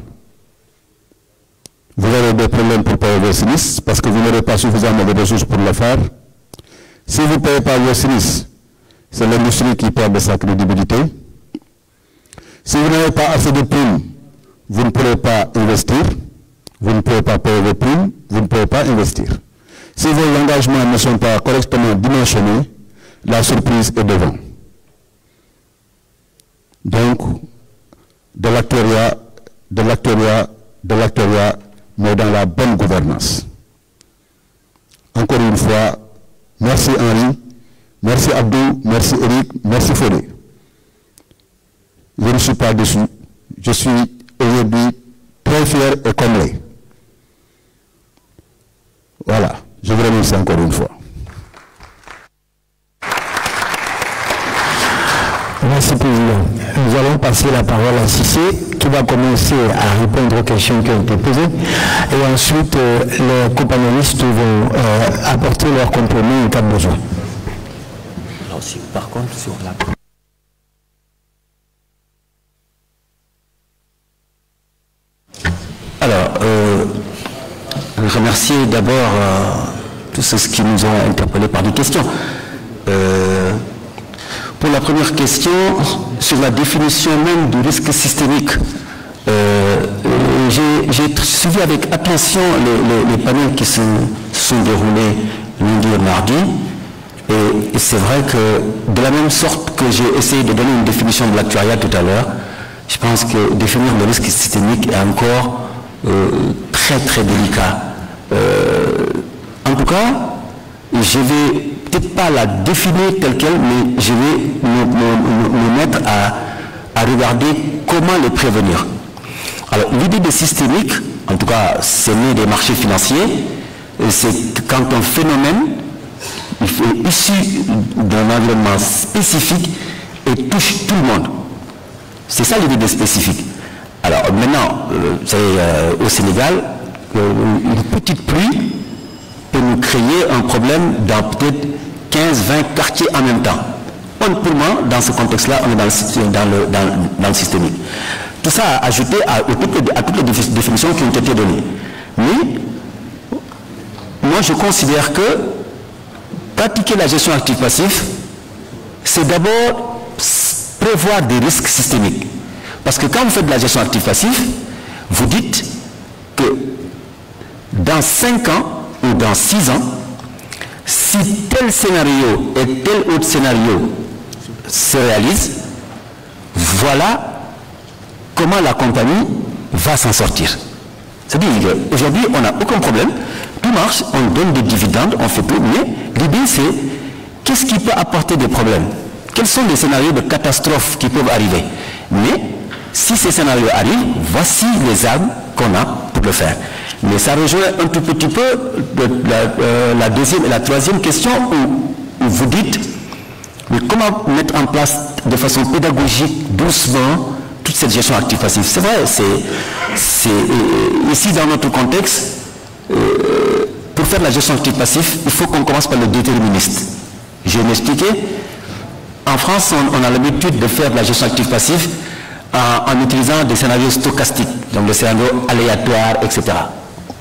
Speaker 2: vous aurez des problèmes pour payer vos sinistres parce que vous n'aurez pas suffisamment de ressources pour le faire. Si vous ne payez pas vos sinistres, c'est l'industrie qui perd de sa crédibilité. Si vous n'avez pas assez de primes, vous ne pourrez pas investir, vous ne pouvez pas payer vos primes, vous ne pouvez pas investir. Si vos engagements ne sont pas correctement dimensionnés, la surprise est devant. donc de l'actuariat, de l'actuariat, de l'actuariat, mais dans la bonne gouvernance. Encore une fois, merci Henri, merci Abdou, merci Eric, merci Fodé. Je ne suis pas dessus. Je suis aujourd'hui très fier et comblé. Voilà, je vous remercie encore une fois.
Speaker 3: Merci Président. Nous allons passer la parole à Cissé qui va commencer à répondre aux questions qui ont été posées et ensuite euh, les compagnonnistes vont euh, apporter leurs compromis en cas de besoin.
Speaker 4: Alors, si, par contre, sur la... Alors, euh, remercier d'abord euh, tous ceux qui nous ont interpellés par des questions. Euh, pour la première question, sur la définition même du risque systémique, euh, j'ai suivi avec attention les, les, les panels qui se sont déroulés lundi et mardi. Et, et c'est vrai que de la même sorte que j'ai essayé de donner une définition de l'actuariat tout à l'heure, je pense que définir le risque systémique est encore euh, très très délicat. Euh, en tout cas, je vais peut-être pas la définir telle quelle, mais je vais me, me, me mettre à, à regarder comment les prévenir. Alors l'idée de systémique, en tout cas c'est né des marchés financiers, c'est quand un phénomène est issu d'un environnement spécifique et touche tout le monde. C'est ça l'idée de spécifique. Alors maintenant, euh, c'est, euh, au Sénégal, euh, une petite pluie peut nous créer un problème dans peut-être quinze vingt quartiers en même temps. Honnêtement, dans ce contexte-là, on est dans le, dans le, dans, dans le systémique. Tout ça a ajouté à, à, toutes les, à toutes les définitions qui ont été données. Mais, moi je considère que pratiquer la gestion active-passif, c'est d'abord prévoir des risques systémiques. Parce que quand vous faites de la gestion active-passif, vous dites que dans cinq ans ou dans six ans, si tel scénario et tel autre scénario se réalisent, voilà comment la compagnie va s'en sortir. C'est-à-dire qu'aujourd'hui, on n'a aucun problème, tout marche, on donne des dividendes, on fait tout, mais l'idée c'est qu'est-ce qui peut apporter des problèmes? Quels sont les scénarios de catastrophe qui peuvent arriver? Mais si ces scénarios arrivent, voici les armes qu'on a pour le faire. Mais ça rejoint un tout petit peu la, euh, la deuxième et la troisième question où, où vous dites mais comment mettre en place de façon pédagogique, doucement, toute cette gestion active-passive. C'est vrai, c'est euh, ici dans notre contexte, euh, pour faire la gestion active-passive, il faut qu'on commence par le déterministe. Je vais m'expliquer. En France, on, on a l'habitude de faire de la gestion active-passive en, en utilisant des scénarios stochastiques, donc des scénarios aléatoires, et cetera.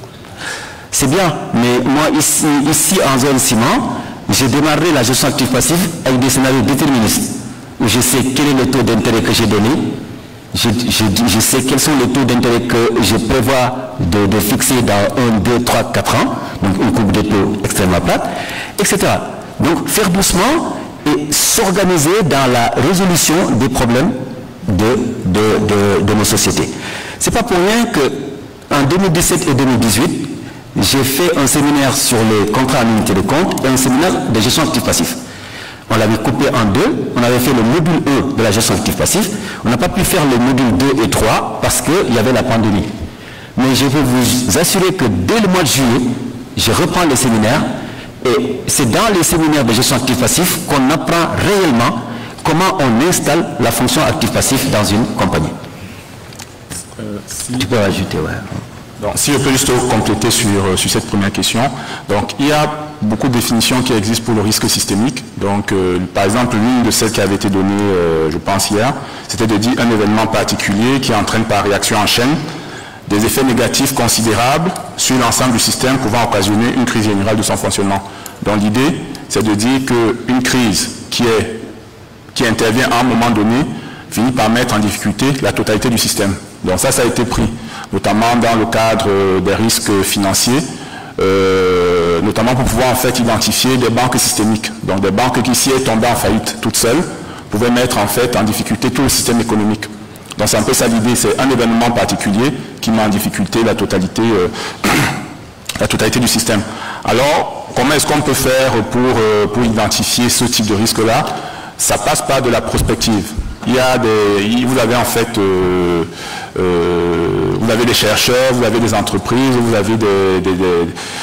Speaker 4: C'est bien, mais moi ici, ici en zone ciment, j'ai démarré la gestion active-passive avec des scénarios déterministes, où je sais quel est le taux d'intérêt que j'ai donné, je, je, je sais quels sont les taux d'intérêt que je prévois de, de fixer dans un, deux, trois, quatre ans, donc une courbe de taux extrêmement plate, et cetera. Donc faire doucement et s'organiser dans la résolution des problèmes de, de, de, de nos sociétés. C'est pas pour rien que en deux mille dix-sept et deux mille dix-huit, j'ai fait un séminaire sur les contrats en unité de compte et un séminaire de gestion active-passif. On l'avait coupé en deux, on avait fait le module un de la gestion active-passif, on n'a pas pu faire le module deux et trois parce qu'il y avait la pandémie. Mais je peux vous assurer que dès le mois de juillet, je reprends les séminaires et c'est dans les séminaires de gestion active-passif qu'on apprend réellement comment on installe la fonction active-passif dans une compagnie.
Speaker 6: Euh, si...
Speaker 4: Tu peux rajouter, ouais.
Speaker 6: Donc, si je peux juste compléter sur, sur cette première question. Donc, il y a beaucoup de définitions qui existent pour le risque systémique. Donc, euh, par exemple, l'une de celles qui avait été donnée, euh, je pense, hier, c'était de dire un événement particulier qui entraîne par réaction en chaîne des effets négatifs considérables sur l'ensemble du système pouvant occasionner une crise générale de son fonctionnement. Donc, l'idée, c'est de dire qu'une crise qui, est, qui intervient à un moment donné finit par mettre en difficulté la totalité du système. Donc ça, ça a été pris, notamment dans le cadre des risques financiers, euh, notamment pour pouvoir en fait identifier des banques systémiques. Donc des banques qui, si elles tombaient en faillite toutes seules, pouvait mettre en fait en difficulté tout le système économique. Donc c'est un peu ça l'idée, c'est un événement particulier qui met en difficulté la totalité, euh, la totalité du système. Alors, comment est-ce qu'on peut faire pour, euh, pour identifier ce type de risque-là? Ça passe par de la prospective. Il y a des, vous avez en fait, euh, euh, vous avez des chercheurs, vous avez des entreprises, vous avez des, des, des,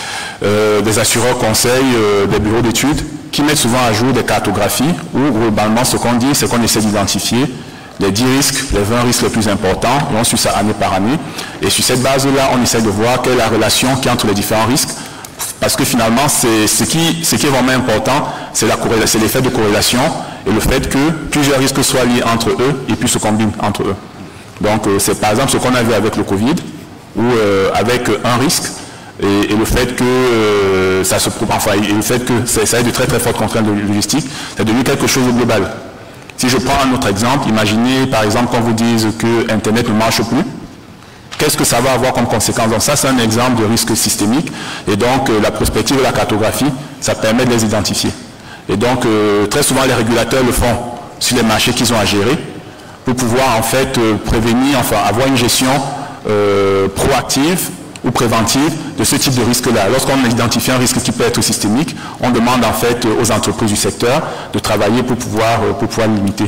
Speaker 6: euh, des assureurs conseils, euh, des bureaux d'études qui mettent souvent à jour des cartographies où globalement ce qu'on dit, c'est qu'on essaie d'identifier les dix risques, les vingt risques les plus importants, et on suit ça année par année. Et sur cette base-là, on essaie de voir quelle est la relation qu'il y a entre les différents risques, parce que finalement, c'est ce qui, ce qui est vraiment important, c'est l'effet de corrélation et le fait que plusieurs risques soient liés entre eux et puis se combinent entre eux. Donc, euh, c'est par exemple ce qu'on a vu avec le Covid, où euh, avec un risque, et, et le fait que euh, ça se enfin, et le fait que ça ait de très très fortes contraintes de logistique, c'est devenu quelque chose de global. Si je prends un autre exemple, imaginez par exemple qu'on vous dise que Internet ne marche plus, qu'est-ce que ça va avoir comme conséquence? Donc ça c'est un exemple de risque systémique et donc euh, la prospective et la cartographie, ça permet de les identifier. Et donc euh, très souvent les régulateurs le font sur les marchés qu'ils ont à gérer pour pouvoir en fait euh, prévenir, enfin avoir une gestion euh, proactive ou préventive de ce type de risque-là. Lorsqu'on identifie un risque qui peut être systémique, on demande en fait aux entreprises du secteur de travailler pour pouvoir, pour pouvoir le limiter.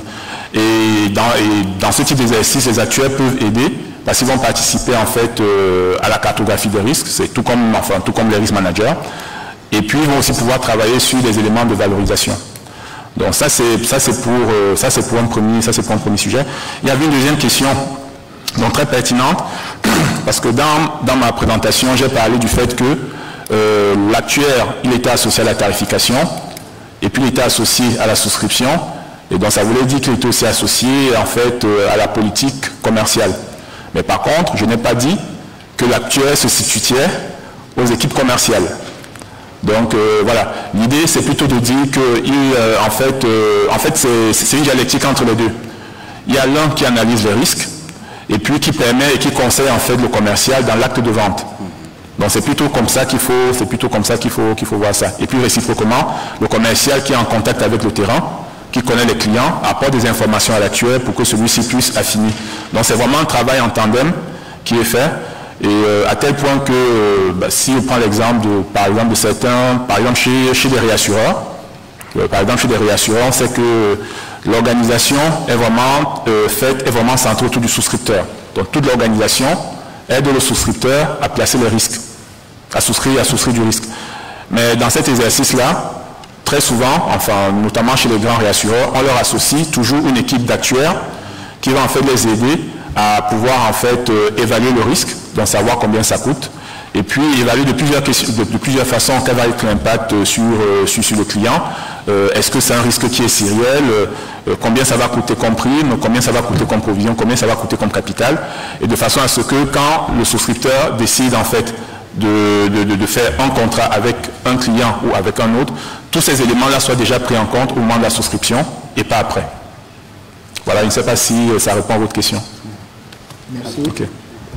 Speaker 6: Et dans, et dans ce type d'exercice, les actuaires peuvent aider parce qu'ils vont participer en fait euh, à la cartographie des risques, c'est tout comme, enfin, tout comme les risk managers. Et puis ils vont aussi pouvoir travailler sur des éléments de valorisation. Donc ça c'est ça c'est pour euh, ça c'est pour un premier ça c'est pour un premier sujet. Il y avait une deuxième question donc très pertinente, parce que dans, dans ma présentation, j'ai parlé du fait que euh, l'actuaire, il était associé à la tarification, et puis il était associé à la souscription, et donc ça voulait dire qu'il était aussi associé en fait euh, à la politique commerciale. Mais par contre, je n'ai pas dit que l'actuaire se situait aux équipes commerciales. Donc euh, voilà, l'idée c'est plutôt de dire que il, euh, en fait, euh, en fait c'est une dialectique entre les deux. Il y a l'un qui analyse les risques, et puis qui permet et qui conseille en fait le commercial dans l'acte de vente. Donc c'est plutôt comme ça qu'il faut, c'est plutôt comme ça qu'il faut, qu'il faut voir ça. Et puis réciproquement, le commercial qui est en contact avec le terrain, qui connaît les clients, apporte des informations à l'actuaire pour que celui-ci puisse affiner. Donc c'est vraiment un travail en tandem qui est fait, et euh, à tel point que euh, bah, si on prend l'exemple de, par exemple de certains, par exemple chez, chez des réassureurs, euh, par exemple chez des réassureurs, on sait que l'organisation est vraiment euh, faite, est vraiment centrée autour du souscripteur. Donc toute l'organisation aide le souscripteur à placer les risques, à souscrire, à souscrire du risque. Mais dans cet exercice-là, très souvent, enfin notamment chez les grands réassureurs, on leur associe toujours une équipe d'actuaires qui va en fait les aider à pouvoir en fait euh, évaluer le risque, donc savoir combien ça coûte, et puis évaluer de plusieurs, questions, de, de plusieurs façons quel va être l'impact sur, euh, sur, sur le client. Euh, Est-ce que c'est un risque qui est sériel? euh, Combien ça va coûter comme prime? Combien ça va coûter comme provision? Combien ça va coûter comme capital? Et de façon à ce que quand le souscripteur décide en fait de, de, de, de faire un contrat avec un client ou avec un autre, tous ces éléments-là soient déjà pris en compte au moment de la souscription et pas après. Voilà, je ne sais pas si ça répond à votre question.
Speaker 5: Merci. Okay.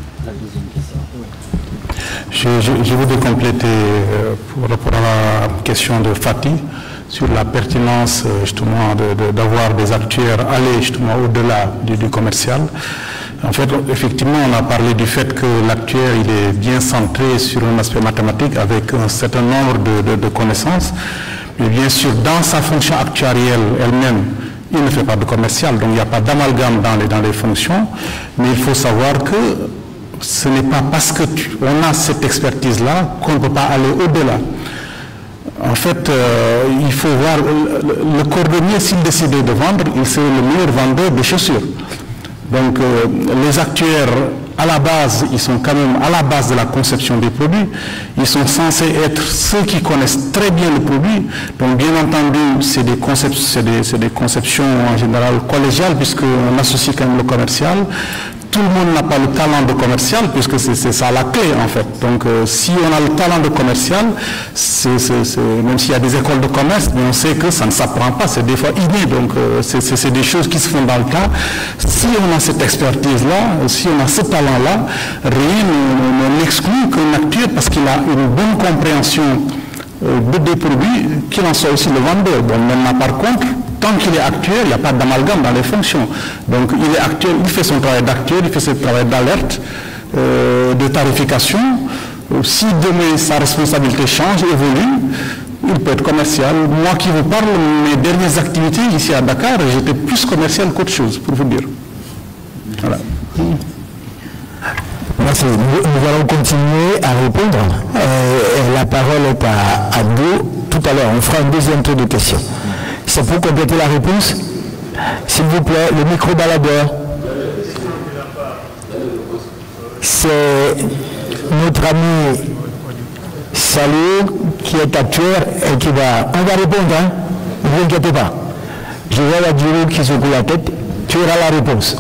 Speaker 5: Je, je, je voudrais compléter euh, pour rapport à la question de Fatih sur la pertinence justement d'avoir de, de, des actuaires aller justement au-delà du, du commercial. En fait, effectivement, on a parlé du fait que l'actuaire il est bien centré sur un aspect mathématique avec un certain nombre de, de, de connaissances, mais bien sûr, dans sa fonction actuarielle elle-même, il ne fait pas de commercial, donc il n'y a pas d'amalgame dans les, dans les fonctions, mais il faut savoir que ce n'est pas parce qu'on a cette expertise-là qu'on ne peut pas aller au-delà. En fait, euh, il faut voir, le, le cordonnier, s'il décidait de vendre, il serait le meilleur vendeur de chaussures. Donc euh, les actuaires, à la base, ils sont quand même à la base de la conception des produits. Ils sont censés être ceux qui connaissent très bien le produit. Donc bien entendu, c'est des, concep des, des conceptions en général collégiales, puisqu'on associe quand même le commercial. Tout le monde n'a pas le talent de commercial, puisque c'est ça la clé en fait. Donc euh, si on a le talent de commercial, c est, c est, c est, même s'il y a des écoles de commerce, mais on sait que ça ne s'apprend pas, c'est des fois inné. Donc euh, c'est des choses qui se font dans le tas. Si on a cette expertise-là, si on a ce talent-là, rien n'exclut qu'un acteur, parce qu'il a une bonne compréhension euh, des produits, qu'il en soit aussi le vendeur. Bon, maintenant par contre, tant qu'il est actuel, il n'y a pas d'amalgame dans les fonctions. Donc il est actuel, il fait son travail d'actuel, il fait son travail d'alerte, euh, de tarification. Si demain sa responsabilité change, évolue, il peut être commercial. Moi qui vous parle, mes dernières activités ici à Dakar, j'étais plus commercial qu'autre chose, pour vous dire. Voilà.
Speaker 3: Merci. Nous, nous allons continuer à répondre. Euh, la parole est à Abdou. Tout à l'heure, on fera un deuxième tour de questions. C'est pour compléter la réponse. S'il vous plaît, le micro baladeur. C'est notre ami Salou qui est actuel et qui va... On va répondre, hein. Ne vous inquiétez pas. Je vois la Djurou qui secoue la tête. Tu auras la réponse.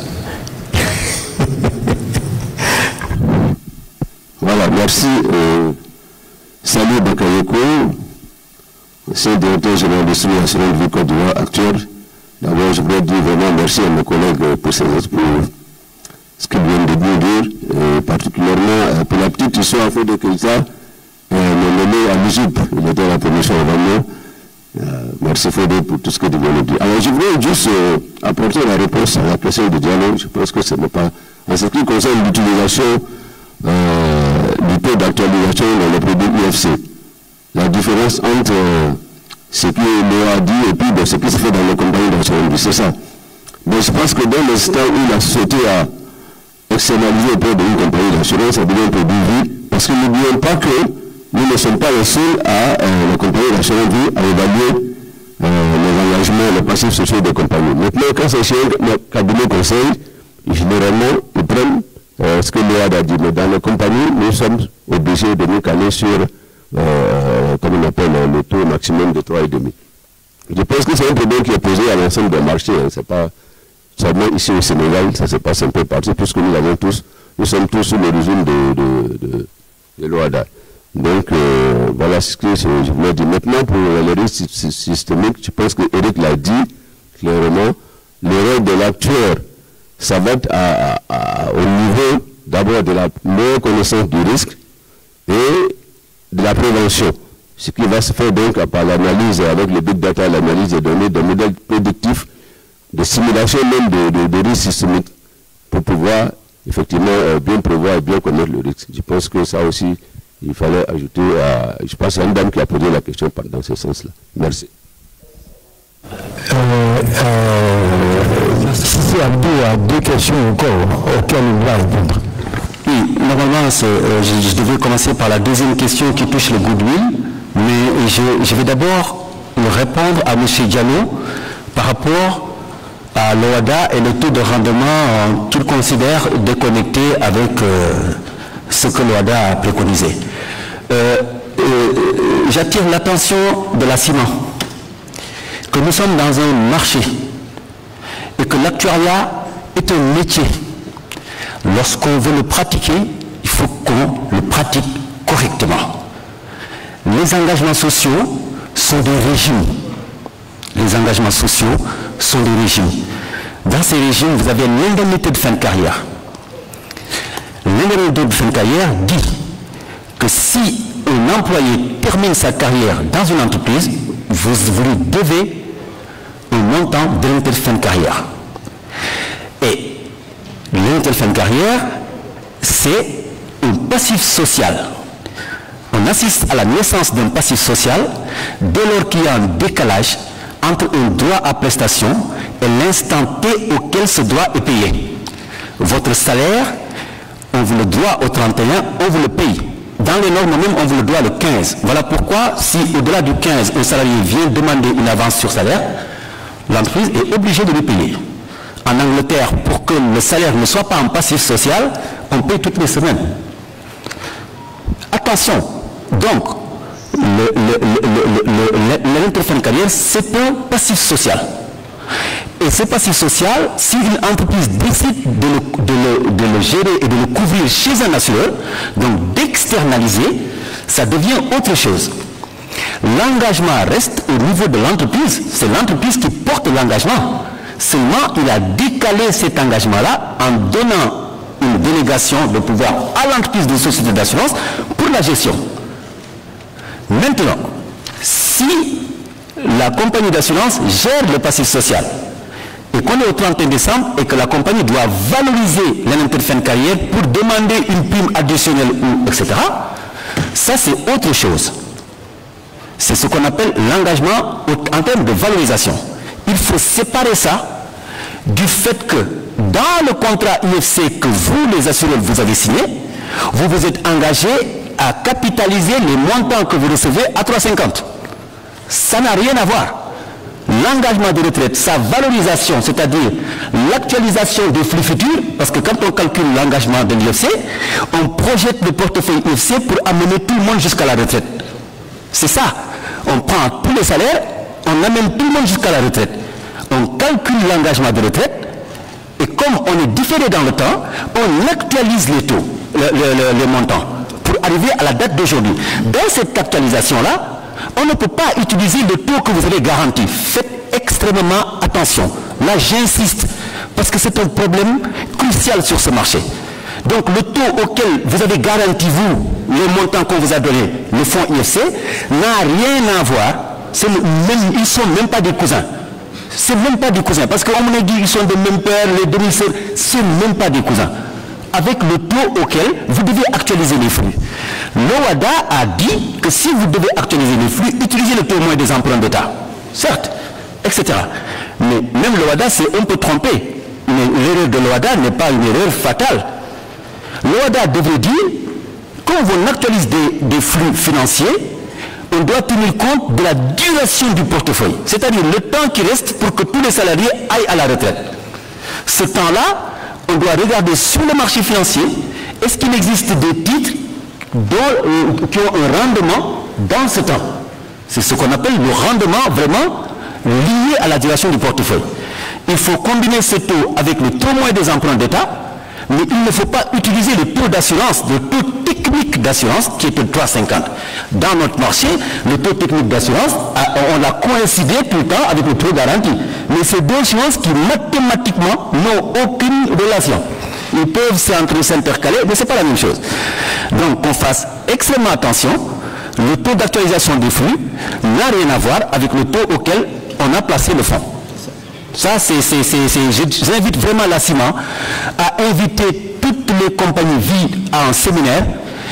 Speaker 11: Voilà, merci. Euh, salut Bakayeko, c'est le directeur général de l'assurance vie Côte d'Ivoire actuel. D'abord, je voudrais dire vraiment merci à mes collègues pour, ces, pour ce qu'ils viennent de nous dire, et particulièrement pour la petite histoire en fait de Keïta, euh, mon nommé à l'Égypte, il était à la commission événement. Euh, merci Fodé pour tout ce que tu viens de dire. Alors, je voudrais juste euh, apporter la réponse à la question du dialogue. Je pense que ce n'est pas. En ce qui concerne l'utilisation Euh, du taux d'actualisation dans les produits U F C. La différence entre euh, ce que l'O A dit et puis de ce qui se fait dans les compagnies d'assurance, c'est ça. Mais je pense que dans l'instant où la société a externalisé auprès d'une compagnie d'assurance, ça devient un peu difficile, parce que n'oublions pas que nous ne sommes pas les seuls à, euh, la compagnie d'assurance à évaluer euh, les engagements, les passifs sociaux des compagnies. Maintenant, quand c'est chez le cabinet conseil, généralement, ils prennent Euh, ce que l'O A A dit, mais dans les compagnies, nous sommes obligés de nous caler sur, euh, comme on appelle, le taux maximum de trois virgule cinq. Je pense que c'est un problème qui est posé à l'ensemble des marchés. Hein. C'est pas seulement ici au Sénégal, ça se passe un peu partout, puisque nous avons tous, nous sommes tous sous le régime de, de, de, de l'O A D A. Donc, euh, voilà ce que je voulais dire. Maintenant, pour les risques systémiques, je pense que Eric l'a dit clairement, le rôle de l'actuaire, ça va être à, à, au niveau d'abord de la meilleure connaissance du risque et de la prévention. Ce qui va se faire donc par l'analyse avec le big data, l'analyse des données, des modèles prédictifs, de simulation même de, de, de risques systémiques pour pouvoir effectivement euh, bien prévoir et bien connaître le risque. Je pense que ça aussi, il fallait ajouter à... Je pense qu'il y a une dame qui a posé la question dans ce sens-là. Merci.
Speaker 3: Euh, euh, si Abdou a deux questions encore auxquelles il va répondre.
Speaker 4: Oui, normalement, euh, je, je devais commencer par la deuxième question qui touche le goodwill, mais je, je vais d'abord répondre à M. Diallo par rapport à l'O A D A et le taux de rendement euh, qu'il considère déconnecté avec euh, ce que l'O A D A a préconisé. Euh, euh, J'attire l'attention de la ciment, que nous sommes dans un marché et que l'actuariat est un métier. Lorsqu'on veut le pratiquer, il faut qu'on le pratique correctement. Les engagements sociaux sont des régimes. Les engagements sociaux sont des régimes. Dans ces régimes, vous avez l'indemnité de fin de carrière. L'indemnité de fin de carrière dit que si un employé termine sa carrière dans une entreprise, vous, vous lui devez un montant d'indemnité de fin de carrière. Et l'indemnité de fin de carrière, c'est un passif social. On assiste à la naissance d'un passif social dès lors qu'il y a un décalage entre un droit à prestation et l'instant T auquel ce droit est payé. Votre salaire, on vous le doit au trente et un, on vous le paye. Dans les normes même, on vous le doit le quinze. Voilà pourquoi, si au-delà du quinze, un salarié vient demander une avance sur salaire, l'entreprise est obligée de le payer. En Angleterre, pour que le salaire ne soit pas en passif social, on paye toutes les semaines. Attention, donc, l'indemnité de fin de carrière, c'est un passif social. Et ce passif social, si une entreprise décide de le, de, le, de le gérer et de le couvrir chez un assureur, donc d'externaliser, ça devient autre chose. L'engagement reste au niveau de l'entreprise, c'est l'entreprise qui porte l'engagement. Seulement, il a décalé cet engagement-là en donnant une délégation de pouvoir à l'entreprise de société d'assurance pour la gestion. Maintenant, si la compagnie d'assurance gère le passif social et qu'on est au trente et un décembre et que la compagnie doit valoriser l'indemnité de fin de carrière pour demander une prime additionnelle, ou et cetera, ça c'est autre chose. C'est ce qu'on appelle l'engagement en termes de valorisation. Il faut séparer ça du fait que dans le contrat I F C que vous, les assureurs, vous avez signé, vous vous êtes engagé à capitaliser les montants que vous recevez à trois virgule cinquante. Ça n'a rien à voir. L'engagement de retraite, sa valorisation, c'est-à-dire l'actualisation des flux futurs, parce que quand on calcule l'engagement de l'I F C, on projette le portefeuille I F C pour amener tout le monde jusqu'à la retraite. C'est ça. On prend tous les salaires, on amène tout le monde jusqu'à la retraite. On calcule l'engagement de retraite, et comme on est différé dans le temps, on actualise les taux, le, le, le, les montants, pour arriver à la date d'aujourd'hui. Dans cette actualisation-là, on ne peut pas utiliser le taux que vous avez garanti. Faites extrêmement attention. Là, j'insiste, parce que c'est un problème crucial sur ce marché. Donc, le taux auquel vous avez garanti, vous, les montants qu'on vous a donné, le fonds I F C, n'a rien à voir. Même, ils ne sont même pas des cousins. C'est même pas des cousins. Parce qu'on m'a dit qu'ils sont de même père, les demi-sœurs, ce sont même pas des cousins. Avec le taux auquel vous devez actualiser les flux. L'O A D A a dit que si vous devez actualiser les flux, utilisez le témoin des emprunts d'État. Certes, et cetera. Mais même l'O A D A s'est un peu trompé. L'erreur de l'O A D A n'est pas une erreur fatale. L'O A D A devrait dire, quand on actualise des, des flux financiers, on doit tenir compte de la duration du portefeuille. C'est-à-dire le temps qui reste pour que tous les salariés aillent à la retraite. Ce temps-là, on doit regarder sur le marché financier, est-ce qu'il existe des titres dont, euh, qui ont un rendement dans ce temps. C'est ce qu'on appelle le rendement vraiment lié à la duration du portefeuille. Il faut combiner ce taux avec le taux moyen des emprunts d'État, mais il ne faut pas utiliser le taux d'assurance, le taux technique d'assurance qui est de trois virgule cinquante. Dans notre marché, le taux technique d'assurance, on l'a coïncidé tout le temps avec le taux garanti. Mais c'est deux choses qui mathématiquement n'ont aucune relation. Ils peuvent s'intercaler, mais ce n'est pas la même chose. Donc qu'on fasse extrêmement attention, le taux d'actualisation des flux n'a rien à voir avec le taux auquel on a placé le fonds. Ça, c'est, j'invite vraiment la CIMA à inviter toutes les compagnies vie à un séminaire.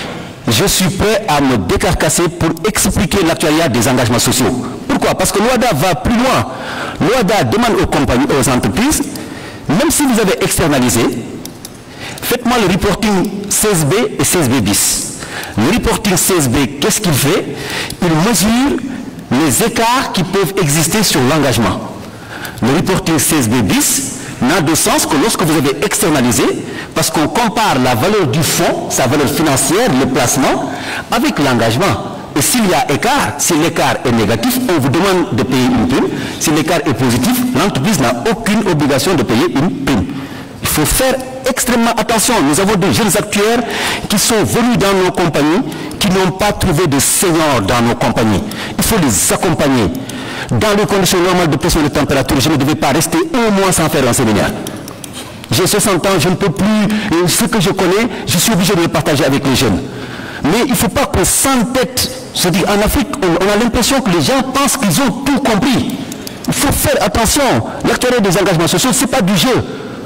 Speaker 4: Je suis prêt à me décarcasser pour expliquer l'actualité des engagements sociaux. Pourquoi? Parce que l'O A D A va plus loin. L'O A D A demande aux compagnies, aux entreprises, même si vous avez externalisé, faites-moi le reporting seize B et seize B bis. Le reporting seize B, qu'est-ce qu'il fait? Il mesure les écarts qui peuvent exister sur l'engagement. Le reporting seize B bis n'a de sens que lorsque vous avez externalisé, parce qu'on compare la valeur du fonds, sa valeur financière, le placement, avec l'engagement. Et s'il y a écart, si l'écart est négatif, on vous demande de payer une prime. Si l'écart est positif, l'entreprise n'a aucune obligation de payer une prime. Il faut faire extrêmement attention. Nous avons des jeunes actuaires qui sont venus dans nos compagnies, qui n'ont pas trouvé de seniors dans nos compagnies. Il faut les accompagner. Dans les conditions normales de pression de température, je ne devais pas rester un mois sans faire un séminaire. J'ai soixante ans, je ne peux plus, ce que je connais, je suis obligé de le partager avec les jeunes. Mais il ne faut pas qu'on s'entête. Je dis, en Afrique, on, on a l'impression que les gens pensent qu'ils ont tout compris. Il faut faire attention. L'actualité des engagements sociaux, ce n'est pas du jeu.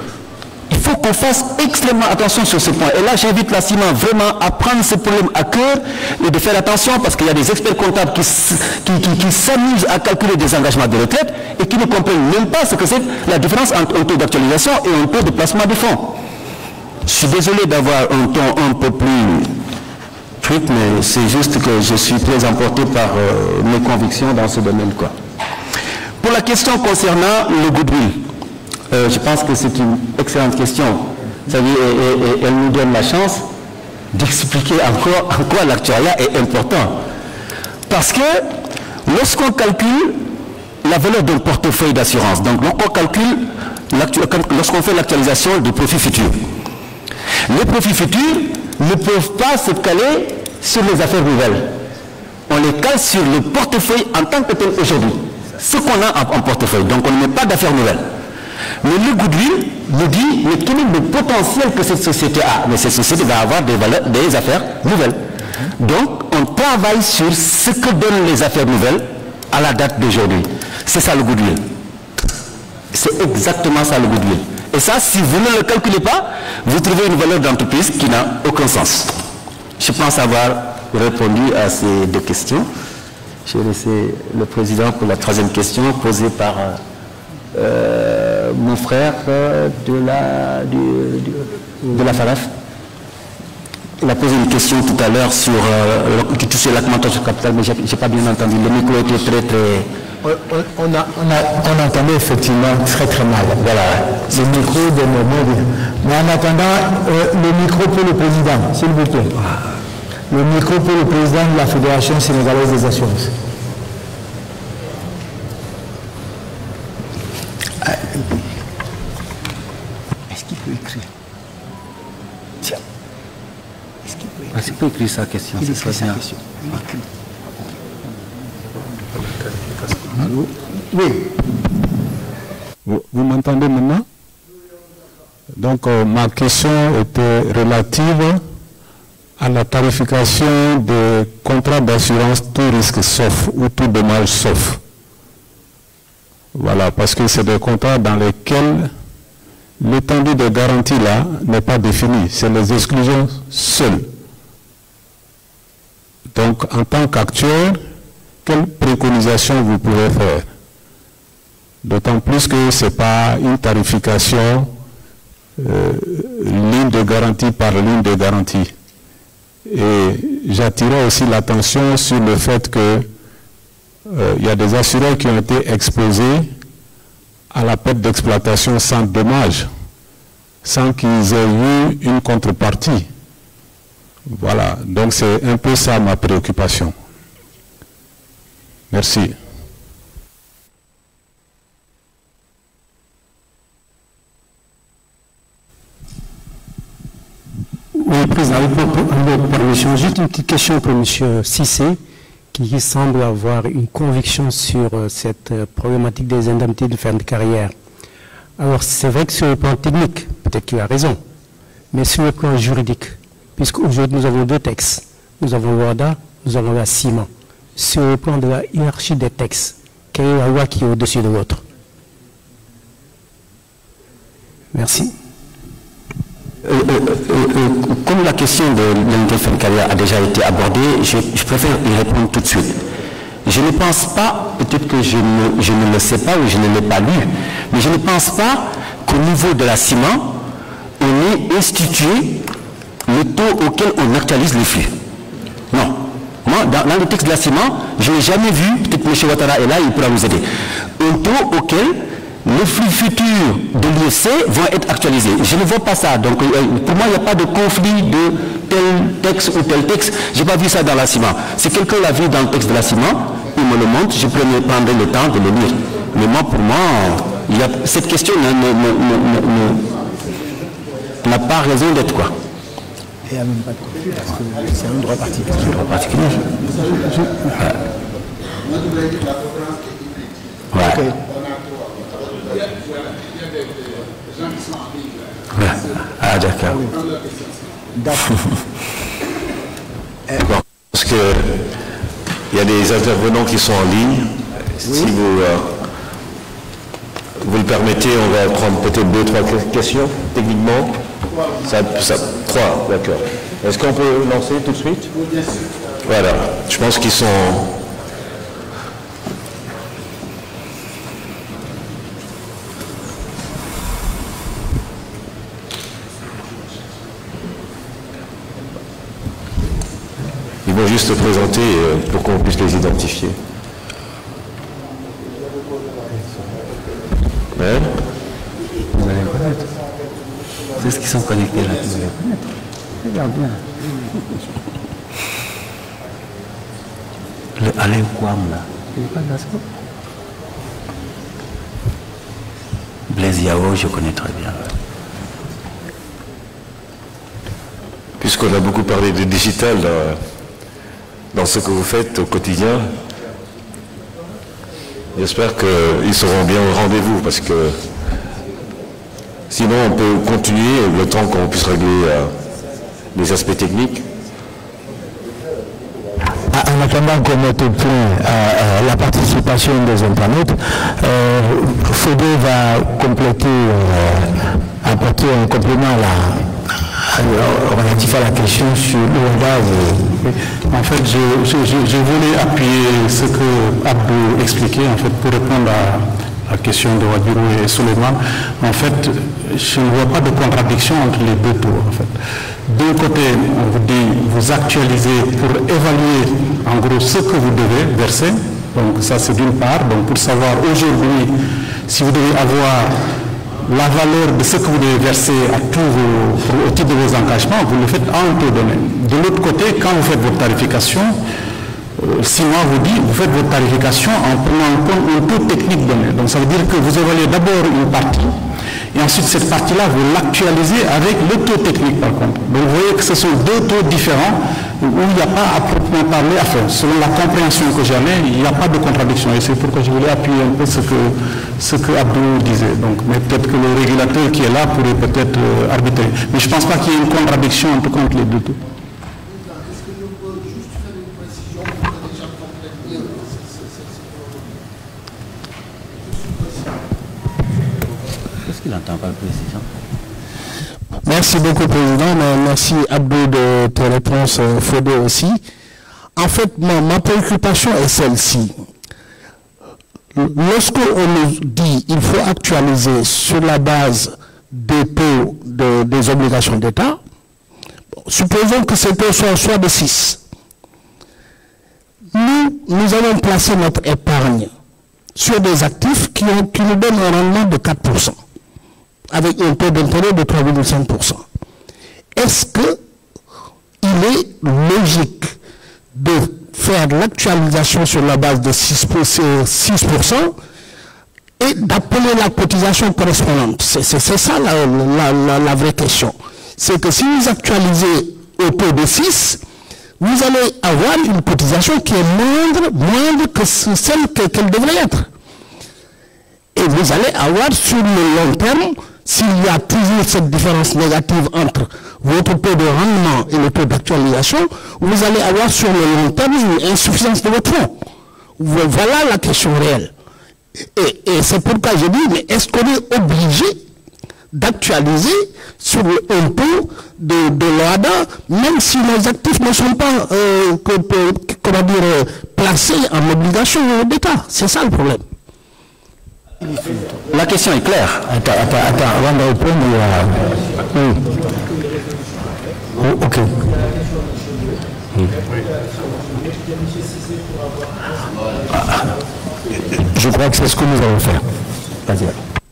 Speaker 4: Il faut qu'on fasse extrêmement attention sur ce point. Et là, j'invite la CIMA vraiment à prendre ce problème à cœur et de faire attention parce qu'il y a des experts comptables qui, qui, qui, qui s'amusent à calculer des engagements de retraite et qui ne comprennent même pas ce que c'est la différence entre un taux d'actualisation et un taux de placement de fonds. Je suis désolé d'avoir un ton un peu plus truc, mais c'est juste que je suis très emporté par euh, mes convictions dans ce domaine, quoi. Pour la question concernant le goodwill, Euh, je pense que c'est une excellente question. Ça veut dire, et, et, et elle nous donne la chance d'expliquer encore en quoi l'actuariat est important. Parce que lorsqu'on calcule la valeur d'un portefeuille d'assurance, donc lorsqu'on calcule, lorsqu'on fait l'actualisation des profits futurs, les profits futurs ne peuvent pas se caler sur les affaires nouvelles. On les cale sur le portefeuille en tant que tel aujourd'hui. Ce qu'on a en, en portefeuille, donc on ne met pas d'affaires nouvelles. Mais le goodwill nous dit, mais quel est le potentiel que cette société a? Mais cette société va avoir des, valeurs, des affaires nouvelles. Donc, on travaille sur ce que donnent les affaires nouvelles à la date d'aujourd'hui. C'est ça le goodwill. C'est exactement ça le goodwill. Et ça, si vous ne le calculez pas, vous trouvez une valeur d'entreprise qui n'a aucun sens. Je pense avoir répondu à ces deux questions. Je vais laisser le président pour la troisième question posée par euh, mon frère euh, de la, du, du, de la FANAF. Il a posé une question tout à l'heure sur, euh, qui touchait l'augmentation du capital, mais je n'ai pas bien entendu. Le micro était très très...
Speaker 3: On, on, a, on, a, on entendait effectivement très très mal. Voilà. Le micro de nos. Mais en attendant, euh, le micro pour le président, s'il vous plaît. Le micro pour le président de la Fédération sénégalaise des assurances.
Speaker 4: Est-ce qu'il peut écrire? Tiens. Est-ce qu'il peut écrire? Est-ce qu'il peut écrire sa question?
Speaker 3: Il écrit sa question.
Speaker 10: Allô?
Speaker 3: Oui.
Speaker 10: Vous, vous m'entendez maintenant? Donc, euh, ma question était relative à la tarification des contrats d'assurance tout risque sauf ou tout dommage sauf. Voilà, parce que c'est des contrats dans lesquels l'étendue de garantie là n'est pas définie, c'est les exclusions seules. Donc, en tant qu'acteur, quelle préconisation vous pouvez faire? D'autant plus que ce n'est pas une tarification euh, ligne de garantie par ligne de garantie. Et j'attirais aussi l'attention sur le fait que euh, il y a des assureurs qui ont été exposés à la perte d'exploitation sans dommage, sans qu'ils aient eu une contrepartie. Voilà, donc c'est un peu ça ma préoccupation. Merci.
Speaker 12: Oui, Président, avec votre permission, juste une petite question pour M. Cissé, qui semble avoir une conviction sur cette problématique des indemnités de fin de carrière. Alors, c'est vrai que sur le plan technique, peut-être qu'il a raison, mais sur le plan juridique, puisqu'aujourd'hui nous avons deux textes, nous avons l'ORDA, nous avons la CIMA. Sur le plan de la hiérarchie des textes, quelle est la loi qui est au-dessus de l'autre? Merci.
Speaker 4: Euh, euh, euh, comme la question de l'indemnité de fin de carrière a déjà été abordée, je, je préfère y répondre tout de suite. Je ne pense pas, peut-être que je ne, je ne le sais pas ou je ne l'ai pas lu, mais je ne pense pas qu'au niveau de la CIMA, on ait institué le taux auquel on actualise les flux. Non. Moi, dans, dans le texte de la CIMA, je n'ai jamais vu, peut-être M. Ouattara est là, il pourra nous aider, un taux auquel les flux futurs de l'I E C vont être actualisés. Je ne vois pas ça. Donc, pour moi, il n'y a pas de conflit de tel texte ou tel texte. Je n'ai pas vu ça dans la CIMA. Si quelqu'un l'a vu dans le texte de la CIMA, il me le montre, je prendrai le temps de le lire. Mais moi, pour moi, il y a, cette question n'a pas raison d'être quoi.
Speaker 3: Il n'y a même pas de conflit parce que c'est un droit particulier.
Speaker 4: Un droit particulier. Ouais. Ouais.
Speaker 3: Okay.
Speaker 4: Ouais. Ah, d'accord.
Speaker 3: D'accord.
Speaker 1: Bon, parce que il y a des intervenants qui sont en ligne. Oui. Si vous, euh, vous le permettez, on va prendre peut-être deux, trois questions, techniquement. Ça, ça, trois, d'accord. Est-ce qu'on peut lancer tout de suite? Voilà. Je pense qu'ils sont... Ils vont juste se présenter pour qu'on puisse les identifier. Ouais.
Speaker 4: Vous allez connaître. C'est ce qui sont connectés là. Vous allez connaître. Regarde bien. Le Alain Kouam là. Il n'est pas là, c'est Blaise Yao, je connais très bien.
Speaker 1: Puisqu'on a beaucoup parlé de digital dans, dans ce que vous faites au quotidien, j'espère qu'ils seront bien au rendez-vous, parce que sinon on peut continuer le temps qu'on puisse régler euh, les aspects techniques.
Speaker 3: en attendant qu'on mette au point euh, la participation des internautes, euh, Fodé va compléter, euh, apporter un complément à la, relatif à la question sur l'O A D A.
Speaker 5: En fait, je, je, je voulais appuyer ce que Abdou expliquait en fait, pour répondre à la question de Wadjirou et Suleiman. En fait, je ne vois pas de contradiction entre les deux tours. En fait. D'un côté, on vous dit, vous actualisez pour évaluer en gros ce que vous devez verser. Donc ça c'est d'une part. Donc pour savoir aujourd'hui si vous devez avoir la valeur de ce que vous devez verser à tous vos, au titre de vos engagements, vous le faites à un taux donné. De l'autre côté, quand vous faites votre tarification, euh, si moi vous dit, vous faites votre tarification en prenant en compte un taux technique donné. Donc ça veut dire que vous évaluez d'abord une partie, et ensuite cette partie-là, vous l'actualisez avec le taux technique par contre. Donc vous voyez que ce sont deux taux différents où il n'y a pas à proprement parler à faire. Selon la compréhension que j'avais, il n'y a pas de contradiction. Et c'est pourquoi je voulais appuyer un peu ce que, ce que Abdou disait. Donc, mais peut-être que le régulateur qui est là pourrait peut-être euh, arbitrer. Mais je ne pense pas qu'il y ait une contradiction entre, entre les deux taux.
Speaker 4: Qu'est-ce qu'il entend par précision?
Speaker 9: Merci beaucoup, Président. Merci, Abdou, de tes réponses, Fodé aussi. En fait, ma, ma préoccupation est celle-ci. Lorsqu'on nous dit qu'il faut actualiser sur la base des taux de, des obligations d'État, supposons que ces taux soient soit de six. Nous, nous allons placer notre épargne sur des actifs qui, ont, qui nous donnent un rendement de quatre pour cent. Avec un taux d'intérêt de trois virgule cinq pour cent. Est-ce qu'il est logique de faire l'actualisation sur la base de six pour cent et d'appeler la cotisation correspondante? C'est ça la, la, la, la vraie question. C'est que si vous actualisez au taux de six, vous allez avoir une cotisation qui est moindre, moindre que celle qu'elle devrait être. Et vous allez avoir sur le long terme, s'il y a toujours cette différence négative entre votre taux de rendement et le taux d'actualisation, vous allez avoir sur le long terme une insuffisance de votre fonds. Voilà la question réelle. Et, et c'est pourquoi je dis, mais est-ce qu'on est obligé d'actualiser sur un taux de, de l'O A D A, même si nos actifs ne sont pas euh, que, que, comment dire, placés en obligation d'État? C'est ça le problème.
Speaker 4: La question est claire.
Speaker 3: Attends, attends, attends, avant de répondre, il y a... Oui. Oh, ok. Hmm. Ah, je crois que c'est ce que nous allons faire. Vas-y.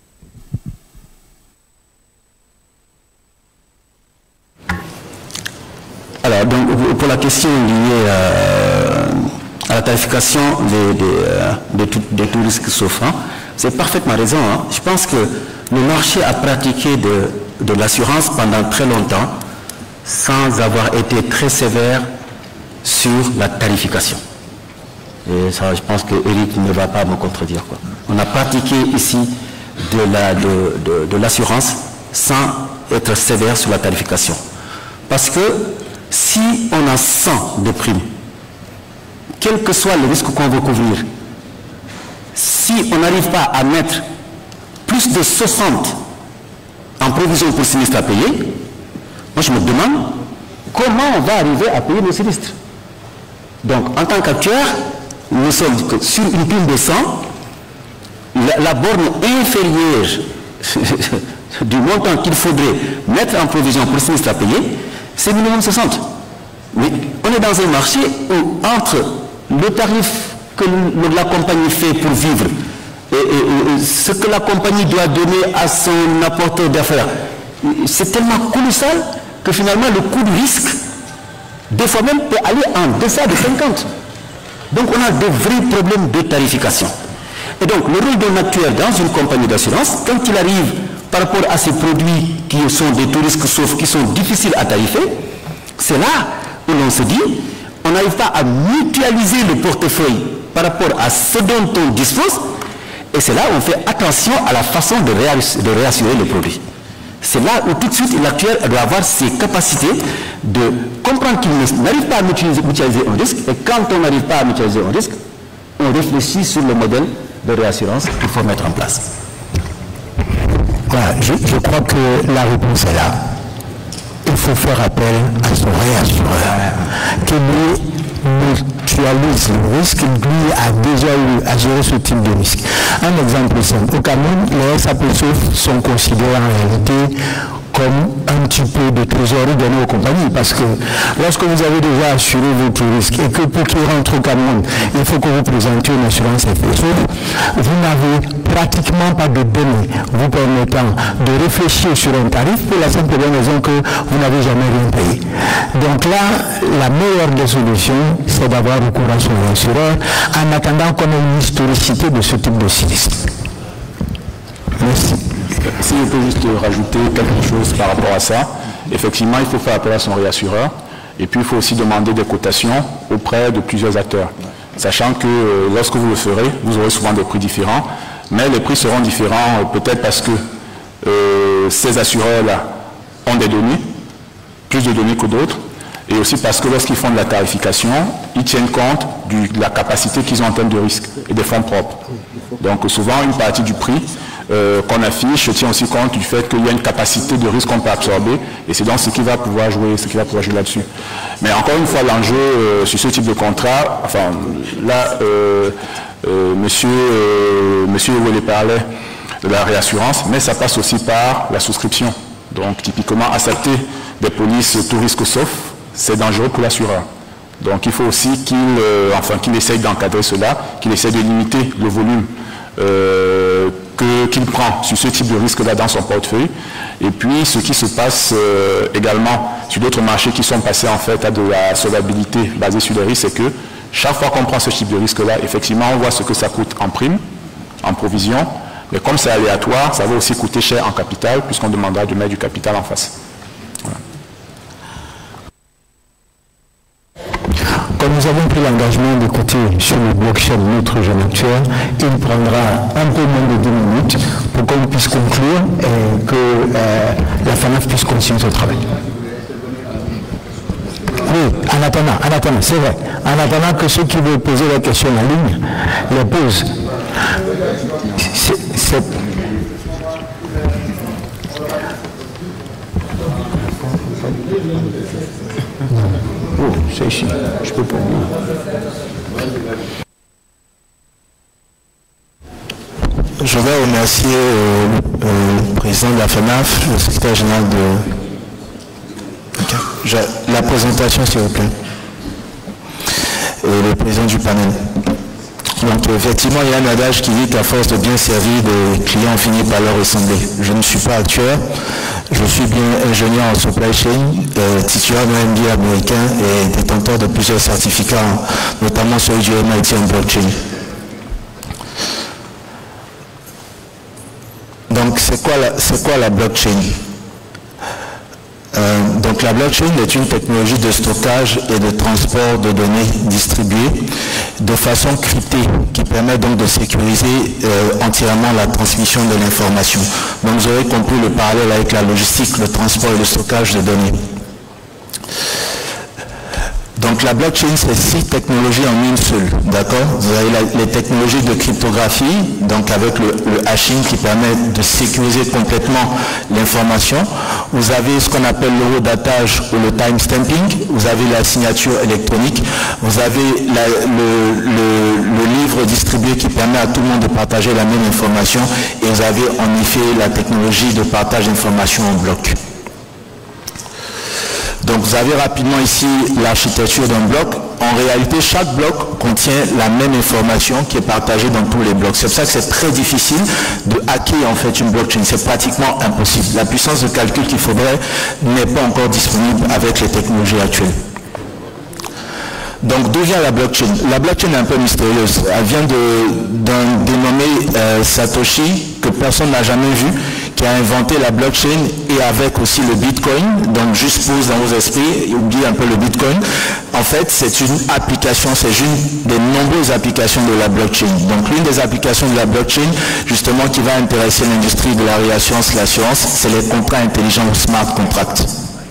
Speaker 4: Alors, donc, pour la question liée euh, à la tarification des, des, euh, des, des tout risques sauf, hein, c'est parfaitement raison. Hein. Je pense que le marché a pratiqué de, de l'assurance pendant très longtemps sans avoir été très sévère sur la tarification. Et ça, je pense que Eric ne va pas me contredire, quoi. On a pratiqué ici de la, de, de, de l'assurance sans être sévère sur la tarification. Parce que si on a cent de primes, quel que soit le risque qu'on veut couvrir, si on n'arrive pas à mettre plus de soixante en provision pour sinistre à payer, moi je me demande comment on va arriver à payer nos sinistres. Donc en tant qu'actuaire, nous sommes sur une prime de cent, la, la borne inférieure du montant qu'il faudrait mettre en provision pour sinistre à payer, c'est minimum soixante. Mais on est dans un marché où entre le tarif que la compagnie fait pour vivre et, et, et ce que la compagnie doit donner à son apporteur d'affaires, c'est tellement colossal que finalement le coût du risque, des fois même, peut aller en deçà de cinquante. Donc on a de vrais problèmes de tarification. Et donc le rôle d'un actuaire dans une compagnie d'assurance, quand il arrive par rapport à ces produits qui sont des taux risques sauf qui sont difficiles à tarifer, c'est là où l'on se dit, on n'arrive pas à mutualiser le portefeuille par rapport à ce dont on dispose, et c'est là où on fait attention à la façon de, réassurer, de réassurer le produit. C'est là où tout de suite l'actuaire doit avoir ses capacités de comprendre qu'il n'arrive pas à mutualiser, mutualiser un risque, et quand on n'arrive pas à mutualiser un risque, on réfléchit sur le modèle de réassurance qu'il faut mettre en place.
Speaker 3: Voilà, je, je crois que la réponse est là. Il faut faire appel à son réassureur, qui lui mutualise le risque, lui a déjà eu à gérer ce type de risque. Un exemple simple, au Cameroun, les S A P S O F sont considérés en réalité comme un petit peu de trésorerie donnée aux compagnies, parce que lorsque vous avez déjà assuré votre risque et que pour qu'il rentre au Cameroun, il faut que vous présentiez une assurance F S O, vous n'avez pratiquement pas de données vous permettant de réfléchir sur un tarif pour la simple bonne raison que vous n'avez jamais rien payé. Donc là, la meilleure des solutions, c'est d'avoir recours à son assureur en attendant qu'on ait une historicité de ce type de sinistre. Merci.
Speaker 6: Si je peux juste rajouter quelque chose par rapport à ça, effectivement, il faut faire appel à son réassureur et puis il faut aussi demander des cotations auprès de plusieurs acteurs. Sachant que euh, lorsque vous le ferez, vous aurez souvent des prix différents, mais les prix seront différents euh, peut-être parce que euh, ces assureurs-là ont des données, plus de données que d'autres, et aussi parce que lorsqu'ils font de la tarification, ils tiennent compte du, de la capacité qu'ils ont en termes de risque et des fonds propres. Donc souvent, une partie du prix euh, qu'on affiche tient aussi compte du fait qu'il y a une capacité de risque qu'on peut absorber, et c'est donc ce qui va pouvoir jouer, ce qui va pouvoir jouer là-dessus. Mais encore une fois, l'enjeu euh, sur ce type de contrat, enfin là, euh, euh, monsieur, euh, monsieur Ewele parlait de la réassurance, mais ça passe aussi par la souscription. Donc typiquement, accepter des polices tout risque sauf, c'est dangereux pour l'assureur. Donc il faut aussi qu'il euh, enfin, qu'il essaye d'encadrer cela, qu'il essaye de limiter le volume euh, qu'il prend sur ce type de risque-là dans son portefeuille. Et puis ce qui se passe euh, également sur d'autres marchés qui sont passés en fait à de la solvabilité basée sur les risques, c'est que chaque fois qu'on prend ce type de risque-là, effectivement on voit ce que ça coûte en prime, en provision, mais comme c'est aléatoire, ça va aussi coûter cher en capital puisqu'on demandera de mettre du capital en face. Voilà.
Speaker 3: Comme nous avons pris l'engagement d'écouter sur le blockchain notre jeune actuaire, il prendra un peu moins de deux minutes pour qu'on puisse conclure et que euh, la FANAF puisse continuer son travail. Oui, en attendant, en attendant, c'est vrai. En attendant que ceux qui veulent poser la question en ligne les posent. C'est... Oh, c'est ici, je peux pas.
Speaker 13: Je vais remercier euh, euh, le président de la FANAF, le secrétaire général de... Okay. Je... La présentation, s'il vous plaît. Et le président du panel. Donc effectivement, il y a un adage qui dit qu'à force de bien servir, des clients finissent par leur ressembler. Je ne suis pas actuaire, je suis bien ingénieur en supply chain, euh, titulaire d'un M B A américain et détenteur de plusieurs certificats, notamment sur du M I T en blockchain. Donc c'est quoi la, c'est quoi la blockchain? Euh, donc la blockchain est une technologie de stockage et de transport de données distribuées de façon cryptée qui permet donc de sécuriser euh, entièrement la transmission de l'information. Donc vous aurez compris le parallèle avec la logistique, le transport et le stockage de données. Donc la blockchain, c'est six technologies en une seule, d'accord? Vous avez la, les technologies de cryptographie, donc avec le, le hashing qui permet de sécuriser complètement l'information. Vous avez ce qu'on appelle l'horodatage ou le timestamping. Vous avez la signature électronique. Vous avez la, le, le, le livre distribué qui permet à tout le monde de partager la même information. Et vous avez en effet la technologie de partage d'informations en bloc. Donc vous avez rapidement ici l'architecture d'un bloc. En réalité, chaque bloc contient la même information qui est partagée dans tous les blocs. C'est pour ça que c'est très difficile de hacker en fait une blockchain. C'est pratiquement impossible. La puissance de calcul qu'il faudrait n'est pas encore disponible avec les technologies actuelles. Donc d'où vient la blockchain? La blockchain est un peu mystérieuse. Elle vient d'un dénommé euh, Satoshi que personne n'a jamais vu, qui a inventé la blockchain et avec aussi le Bitcoin. Donc juste pose dans vos esprits, oubliez un peu le Bitcoin. En fait, c'est une application, c'est une des nombreuses applications de la blockchain. Donc l'une des applications de la blockchain, justement, qui va intéresser l'industrie de la réassurance, l'assurance, c'est les contrats intelligents ou smart contracts.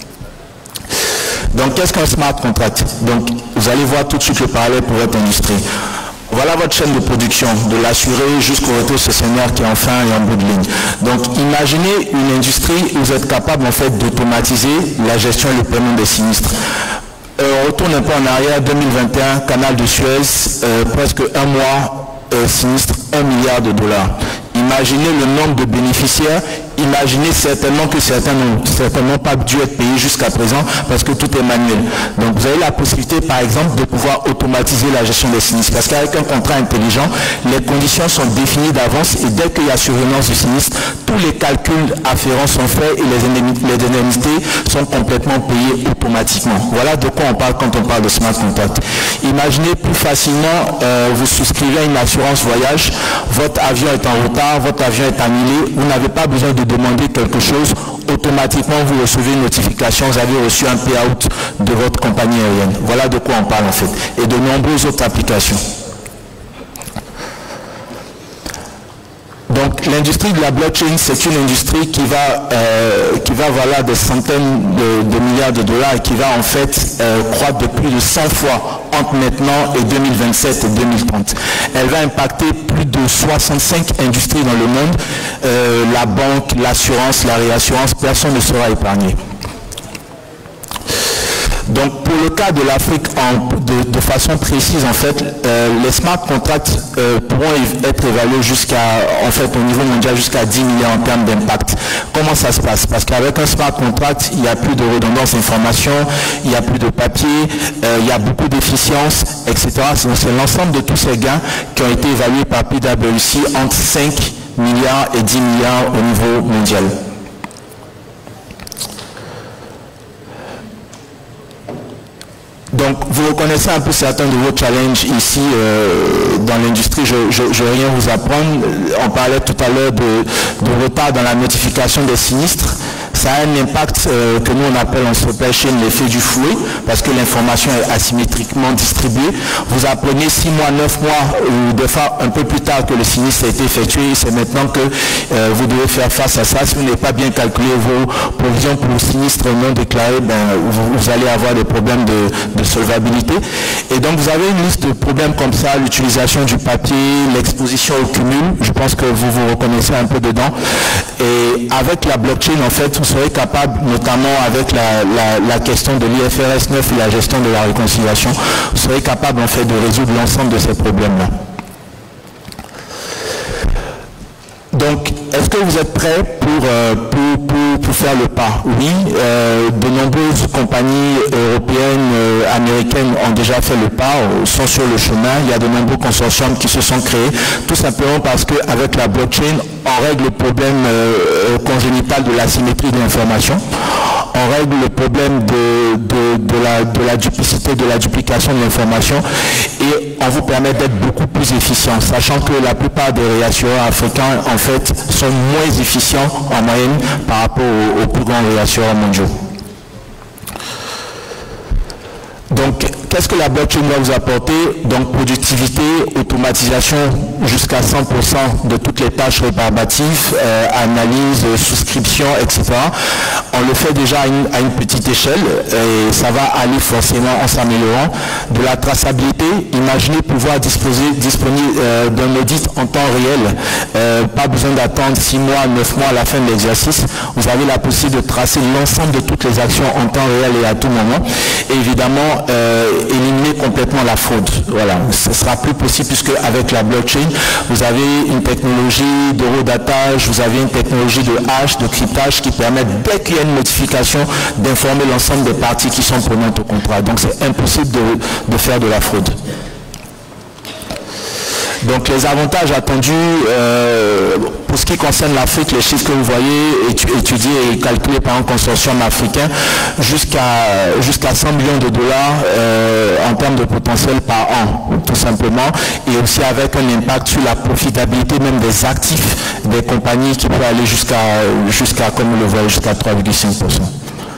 Speaker 13: Donc qu'est-ce qu'un smart contract? Donc vous allez voir tout de suite le parallèle pour votre industrie. Voilà votre chaîne de production, de l'assuré jusqu'au rétro-cessionnaire qui est en fin et en bout de ligne. Donc imaginez une industrie où vous êtes capable en fait d'automatiser la gestion et le paiement des sinistres. Euh, on retourne un peu en arrière, deux mille vingt et un, canal de Suez, euh, presque un mois, euh, sinistre, un milliard de dollars. Imaginez le nombre de bénéficiaires, imaginez certainement que certains n'ont certainement pas dû être payés jusqu'à présent parce que tout est manuel. Donc vous avez la possibilité par exemple de pouvoir automatiser la gestion des sinistres parce qu'avec un contrat intelligent, les conditions sont définies d'avance et dès qu'il y a survenance du sinistre, tous les calculs afférents sont faits et les indemnités, les indemnités sont complètement payées automatiquement. Voilà de quoi on parle quand on parle de smart contract. Imaginez plus facilement, euh, vous souscrivez à une assurance voyage, votre avion est en retard, votre avion est annulé, vous n'avez pas besoin de demander quelque chose, automatiquement vous recevez une notification, vous avez reçu un payout de votre compagnie aérienne. Voilà de quoi on parle en fait. Et de nombreuses autres applications. Donc l'industrie de la blockchain, c'est une industrie qui va, euh, qui va valoir des centaines de, de milliards de dollars et qui va en fait euh, croître de plus de cent fois entre maintenant et deux mille vingt-sept et deux mille trente. Elle va impacter plus de soixante-cinq industries dans le monde. Euh, la banque, l'assurance, la réassurance, personne ne sera épargné. Donc pour le cas de l'Afrique, de, de façon précise, en fait, euh, les smart contracts euh, pourront être évalués jusqu'à, en fait, au niveau mondial jusqu'à dix milliards en termes d'impact. Comment ça se passe? Parce qu'avec un smart contract, il n'y a plus de redondance d'information, il n'y a plus de papier, euh, il y a beaucoup d'efficience, et cetera. Donc c'est l'ensemble de tous ces gains qui ont été évalués par P W C entre cinq milliards et dix milliards au niveau mondial. Donc, vous reconnaissez un peu certains de vos challenges ici euh, dans l'industrie. Je ne vais rien vous apprendre. On parlait tout à l'heure de, de retard dans la notification des sinistres. Ça a un impact euh, que nous on appelle en supply chain l'effet du fouet, parce que l'information est asymétriquement distribuée. Vous apprenez six mois, neuf mois, ou des fois un peu plus tard que le sinistre a été effectué. C'est maintenant que euh, vous devez faire face à ça. Si vous n'avez pas bien calculé vos provisions pour le sinistre non déclaré, ben, vous, vous allez avoir des problèmes de, de solvabilité. Et donc vous avez une liste de problèmes comme ça, l'utilisation du papier, l'exposition au cumul. Je pense que vous vous reconnaissez un peu dedans. Et avec la blockchain, en fait, vous serez capable, notamment avec la, la, la question de l'I F R S neuf et la gestion de la réconciliation, vous serez capable en fait de résoudre l'ensemble de ces problèmes-là. Donc, est-ce que vous êtes prêts pour, euh, pour, pour, pour faire le pas? Oui, euh, de nombreuses compagnies européennes, euh, américaines ont déjà fait le pas, euh, sont sur le chemin. Il y a de nombreux consortiums qui se sont créés, tout simplement parce qu'avec la blockchain, on règle le problème euh, congénital de l'asymétrie de l'information. On règle le problème de, de, de, la, de la duplicité, de la duplication de l'information et on vous permet d'être beaucoup plus efficient, sachant que la plupart des réassureurs africains en fait sont moins efficients en moyenne par rapport aux, aux plus grands réassureurs mondiaux. Donc, qu'est-ce que la blockchain va vous apporter? Donc, productivité, automatisation jusqu'à cent pour cent de toutes les tâches rébarbatives, euh, analyse, souscription, et cetera. On le fait déjà à une, à une petite échelle et ça va aller forcément en s'améliorant. De la traçabilité, imaginez pouvoir disposer disponible euh, d'un audit en temps réel. Euh, pas besoin d'attendre six mois, neuf mois à la fin de l'exercice. Vous avez la possibilité de tracer l'ensemble de toutes les actions en temps réel et à tout moment. Et évidemment, Euh, éliminer complètement la fraude. Voilà, ce sera plus possible puisque avec la blockchain, vous avez une technologie d'horodatage, vous avez une technologie de hash, de cryptage qui permet, dès qu'il y a une notification, d'informer l'ensemble des parties qui sont prenantes au contrat. Donc c'est impossible de, de faire de la fraude. Donc les avantages attendus, euh, pour ce qui qui concerne l'Afrique, les chiffres que vous voyez étudiés et calculés par un consortium africain, jusqu'à jusqu'à cent millions de dollars euh, en termes de potentiel par an, tout simplement, et aussi avec un impact sur la profitabilité même des actifs des compagnies qui peut aller jusqu'à, jusqu'à comme vous le voyez, jusqu'à trois virgule cinq pour cent.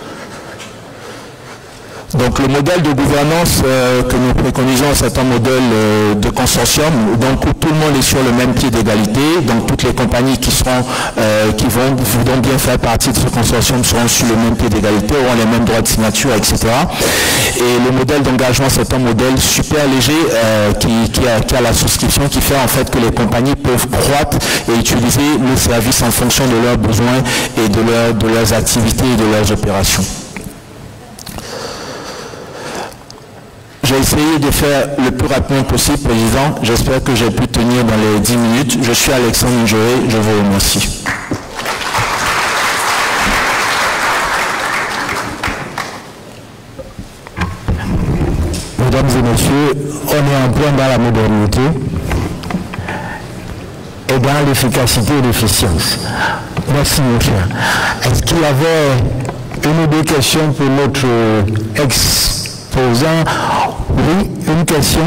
Speaker 13: Donc le modèle de gouvernance euh, que nous préconisons, c'est un modèle euh, de consortium, donc où tout le monde est sur le même pied d'égalité, donc toutes les compagnies qui seront, euh, qui vont, voudront bien faire partie de ce consortium seront sur le même pied d'égalité, auront les mêmes droits de signature, et cetera. Et le modèle d'engagement, c'est un modèle super léger euh, qui, qui, a, qui a la souscription, qui fait en fait que les compagnies peuvent croître et utiliser le service en fonction de leurs besoins et de, leur, de leurs activités et de leurs opérations. J'ai essayé de faire le plus rapidement possible, Président. J'espère que j'ai pu tenir dans les dix minutes. Je suis Alexandre Njoré, je vous remercie.
Speaker 3: Mesdames et messieurs, on est en plein dans la modernité et dans l'efficacité et l'efficience. Merci mon cher. Est-ce qu'il y avait une ou deux questions pour notre exposant? Oui, une question.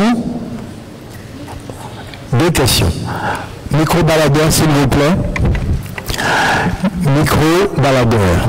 Speaker 3: Deux questions. Micro-baladeur, s'il vous plaît. Micro-baladeur.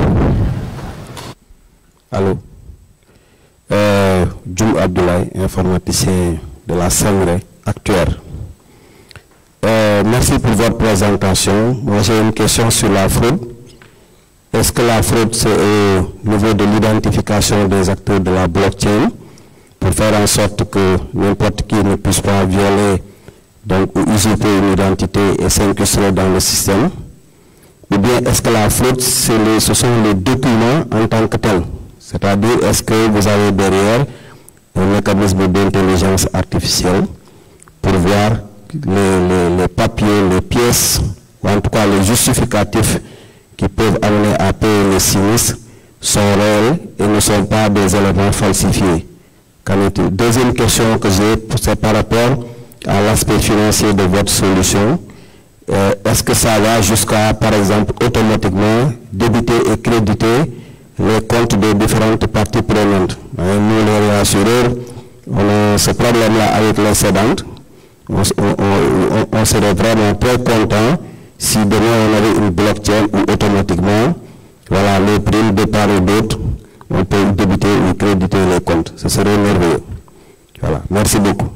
Speaker 14: Allô. Euh, Djoum Abdoulaye, informaticien de la Sangré actuelle. Euh, merci pour votre présentation. Moi, j'ai une question sur la fraude. Est-ce que la fraude, c'est au niveau de l'identification des acteurs de la blockchain pour faire en sorte que n'importe qui ne puisse pas violer donc, ou usurper une identité et s'incruster dans le système? Ou bien est-ce que la fraude, les, ce sont les documents en tant que tels? C'est-à-dire, est-ce que vous avez derrière un mécanisme d'intelligence artificielle pour voir les, les, les papiers, les pièces, ou en tout cas les justificatifs qui peuvent amener à payer les sinistres sont réels et ne sont pas des éléments falsifiés? Deuxième question que j'ai, c'est par rapport à l'aspect financier de votre solution. Euh, Est-ce que ça va jusqu'à, par exemple, automatiquement débiter et créditer les comptes des différentes parties prenantes? Euh, nous, les réassureurs, on a ce problème-là avec les cédantes. On, on, on, on serait vraiment très content si demain on avait une blockchain où automatiquement, voilà, les primes de part et d'autre, on peut débiter ou créditer les comptes. Ce serait merveilleux. Voilà. Merci beaucoup.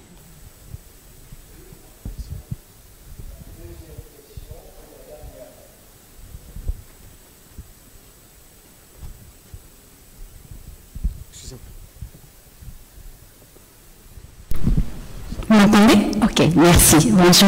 Speaker 8: Vous m'entendez? Ok, merci. Bonjour.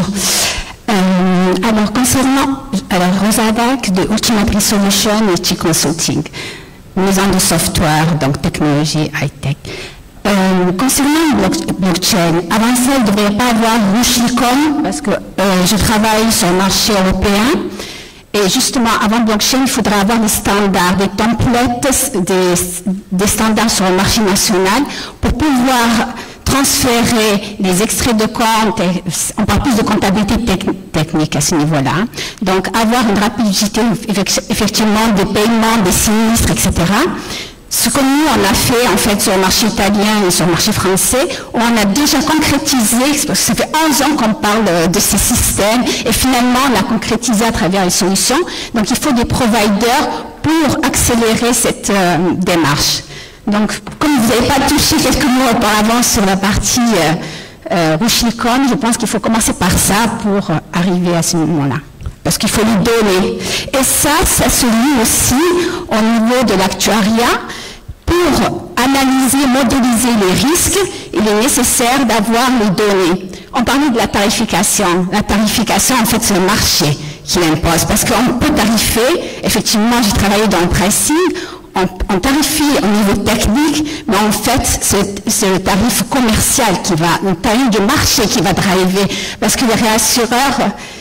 Speaker 8: Euh, alors, concernant alors, Rosavac de Ultimately Solution et T Consulting, maison de software, donc technologie high-tech. Euh, concernant le blockchain, avant ça, il ne devrait pas avoir Rushicom parce que euh, je travaille sur le marché européen. Et justement, avant blockchain, il faudra avoir des standards, des templates, des, des standards sur le marché national pour pouvoir transférer les extraits de compte, et on parle plus de comptabilité tec technique à ce niveau-là. Donc, avoir une rapidité, effectivement, des paiements, des sinistres, et cetera. Ce que nous, on a fait, en fait, sur le marché italien et sur le marché français, où on a déjà concrétisé, parce que ça fait onze ans qu'on parle de ces systèmes, et finalement, on a concrétisé à travers les solutions. Donc, il faut des providers pour accélérer cette euh, démarche. Donc, comme vous n'avez pas touché quelques mots auparavant sur la partie euh, euh, Rushicom, je pense qu'il faut commencer par ça pour euh, arriver à ce moment-là. Parce qu'il faut lui donner. Et ça, ça se lit aussi au niveau de l'actuariat. Pour analyser, modéliser les risques, il est nécessaire d'avoir les données. On parlait de la tarification. La tarification, en fait, c'est le marché qui l'impose. Parce qu'on peut tarifer, effectivement, j'ai travaillé dans le pricing, on, on tarifie au niveau technique, mais en fait, c'est le tarif commercial qui va, le tarif de marché qui va driver. Parce que les réassureurs,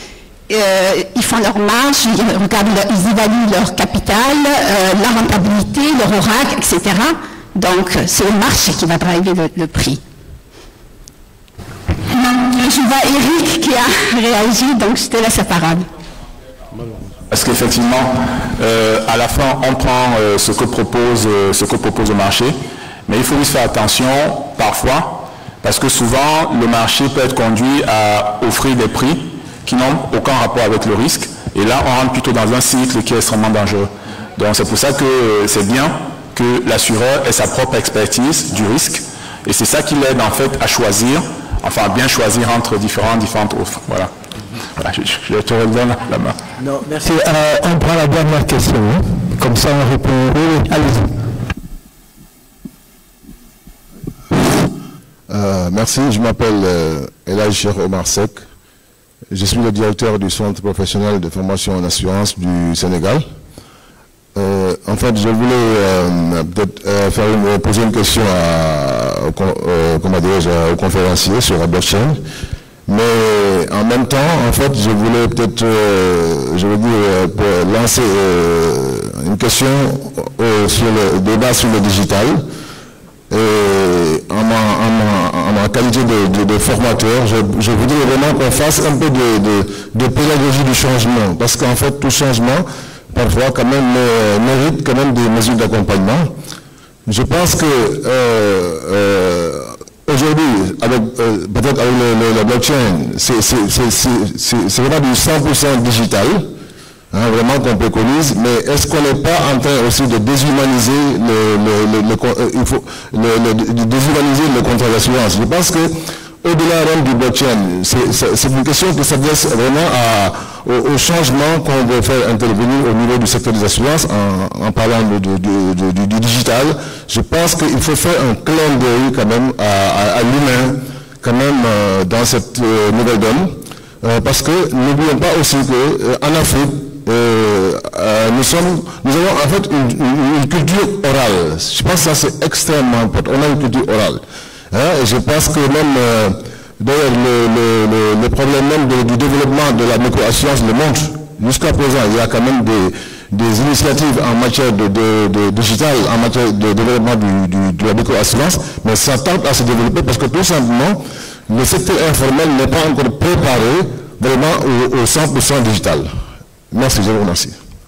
Speaker 8: Euh, ils font leur marge, ils, regardent leur, ils évaluent leur capital, euh, la rentabilité, leur oracle, et cetera. Donc, c'est le marché qui va driver le, le prix. Non, je vois Eric qui a réagi, donc je te laisse la parole.
Speaker 6: Parce qu'effectivement, euh, à la fin, on prend euh, ce, que propose, euh, ce que propose le marché, mais il faut juste faire attention parfois, parce que souvent, le marché peut être conduit à offrir des prix qui n'ont aucun rapport avec le risque, et là, on rentre plutôt dans un cycle qui est extrêmement dangereux. Donc c'est pour ça que euh, c'est bien que l'assureur ait sa propre expertise du risque, et c'est ça qui l'aide en fait à choisir, enfin à bien choisir entre différentes, différentes offres. Voilà. Voilà, je, je te redonne la main.
Speaker 3: Non, merci. Euh, on prend la dernière question. Hein. Comme ça, on répond. Oui, oui, allez-y.
Speaker 2: Euh, merci, je m'appelle euh, Elhadji Cheikh Omar Seck. Je suis le directeur du Centre professionnel de formation en assurance du Sénégal. Euh, en fait, je voulais euh, peut-être euh, faire une, poser une question à, euh, comment au conférencier sur la blockchain. Mais en même temps, en fait, je voulais peut-être, euh, je veux dire, euh, pour lancer euh, une question euh, sur le débat sur le digital. Et en ma, en ma, en ma qualité de, de, de formateur, je, je voudrais vraiment qu'on fasse un peu de, de, de pédagogie du changement. Parce qu'en fait, tout changement, parfois, quand même, euh, mérite quand même des mesures d'accompagnement. Je pense que euh, euh, aujourd'hui, avec euh, peut-être avec le, le, la blockchain, c'est vraiment du cent pour cent digital, hein, vraiment qu'on préconise, mais est-ce qu'on n'est pas en train aussi de déshumaniser le, le, le, le, euh, il faut, le, le, de déshumaniser le contrat d'assurance? Je pense que au-delà même du blockchain, c'est une question qui s'adresse vraiment à, au, au changement qu'on veut faire intervenir au niveau du secteur des assurances en, en parlant de, de, de, de, du, du digital. Je pense qu'il faut faire un clin d'œil quand même à, à, à l'humain, quand même euh, dans cette euh, nouvelle donne. Euh, parce que n'oublions pas aussi qu'en euh, Afrique, euh, euh, nous, sommes, nous avons en fait une, une, une culture orale. Je pense que ça c'est extrêmement important. On a une culture orale. Hein, et je pense que même, euh, d'ailleurs, le, le, le, le problème même de, du développement de la micro-assurance le montre. Jusqu'à présent, il y a quand même des, des initiatives en matière de, de, de digital, en matière de développement du, du, de la micro-assurance, mais ça tente à se développer parce que tout simplement, le secteur informel n'est pas encore préparé vraiment au, au cent pour cent digital. Merci, je vous remercie.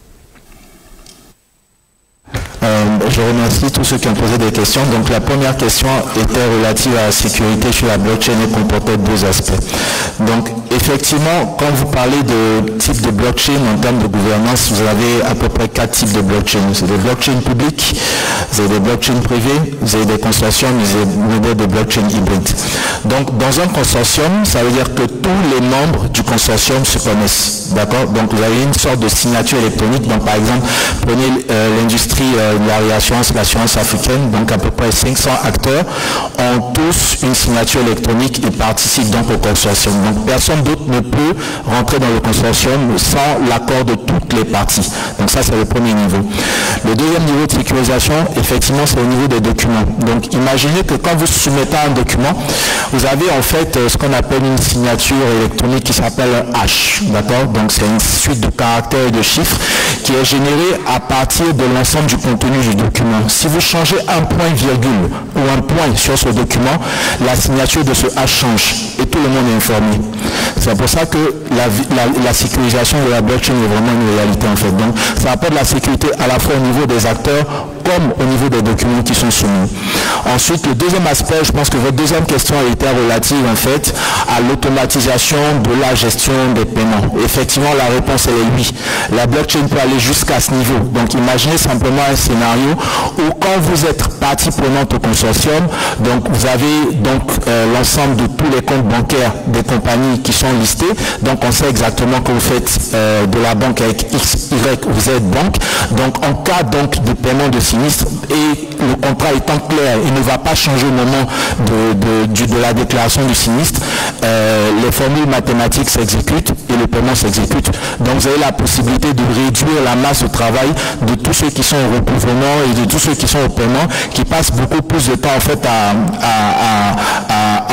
Speaker 13: Euh, je remercie tous ceux qui ont posé des questions. Donc la première question était relative à la sécurité sur la blockchain et comportait deux aspects. Donc effectivement, quand vous parlez de type de blockchain en termes de gouvernance, vous avez à peu près quatre types de blockchain. Vous avez des blockchains publiques, vous avez des blockchains privées, vous avez des consortiums, vous avez des blockchains hybrides. Donc dans un consortium, ça veut dire que tous les membres du consortium se connaissent. D'accord? Donc vous avez une sorte de signature électronique. Donc par exemple, prenez euh, l'industrie euh, de la réassurance, l'assurance africaine, donc à peu près cinq cents acteurs ont tous une signature électronique et participent donc au consortium. Donc personne d'autre ne peut rentrer dans le consortium sans l'accord de toutes les parties. Donc ça c'est le premier niveau. Le deuxième niveau de sécurisation, effectivement, c'est au niveau des documents. Donc imaginez que quand vous soumettez un document, vous avez en fait ce qu'on appelle une signature électronique qui s'appelle un hash. D'accord? Donc c'est une suite de caractères et de chiffres qui est générée à partir de l'ensemble du contenu du document. Si vous changez un point virgule ou un point sur ce document, la signature de ce hash change et tout le monde est informé. C'est pour ça que la, la, la sécurisation de la blockchain est vraiment une réalité en fait. Donc ça apporte la sécurité à la fois au niveau des acteurs comme au niveau des documents qui sont soumis. Ensuite, le deuxième aspect, je pense que votre deuxième question était relative en fait à l'automatisation de la gestion des paiements. Effectivement, la réponse elle est oui. La blockchain peut aller jusqu'à ce niveau. Donc imaginez simplement un scénario où quand vous êtes partie prenante au consortium, donc vous avez donc euh, l'ensemble de tous les comptes bancaires des compagnies qui sont listées. Donc on sait exactement que vous faites euh, de la banque avec X, Y ou Z banque. Donc en cas donc de paiement de sinistre et le contrat étant clair, il ne va pas changer au moment de, de, de, de la déclaration du sinistre, euh, les formules mathématiques s'exécutent et le paiement s'exécute. Donc vous avez la possibilité de réduire la masse de travail de tous ceux qui sont au recouvrement et de tous ceux qui sont au paiement, qui passent beaucoup plus de temps en fait à, à, à, à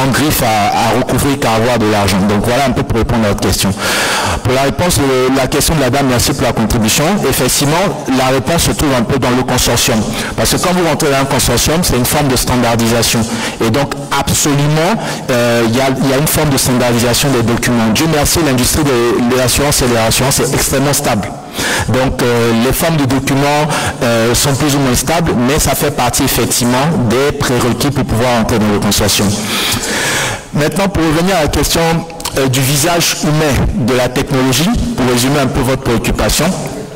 Speaker 13: en griffe à, à recouvrir qu'à avoir de l'argent. Donc voilà un peu pour répondre à votre question. Pour la réponse de la question de la dame, merci pour la contribution. Effectivement, la réponse se trouve un peu dans le consortium. Parce que quand vous rentrez dans un consortium, c'est une forme de standardisation. Et donc, absolument, euh, il y, y a une forme de standardisation des documents. Dieu merci, l'industrie de, de l'assurance et de la rassurance est extrêmement stable. Donc, euh, les formes de documents euh, sont plus ou moins stables, mais ça fait partie effectivement des prérequis pour pouvoir entrer dans le consortium. Maintenant, pour revenir à la question euh, du visage humain de la technologie, pour résumer un peu votre préoccupation,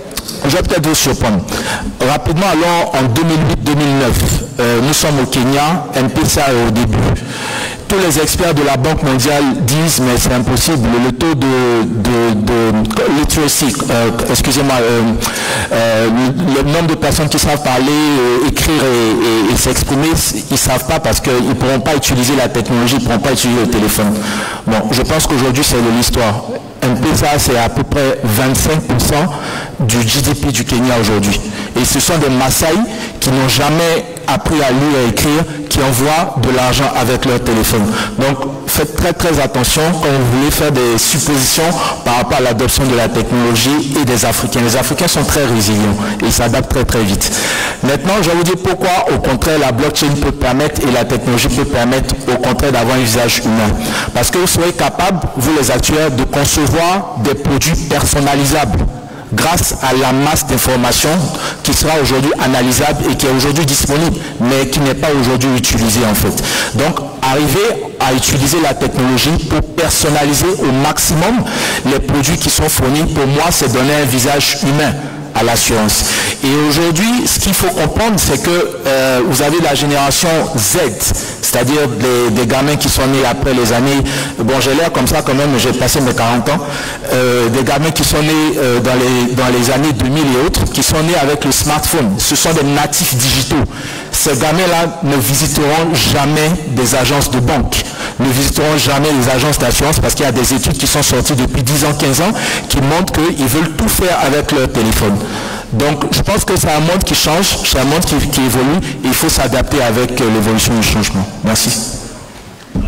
Speaker 13: je vais peut-être vous surprendre. Rapidement, alors, en deux mille huit deux mille neuf, euh, nous sommes au Kenya, M P S A est au début. Tous les experts de la Banque mondiale disent, mais c'est impossible, le taux de, de, de literacy, euh, excusez-moi, euh, euh, le nombre de personnes qui savent parler, euh, écrire et, et, et s'exprimer, ils ne savent pas parce qu'ils ne pourront pas utiliser la technologie, ils ne pourront pas utiliser le téléphone. Bon, je pense qu'aujourd'hui, c'est de l'histoire. M P S A, c'est à peu près vingt-cinq pour cent du G D P du Kenya aujourd'hui. Et ce sont des Maasai qui n'ont jamais appris à lire et écrire, qui envoient de l'argent avec leur téléphone. Donc, faites très très attention quand vous voulez faire des suppositions par rapport à l'adoption de la technologie et des Africains. Les Africains sont très résilients et ils s'adaptent très très vite. Maintenant, je vais vous dire pourquoi, au contraire, la blockchain peut permettre et la technologie peut permettre, au contraire, d'avoir un usage humain. Parce que vous serez capables, vous les actuaires, de concevoir des produits personnalisables grâce à la masse d'informations qui sera aujourd'hui analysable et qui est aujourd'hui disponible, mais qui n'est pas aujourd'hui utilisée en fait. Donc, arriver à utiliser la technologie pour personnaliser au maximum les produits qui sont fournis, pour moi, c'est donner un visage humain à l'assurance. Et aujourd'hui, ce qu'il faut comprendre, c'est que euh, vous avez la génération Z, c'est-à-dire des, des gamins qui sont nés après les années, bon j'ai l'air comme ça quand même, mais j'ai passé mes quarante ans, euh, des gamins qui sont nés euh, dans, les, dans les années deux mille et autres, qui sont nés avec le smartphone. Ce sont des natifs digitaux. Ces gamins-là ne visiteront jamais des agences de banque, ne visiteront jamais les agences d'assurance parce qu'il y a des études qui sont sorties depuis dix ans, quinze ans qui montrent qu'ils veulent tout faire avec leur téléphone. Donc je pense que c'est un monde qui change, c'est un monde qui, qui évolue et il faut s'adapter avec euh, l'évolution du changement. Merci.
Speaker 3: Une,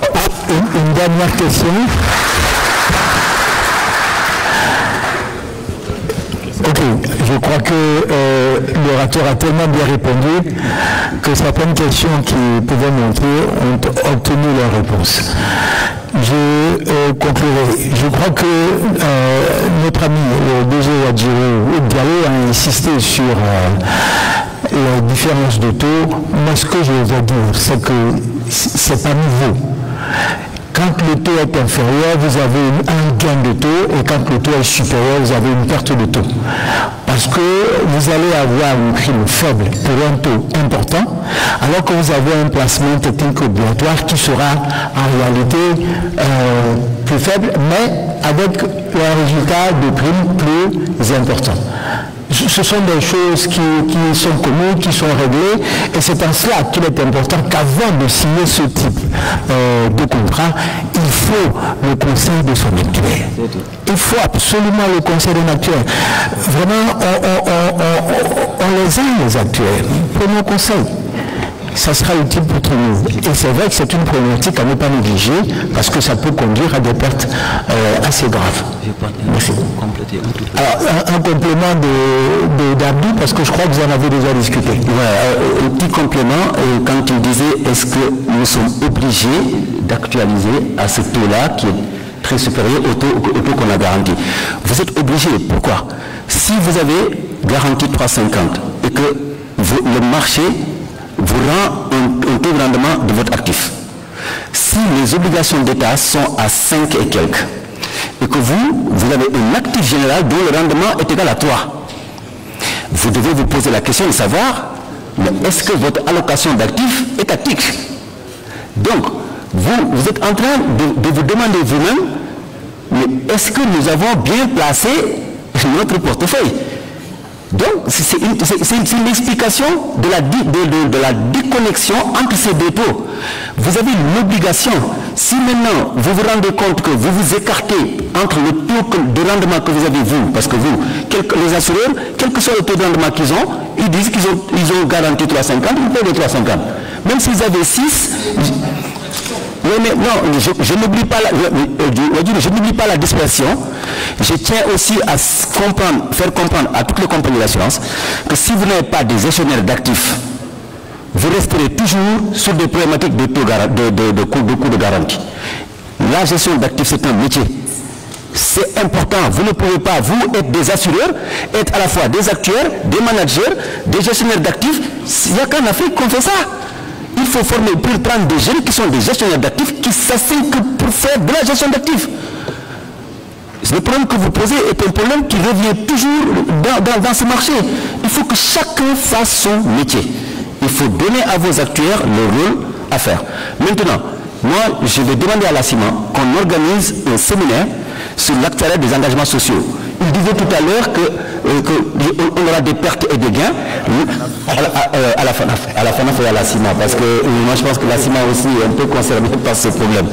Speaker 3: une dernière question. Ok, je crois que euh, l'orateur a tellement bien répondu que certaines questions qui pouvaient monter ont obtenu leur réponse. Je euh, conclurai. Je crois que euh, notre ami le D G Diallo a insisté sur euh, la différence de taux. Moi, ce que je veux dire, c'est que c'est pas nouveau. Quand le taux est inférieur, vous avez un gain de taux, et quand le taux est supérieur, vous avez une perte de taux. Parce que vous allez avoir une prime faible pour un taux important, alors que vous avez un placement technique obligatoire qui sera en réalité euh, plus faible, mais avec un résultat de prime plus important. Ce sont des choses qui, qui sont communes, qui sont réglées, et c'est en cela qu'il est important qu'avant de signer ce type euh, de contrat, il faut le conseil de son actuaire. Il faut absolument le conseil d'un actuaire. Vraiment, on, on, on, on, on les aime, les actuaires. Prenons conseil. Ça sera utile pour tout le monde. Et c'est vrai que c'est une problématique à ne pas négliger parce que ça peut conduire à des pertes euh, assez graves. Merci. Alors, un, un complément de, de d'Abdou, parce que je crois que vous en avez déjà discuté.
Speaker 4: Ouais, euh, un petit complément, euh, quand il disait est-ce que nous sommes obligés d'actualiser à ce taux-là qui est très supérieur au taux, au taux qu'on a garanti. Vous êtes obligés. Pourquoi? Si vous avez garanti trois virgule cinquante et que vous, le marché vous rend un, un taux de rendement de votre actif. Si les obligations d'État sont à cinq et quelques, et que vous, vous avez un actif général dont le rendement est égal à trois, vous devez vous poser la question de savoir, mais est-ce que votre allocation d'actifs est tactique? Donc, vous, vous êtes en train de, de vous demander vous-même, mais est-ce que nous avons bien placé notre portefeuille? Donc, c'est une, une explication de la, de, de, de la déconnexion entre ces deux taux. Vous avez une obligation. Si maintenant, vous vous rendez compte que vous vous écartez entre le taux de rendement que vous avez, vous, parce que vous, quelques, les assureurs, quel que soit le taux de rendement qu'ils ont, ils disent qu'ils ont, ils ont garanti trois virgule cinquante, ils paient les trois virgule cinquante. Même s'ils avaient six, Oui, mais non, je, je n'oublie pas, la, je, je, je n'oublie pas la dispersion. Je tiens aussi à comprendre, faire comprendre à toutes les compagnies d'assurance que si vous n'avez pas des gestionnaires d'actifs, vous resterez toujours sur des problématiques de, taux de, de, de, coûts de, de garantie. La gestion d'actifs, c'est un métier. C'est important. Vous ne pouvez pas, vous, être des assureurs, être à la fois des actuaires, des managers, des gestionnaires d'actifs. Il n'y a qu'en Afrique qu'on fait ça. Il faut former, pour prendre des jeunes qui sont des gestionnaires d'actifs, qui s'assignent que pour faire de la gestion d'actifs. Le problème que vous posez est un problème qui revient toujours dans, dans, dans ce marché. Il faut que chacun fasse son métier. Il faut donner à vos actuaires le rôle à faire. Maintenant, moi, je vais demander à la CIMA qu'on organise un séminaire sur l'actuariat des engagements sociaux. Il disait tout à l'heure que, euh, que on aura des pertes et des gains à la, à, à la FANAF, à la FANAF et à la CIMA, parce que euh, moi je pense que la CIMA aussi est un peu concernée par ce problème.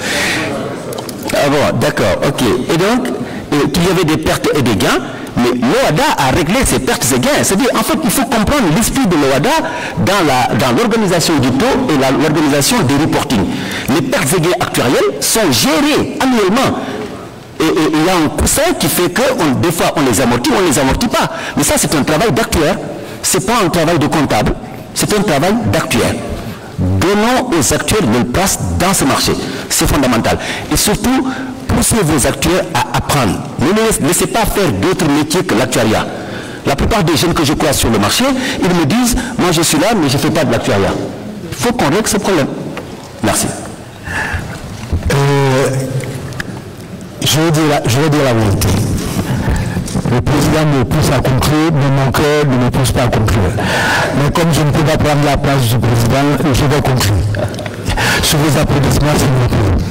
Speaker 4: Ah bon, d'accord, ok. Et donc, euh, qu'il y avait des pertes et des gains, mais l'O A D A a réglé ces pertes et gains. C'est-à-dire, en fait, il faut comprendre l'esprit de l'O A D A dans la, dans l'organisation du taux et l'organisation des reporting. Les pertes et gains actuariels sont gérés annuellement. Et il y a un coussin qui fait que on, des fois on les amortit, on ne les amortit pas. Mais ça c'est un travail d'actuaire. Ce n'est pas un travail de comptable, c'est un travail d'actuaire. Donnons aux actuaires leur place dans ce marché. C'est fondamental. Et surtout, poussez vos actuaires à apprendre. Ne les laissez pas faire d'autres métiers que l'actuariat. La plupart des jeunes que je croise sur le marché, ils me disent, moi je suis là, mais je ne fais pas de l'actuariat. Il faut qu'on règle ce problème. Merci.
Speaker 3: Euh... Je vais, dire la, je vais dire la vérité. Le président me pousse à conclure, mais mon cœur ne me pousse pas à conclure. Mais comme je ne peux pas prendre la place du président, je vais conclure. Sous vos applaudissements, s'il vous plaît.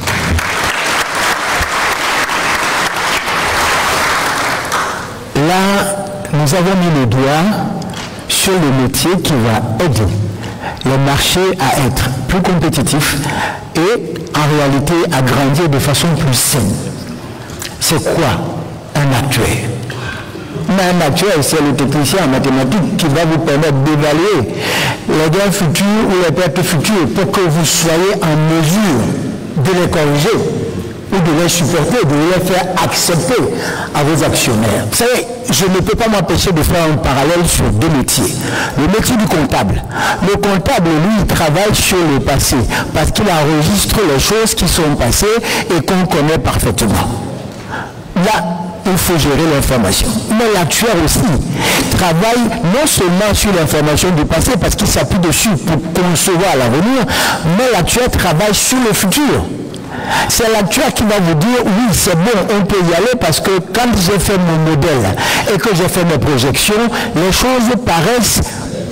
Speaker 3: Là, nous avons mis le doigt sur le métier qui va aider le marché à être plus compétitif et en réalité à grandir de façon plus saine. C'est quoi un actuaire? Mais un actuaire, c'est le technicien en mathématiques qui va vous permettre d'évaluer les gains futurs ou les pertes futures pour que vous soyez en mesure de les corriger ou de les supporter, de les faire accepter à vos actionnaires. Vous savez, je ne peux pas m'empêcher de faire un parallèle sur deux métiers. Le métier du comptable. Le comptable, lui, il travaille sur le passé parce qu'il enregistre les choses qui sont passées et qu'on connaît parfaitement. Là, il faut gérer l'information. Mais l'actuaire aussi travaille non seulement sur l'information du passé parce qu'il s'appuie dessus pour concevoir l'avenir, mais l'actuaire travaille sur le futur. C'est l'actuaire qui va vous dire, oui, c'est bon, on peut y aller parce que quand j'ai fait mon modèle et que j'ai fait mes projections, les choses paraissent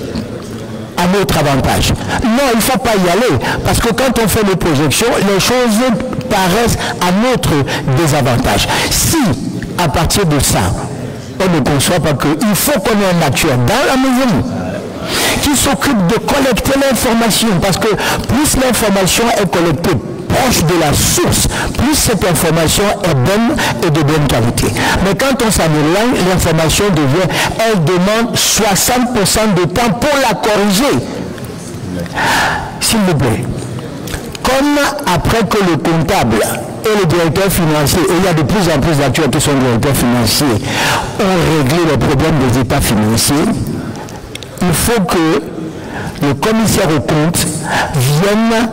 Speaker 3: à notre avantage. Non, il ne faut pas y aller, parce que quand on fait les projections, les choses paraissent à notre désavantage. Si, à partir de ça, on ne conçoit pas qu'il faut qu'on ait un actuaire dans la maison qui s'occupe de collecter l'information, parce que plus l'information est collectée proche de la source, plus cette information est bonne et de bonne qualité. Mais quand on s'améliore, l'information devient, elle demande soixante pour cent de temps pour la corriger. S'il vous plaît, comme après que le comptable et le directeur financier, et il y a de plus en plus d'acteurs qui sont directeurs financiers, ont réglé les problèmes des états financiers, il faut que le commissaire aux comptes vienne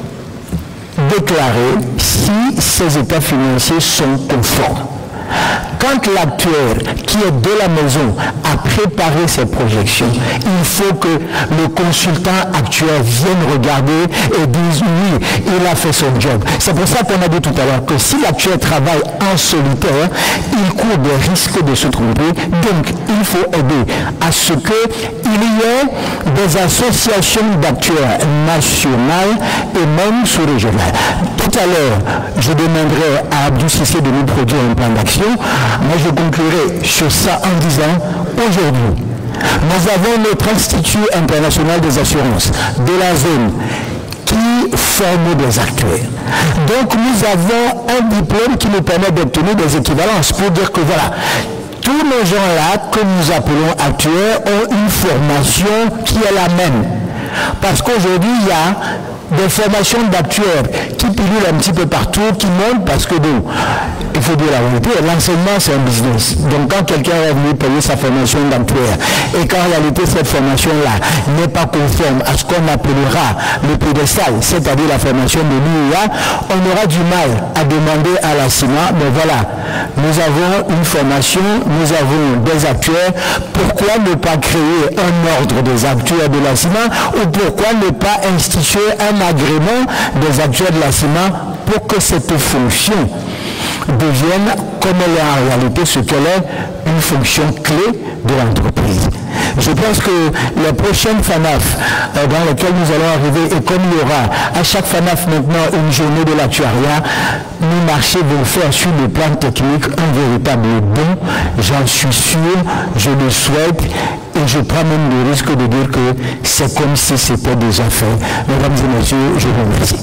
Speaker 3: déclarer si ces états financiers sont conformes. Quand l'actuaire qui est de la maison a préparé ses projections, il faut que le consultant actuaire vienne regarder et dise oui, il a fait son job. C'est pour ça qu'on a dit tout à l'heure que si l'actuaire travaille en solitaire, il court des risques de se tromper. Donc, il faut aider à ce qu'il y ait des associations d'actuaires nationales et même sous-régionales. Tout à l'heure, je demanderai à Abdou Cissé de nous produire un plan d'action. Moi, je conclurai sur ça en disant, aujourd'hui, nous avons notre Institut international des assurances de la zone qui forme des actuaires. Donc, nous avons un diplôme qui nous permet d'obtenir des équivalences pour dire que voilà, tous les gens-là que nous appelons actuaires ont une formation qui est la même. Parce qu'aujourd'hui, il y a des formations d'actuaires qui pilulent un petit peu partout, qui montent parce que bon, il faut dire la vérité, l'enseignement c'est un business. Donc quand quelqu'un est venu payer sa formation d'actuaire et qu'en réalité cette formation-là n'est pas conforme à ce qu'on appellera le pédestal, c'est-à-dire la formation de l'U I A, on aura du mal à demander à la CIMA, mais voilà, nous avons une formation, nous avons des actuaires, pourquoi ne pas créer un ordre des actuaires de la CIMA ou pourquoi ne pas instituer un agrément des actuaires de la CIMA pour que cette fonction devienne, comme elle est en réalité, ce qu'elle est, une fonction clé de l'entreprise. Je pense que les prochaines FANAF euh, dans lesquelles nous allons arriver, et comme il y aura à chaque FANAF maintenant une journée de l'actuariat, nos marchés vont faire sur le plan technique un véritable bond, j'en suis sûr, je le souhaite, et je prends même le risque de dire que c'est comme si c'était déjà fait. Mesdames et messieurs, je vous remercie.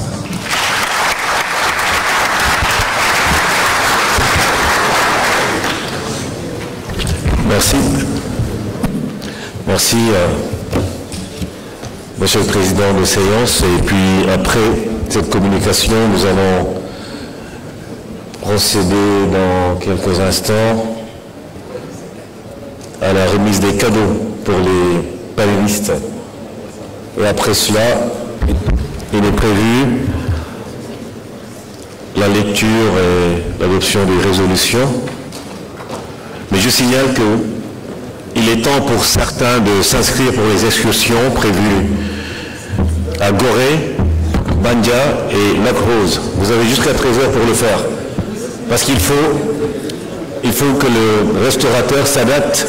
Speaker 1: Merci. Merci, euh, Monsieur le Président de séance. Et puis après cette communication, nous allons procéder dans quelques instants à la remise des cadeaux pour les panélistes. Et après cela, il est prévu la lecture et l'adoption des résolutions. Mais je signale qu'il est temps pour certains de s'inscrire pour les excursions prévues à Gorée, Bandia et Lac Rose. Vous avez jusqu'à treize heures pour le faire. Parce qu'il faut, il faut que le restaurateur s'adapte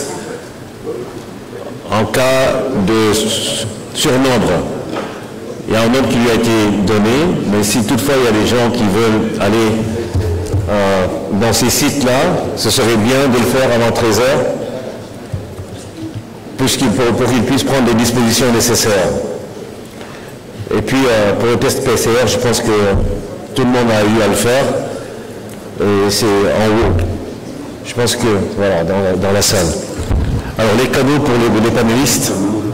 Speaker 1: en cas de surnombre. Il y a un nombre qui lui a été donné, mais si toutefois il y a des gens qui veulent aller Euh, dans ces sites-là, ce serait bien de le faire avant treize heures, puisqu'il pour, pour qu'ils puissent prendre les dispositions nécessaires. Et puis, euh, pour le test P C R, je pense que tout le monde a eu à le faire, et c'est en haut. Je pense que, voilà, dans la, dans la salle. Alors, les cadeaux pour les, les panélistes.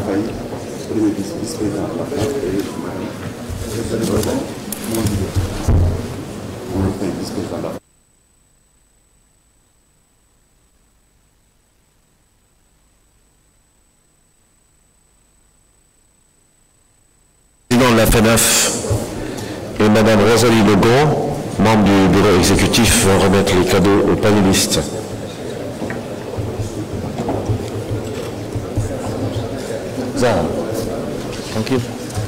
Speaker 1: Président de la FANAF et Madame Rosalie Legon, membre du bureau exécutif, vont remettre les cadeaux aux panélistes. Zara, tranquille.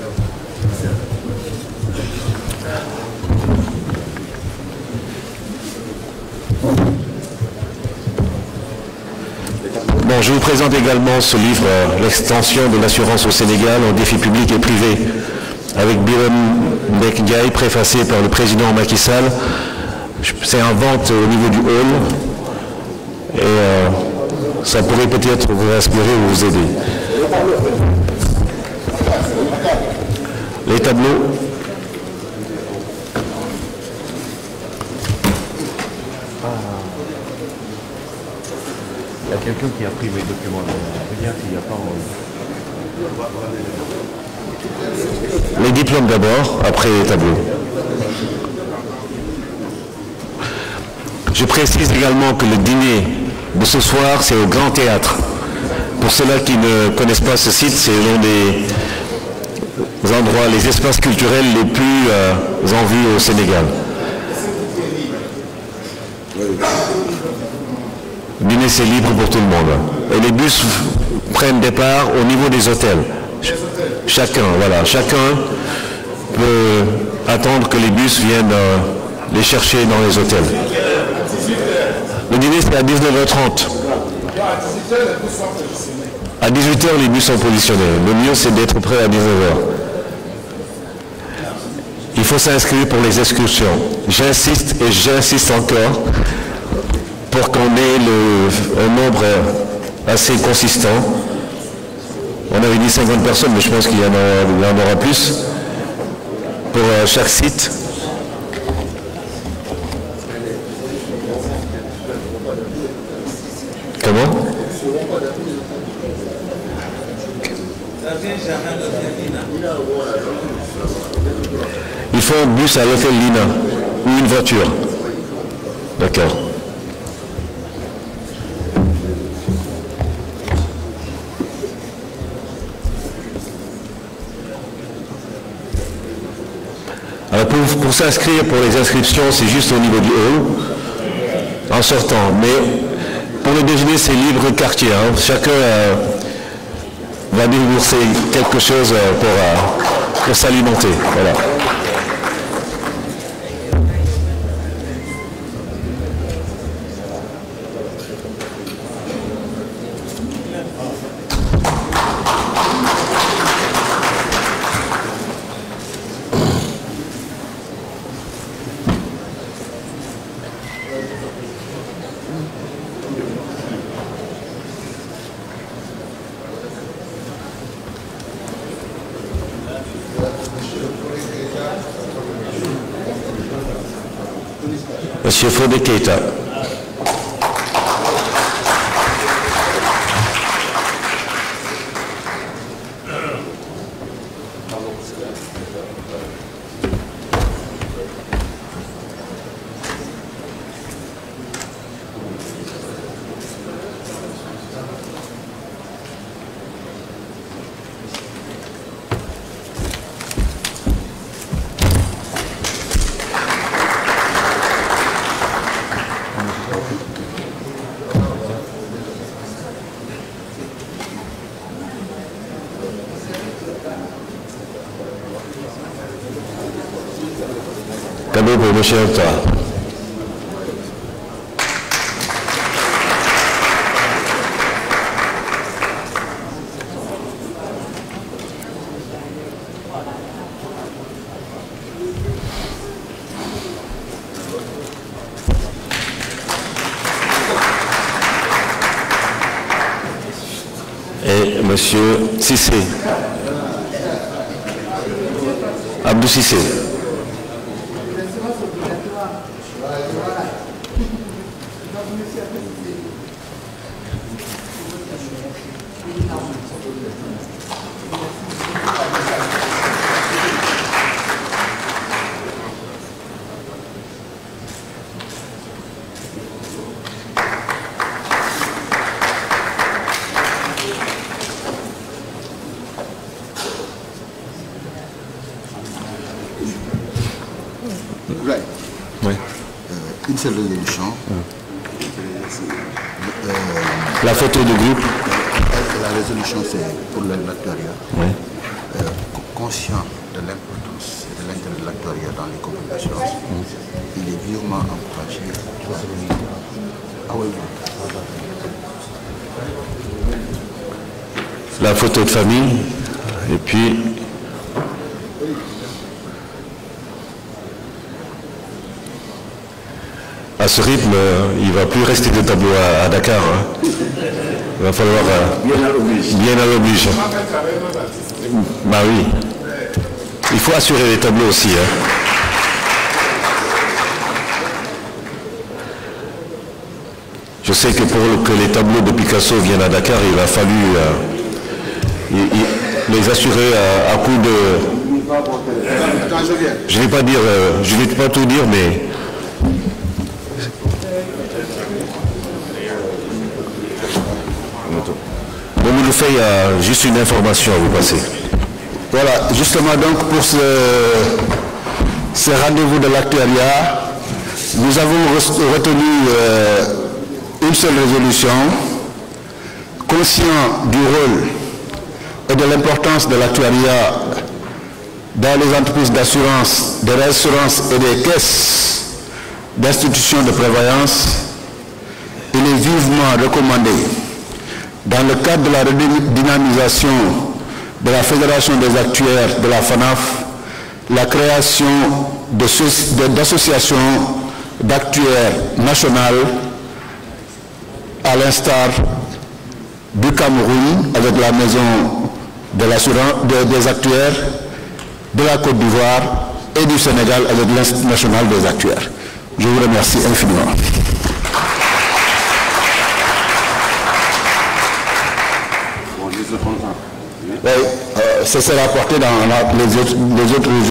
Speaker 1: Bon, je vous présente également ce livre, euh, l'extension de l'assurance au Sénégal en défis publics et privés, avec Biram Ndiaye, préfacé par le président Macky Sall. C'est en vente au niveau du hall et euh, ça pourrait peut-être vous inspirer ou vous aider. Les tableaux. Il y a quelqu'un qui a pris mes documents. Regarde s'il n'y a pas en... Les diplômes d'abord, après les tableaux. Je précise également que le dîner de ce soir, c'est au Grand Théâtre. Pour ceux-là qui ne connaissent pas ce site, c'est l'un des endroits, les espaces culturels les plus euh, en vue au Sénégal. Le dîner, c'est libre pour tout le monde. Et les bus prennent départ au niveau des hôtels. Chacun, voilà, chacun peut attendre que les bus viennent euh, les chercher dans les hôtels. Le dîner, c'est à dix-neuf heures trente. À dix-huit heures, les bus sont positionnés. Le mieux, c'est d'être prêt à dix-neuf heures. Il faut s'inscrire pour les excursions. J'insiste et j'insiste encore pour qu'on ait le, un nombre assez consistant. On avait dit cinquante personnes, mais je pense qu'il y en aura, il y en aura plus pour euh, chaque site. Comment? Il faut un bus à l'hôtel Lina ou une voiture. D'accord. Alors pour, pour s'inscrire, pour les inscriptions, c'est juste au niveau du hall, en sortant. Mais pour le déjeuner, c'est libre quartier. Hein. Chacun euh, va débourser quelque chose pour, euh, pour s'alimenter. Voilà. Monsieur Fodé Keita. Cadeau pour M. Octa. Et M. Cissé. Abdou Cissé.
Speaker 2: Oui. Euh, une seule résolution. Euh,
Speaker 1: La photo de groupe.
Speaker 2: La résolution, c'est pour l'actuariat.
Speaker 1: Oui.
Speaker 2: Euh, conscient de l'importance et de l'intérêt de l'actuariat dans les compagnies d'assurance, mmh. il est vivement encouragé. Ah oui.
Speaker 1: La photo de famille. Et puis... à ce rythme, il ne va plus rester de tableau à, à Dakar. Hein. Il va falloir... Euh, bien à l'oblige. Bien à l'oblige. Bah oui. Il faut assurer les tableaux aussi. Hein. Je sais que pour que les tableaux de Picasso viennent à Dakar, il a fallu euh, il, il, les assurer à, à coup de... Je ne vais pas dire, euh, je ne vais pas tout dire, mais... Bon, nous fait euh, juste une information à vous passer.
Speaker 2: Voilà, justement donc pour ce, ce rendez-vous de l'actuariat, nous avons retenu euh, une seule résolution, conscient du rôle et de l'importance de l'actuariat dans les entreprises d'assurance, de réassurance et des caisses d'institutions de prévoyance. Il est vivement recommandé, dans le cadre de la redynamisation de la Fédération des actuaires de la FANAF, la création d'associations d'actuaires nationales, à l'instar du Cameroun avec la maison de l'assurance de, des actuaires, de la Côte d'Ivoire et du Sénégal avec l'Institut national des actuaires. Je vous remercie infiniment. Oui, euh, ça sera porté dans la, les autres, les autres